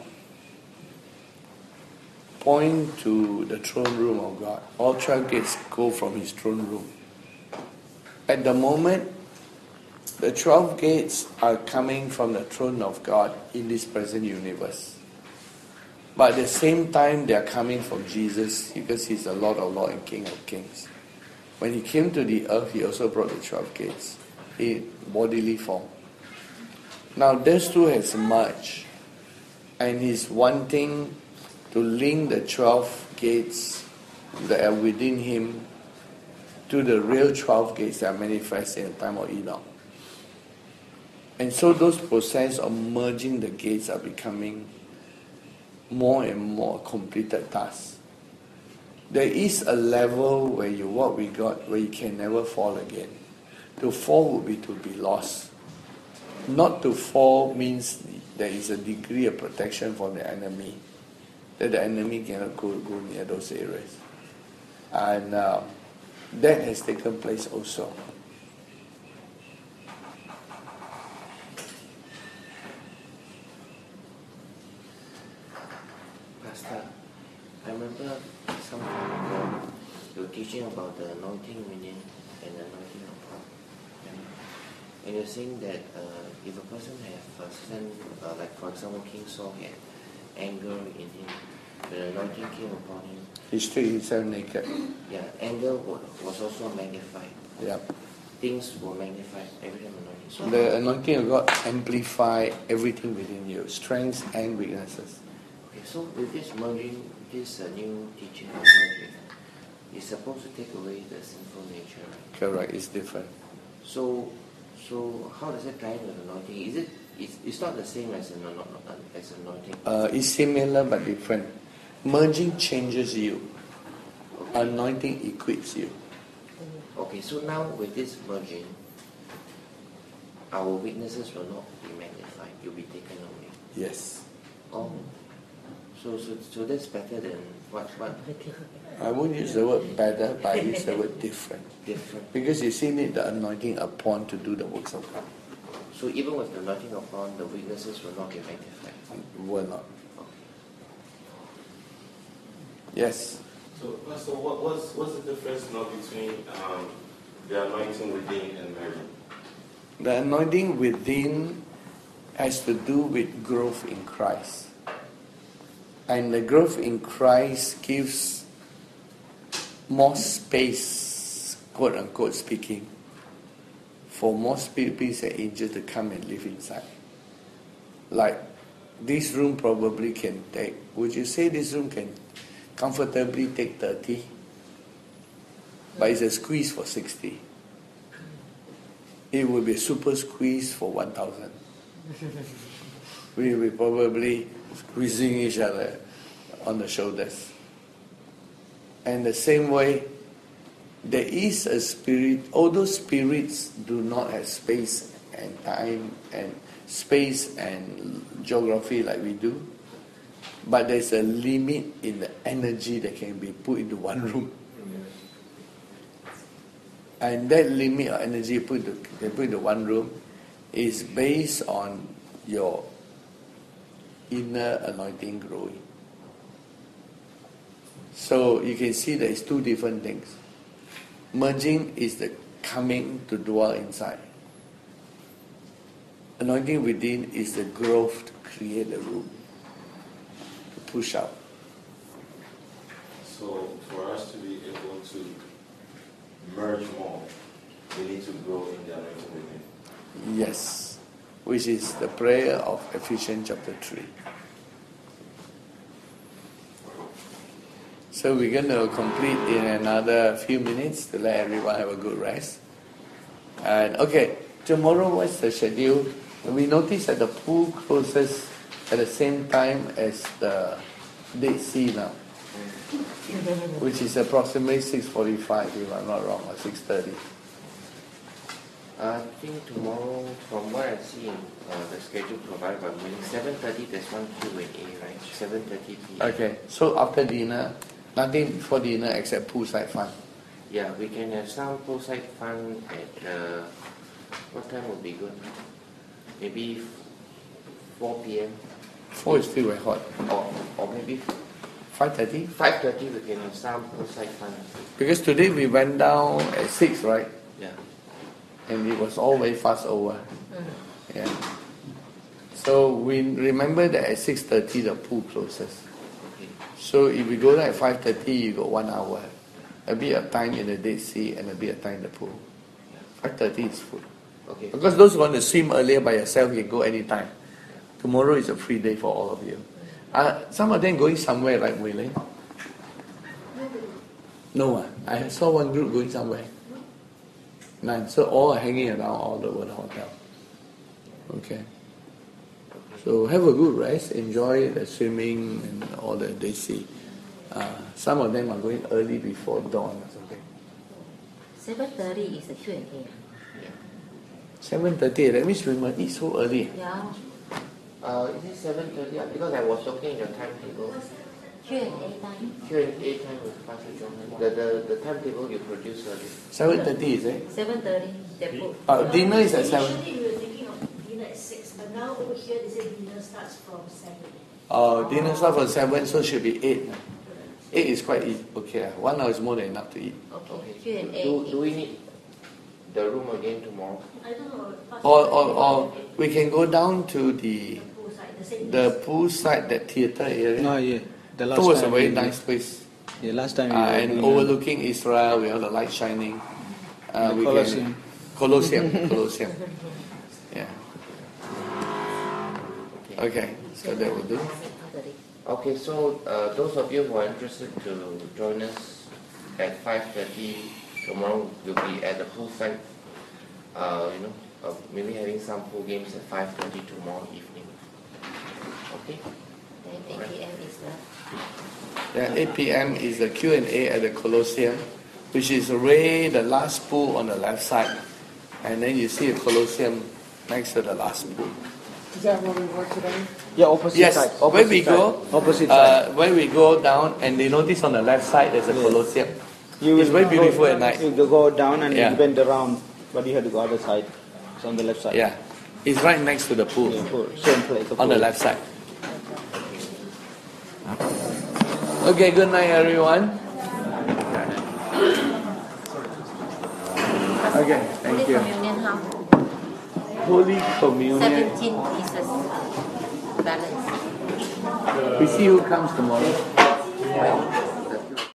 point to the throne room of God. All twelve gates go from his throne room. At the moment, the twelve gates are coming from the throne of God in this present universe. But at the same time, they are coming from Jesus because he's the Lord of Lords and King of Kings. When he came to the earth, he also brought the twelve gates in bodily form. Now, these two has merged, and he's wanting to link the twelve gates that are within him to the real twelve gates that are manifest in the time of Enoch. And so those process of merging the gates are becoming more and more completed tasks. There is a level where you walk with God where you can never fall again. To fall would be to be lost. Not to fall means there is a degree of protection from the enemy, that the enemy cannot go, go near those areas. And uh, that has taken place also. Pastor, I remember some time ago, you were teaching about the anointing within and the anointing upon. And you're saying that uh, if a person have a certain, uh, like for example, King Saul had anger in him, the anointing came upon him. He stripped himself naked. Yeah, anger was, was also magnified. Yeah. Things were magnified every time anointing. So The anointing of God amplify everything within you, strengths and weaknesses. okay, so with this merging, this uh, new teaching of merging, it's supposed to take away the sinful nature, right? Correct, it's different. So, so how does it tie with anointing? Is it? It's, it's not the same as an as anointing. Uh, it's similar but different. Merging changes you. Okay. Anointing equips you. Okay, so now with this merging, our weaknesses will not be magnified; you'll be taken away. Yes. Oh, so so so that's better than what what? I won't use the word better, but I use the word different. Different. Because you still need the anointing upon to do the works of God. So even with the anointing upon, the weaknesses will not be magnified. Will not. Okay. Yes. So, Pastor, what, what's, what's the difference now between um, the anointing within and merging? The anointing within has to do with growth in Christ. And the growth in Christ gives more space, quote unquote speaking, for more spirits and angels to come and live inside. Like this room probably can take, would you say this room can comfortably take thirty? But it's a squeeze for sixty. It will be a super squeeze for one thousand. We will be probably squeezing each other on the shoulders. And the same way, there is a spirit, although spirits do not have space and time and space and geography like we do, but there's a limit in the energy that can be put into one room. And that limit of energy put to, can put into one room is based on your inner anointing growing. So you can see there is two different things. Merging is the coming to dwell inside. Anointing within is the growth to create a room, to push out. So for us to be able to merge more, we need to grow in the anointing within. Yes, which is the prayer of Ephesians chapter three. So we're going to complete in another few minutes to let everyone have a good rest. And okay, tomorrow what's the schedule? We notice that the pool closes at the same time as the Dead Sea now, which is approximately six forty-five if I'm not wrong, or six thirty. I think tomorrow, from what I see in uh, the schedule provided by me, seven thirty there's one Q and A, right? seven thirty p m. Okay, so after dinner, nothing before dinner except poolside fun. Yeah, we can have some poolside fun at, uh, what time would be good? Maybe four p m Four is still very hot. Or, or maybe Five thirty. five thirty we can have some poolside fun. Because today we went down at six, right? Yeah. And it was all very fast over. Yeah. So we remember that at six thirty the pool closes. Okay. So if we go there at five thirty, you got one hour. A bit of time in the Dead Sea and a bit of time in the pool. five thirty is full. Okay. Because those who want to swim earlier by yourself, you can go anytime. Tomorrow is a free day for all of you. Uh, some of them going somewhere, right, Wei Ling? No, uh, I saw one group going somewhere. None. So all are hanging around all over the hotel. Okay. So have a good rest. Enjoy the swimming and all the Dead Sea. Uh, some of them are going early before dawn or something. seven thirty is the Q and A. seven thirty, that means we must eat so early. Yeah. Uh, is it seven thirty? Because I was looking at your timetable. Q and A time. Q and A time with Pastor Johann. The, the, the timetable you produced earlier. seven thirty is it? seven thirty. Uh, dinner is at seven. Initially, we were thinking of dinner at six, but now over here they say dinner starts from seven. Uh, dinner starts from seven, so should be eight. Eight is quite easy. Okay, one hour is more than enough to eat. Okay. Q and A. Do, do we need the room again tomorrow? I don't know. Or, or, or we can go down to the the poolside, that theater area. No, yeah. The last That was a time very we- nice place. Yeah, last time we Uh, were and doing overlooking Israel, we have the light shining. Uh, The we Colosseum. Can, Colosseum. Colosseum. Yeah. Okay, so that will do. Okay, so uh, those of you who are interested to join us at five thirty tomorrow, we'll be at the poolside. Uh, you know, uh, maybe having some pool games at five thirty tomorrow evening. Okay. Then eight P M is the Yeah, eight P M is the Q and A at the Colosseum, which is way the last pool on the left side. And then you see a Colosseum next to the last pool. Is that where we were today? Yeah, opposite Yes, side. where Opposite we side. go, Opposite uh, side. when we go down, and they notice on the left side there's a Colosseum. You It's will very beautiful go, at night. You go down and Yeah. you bend around, but you have to go other side. It's on the left side. Yeah, it's right next to the pool. Yeah, pool. Same place. On the left side. Okay, good night, everyone. Okay, thank Holy you. Communion how? Holy Communion. Seventeen pieces balance. We see who comes tomorrow.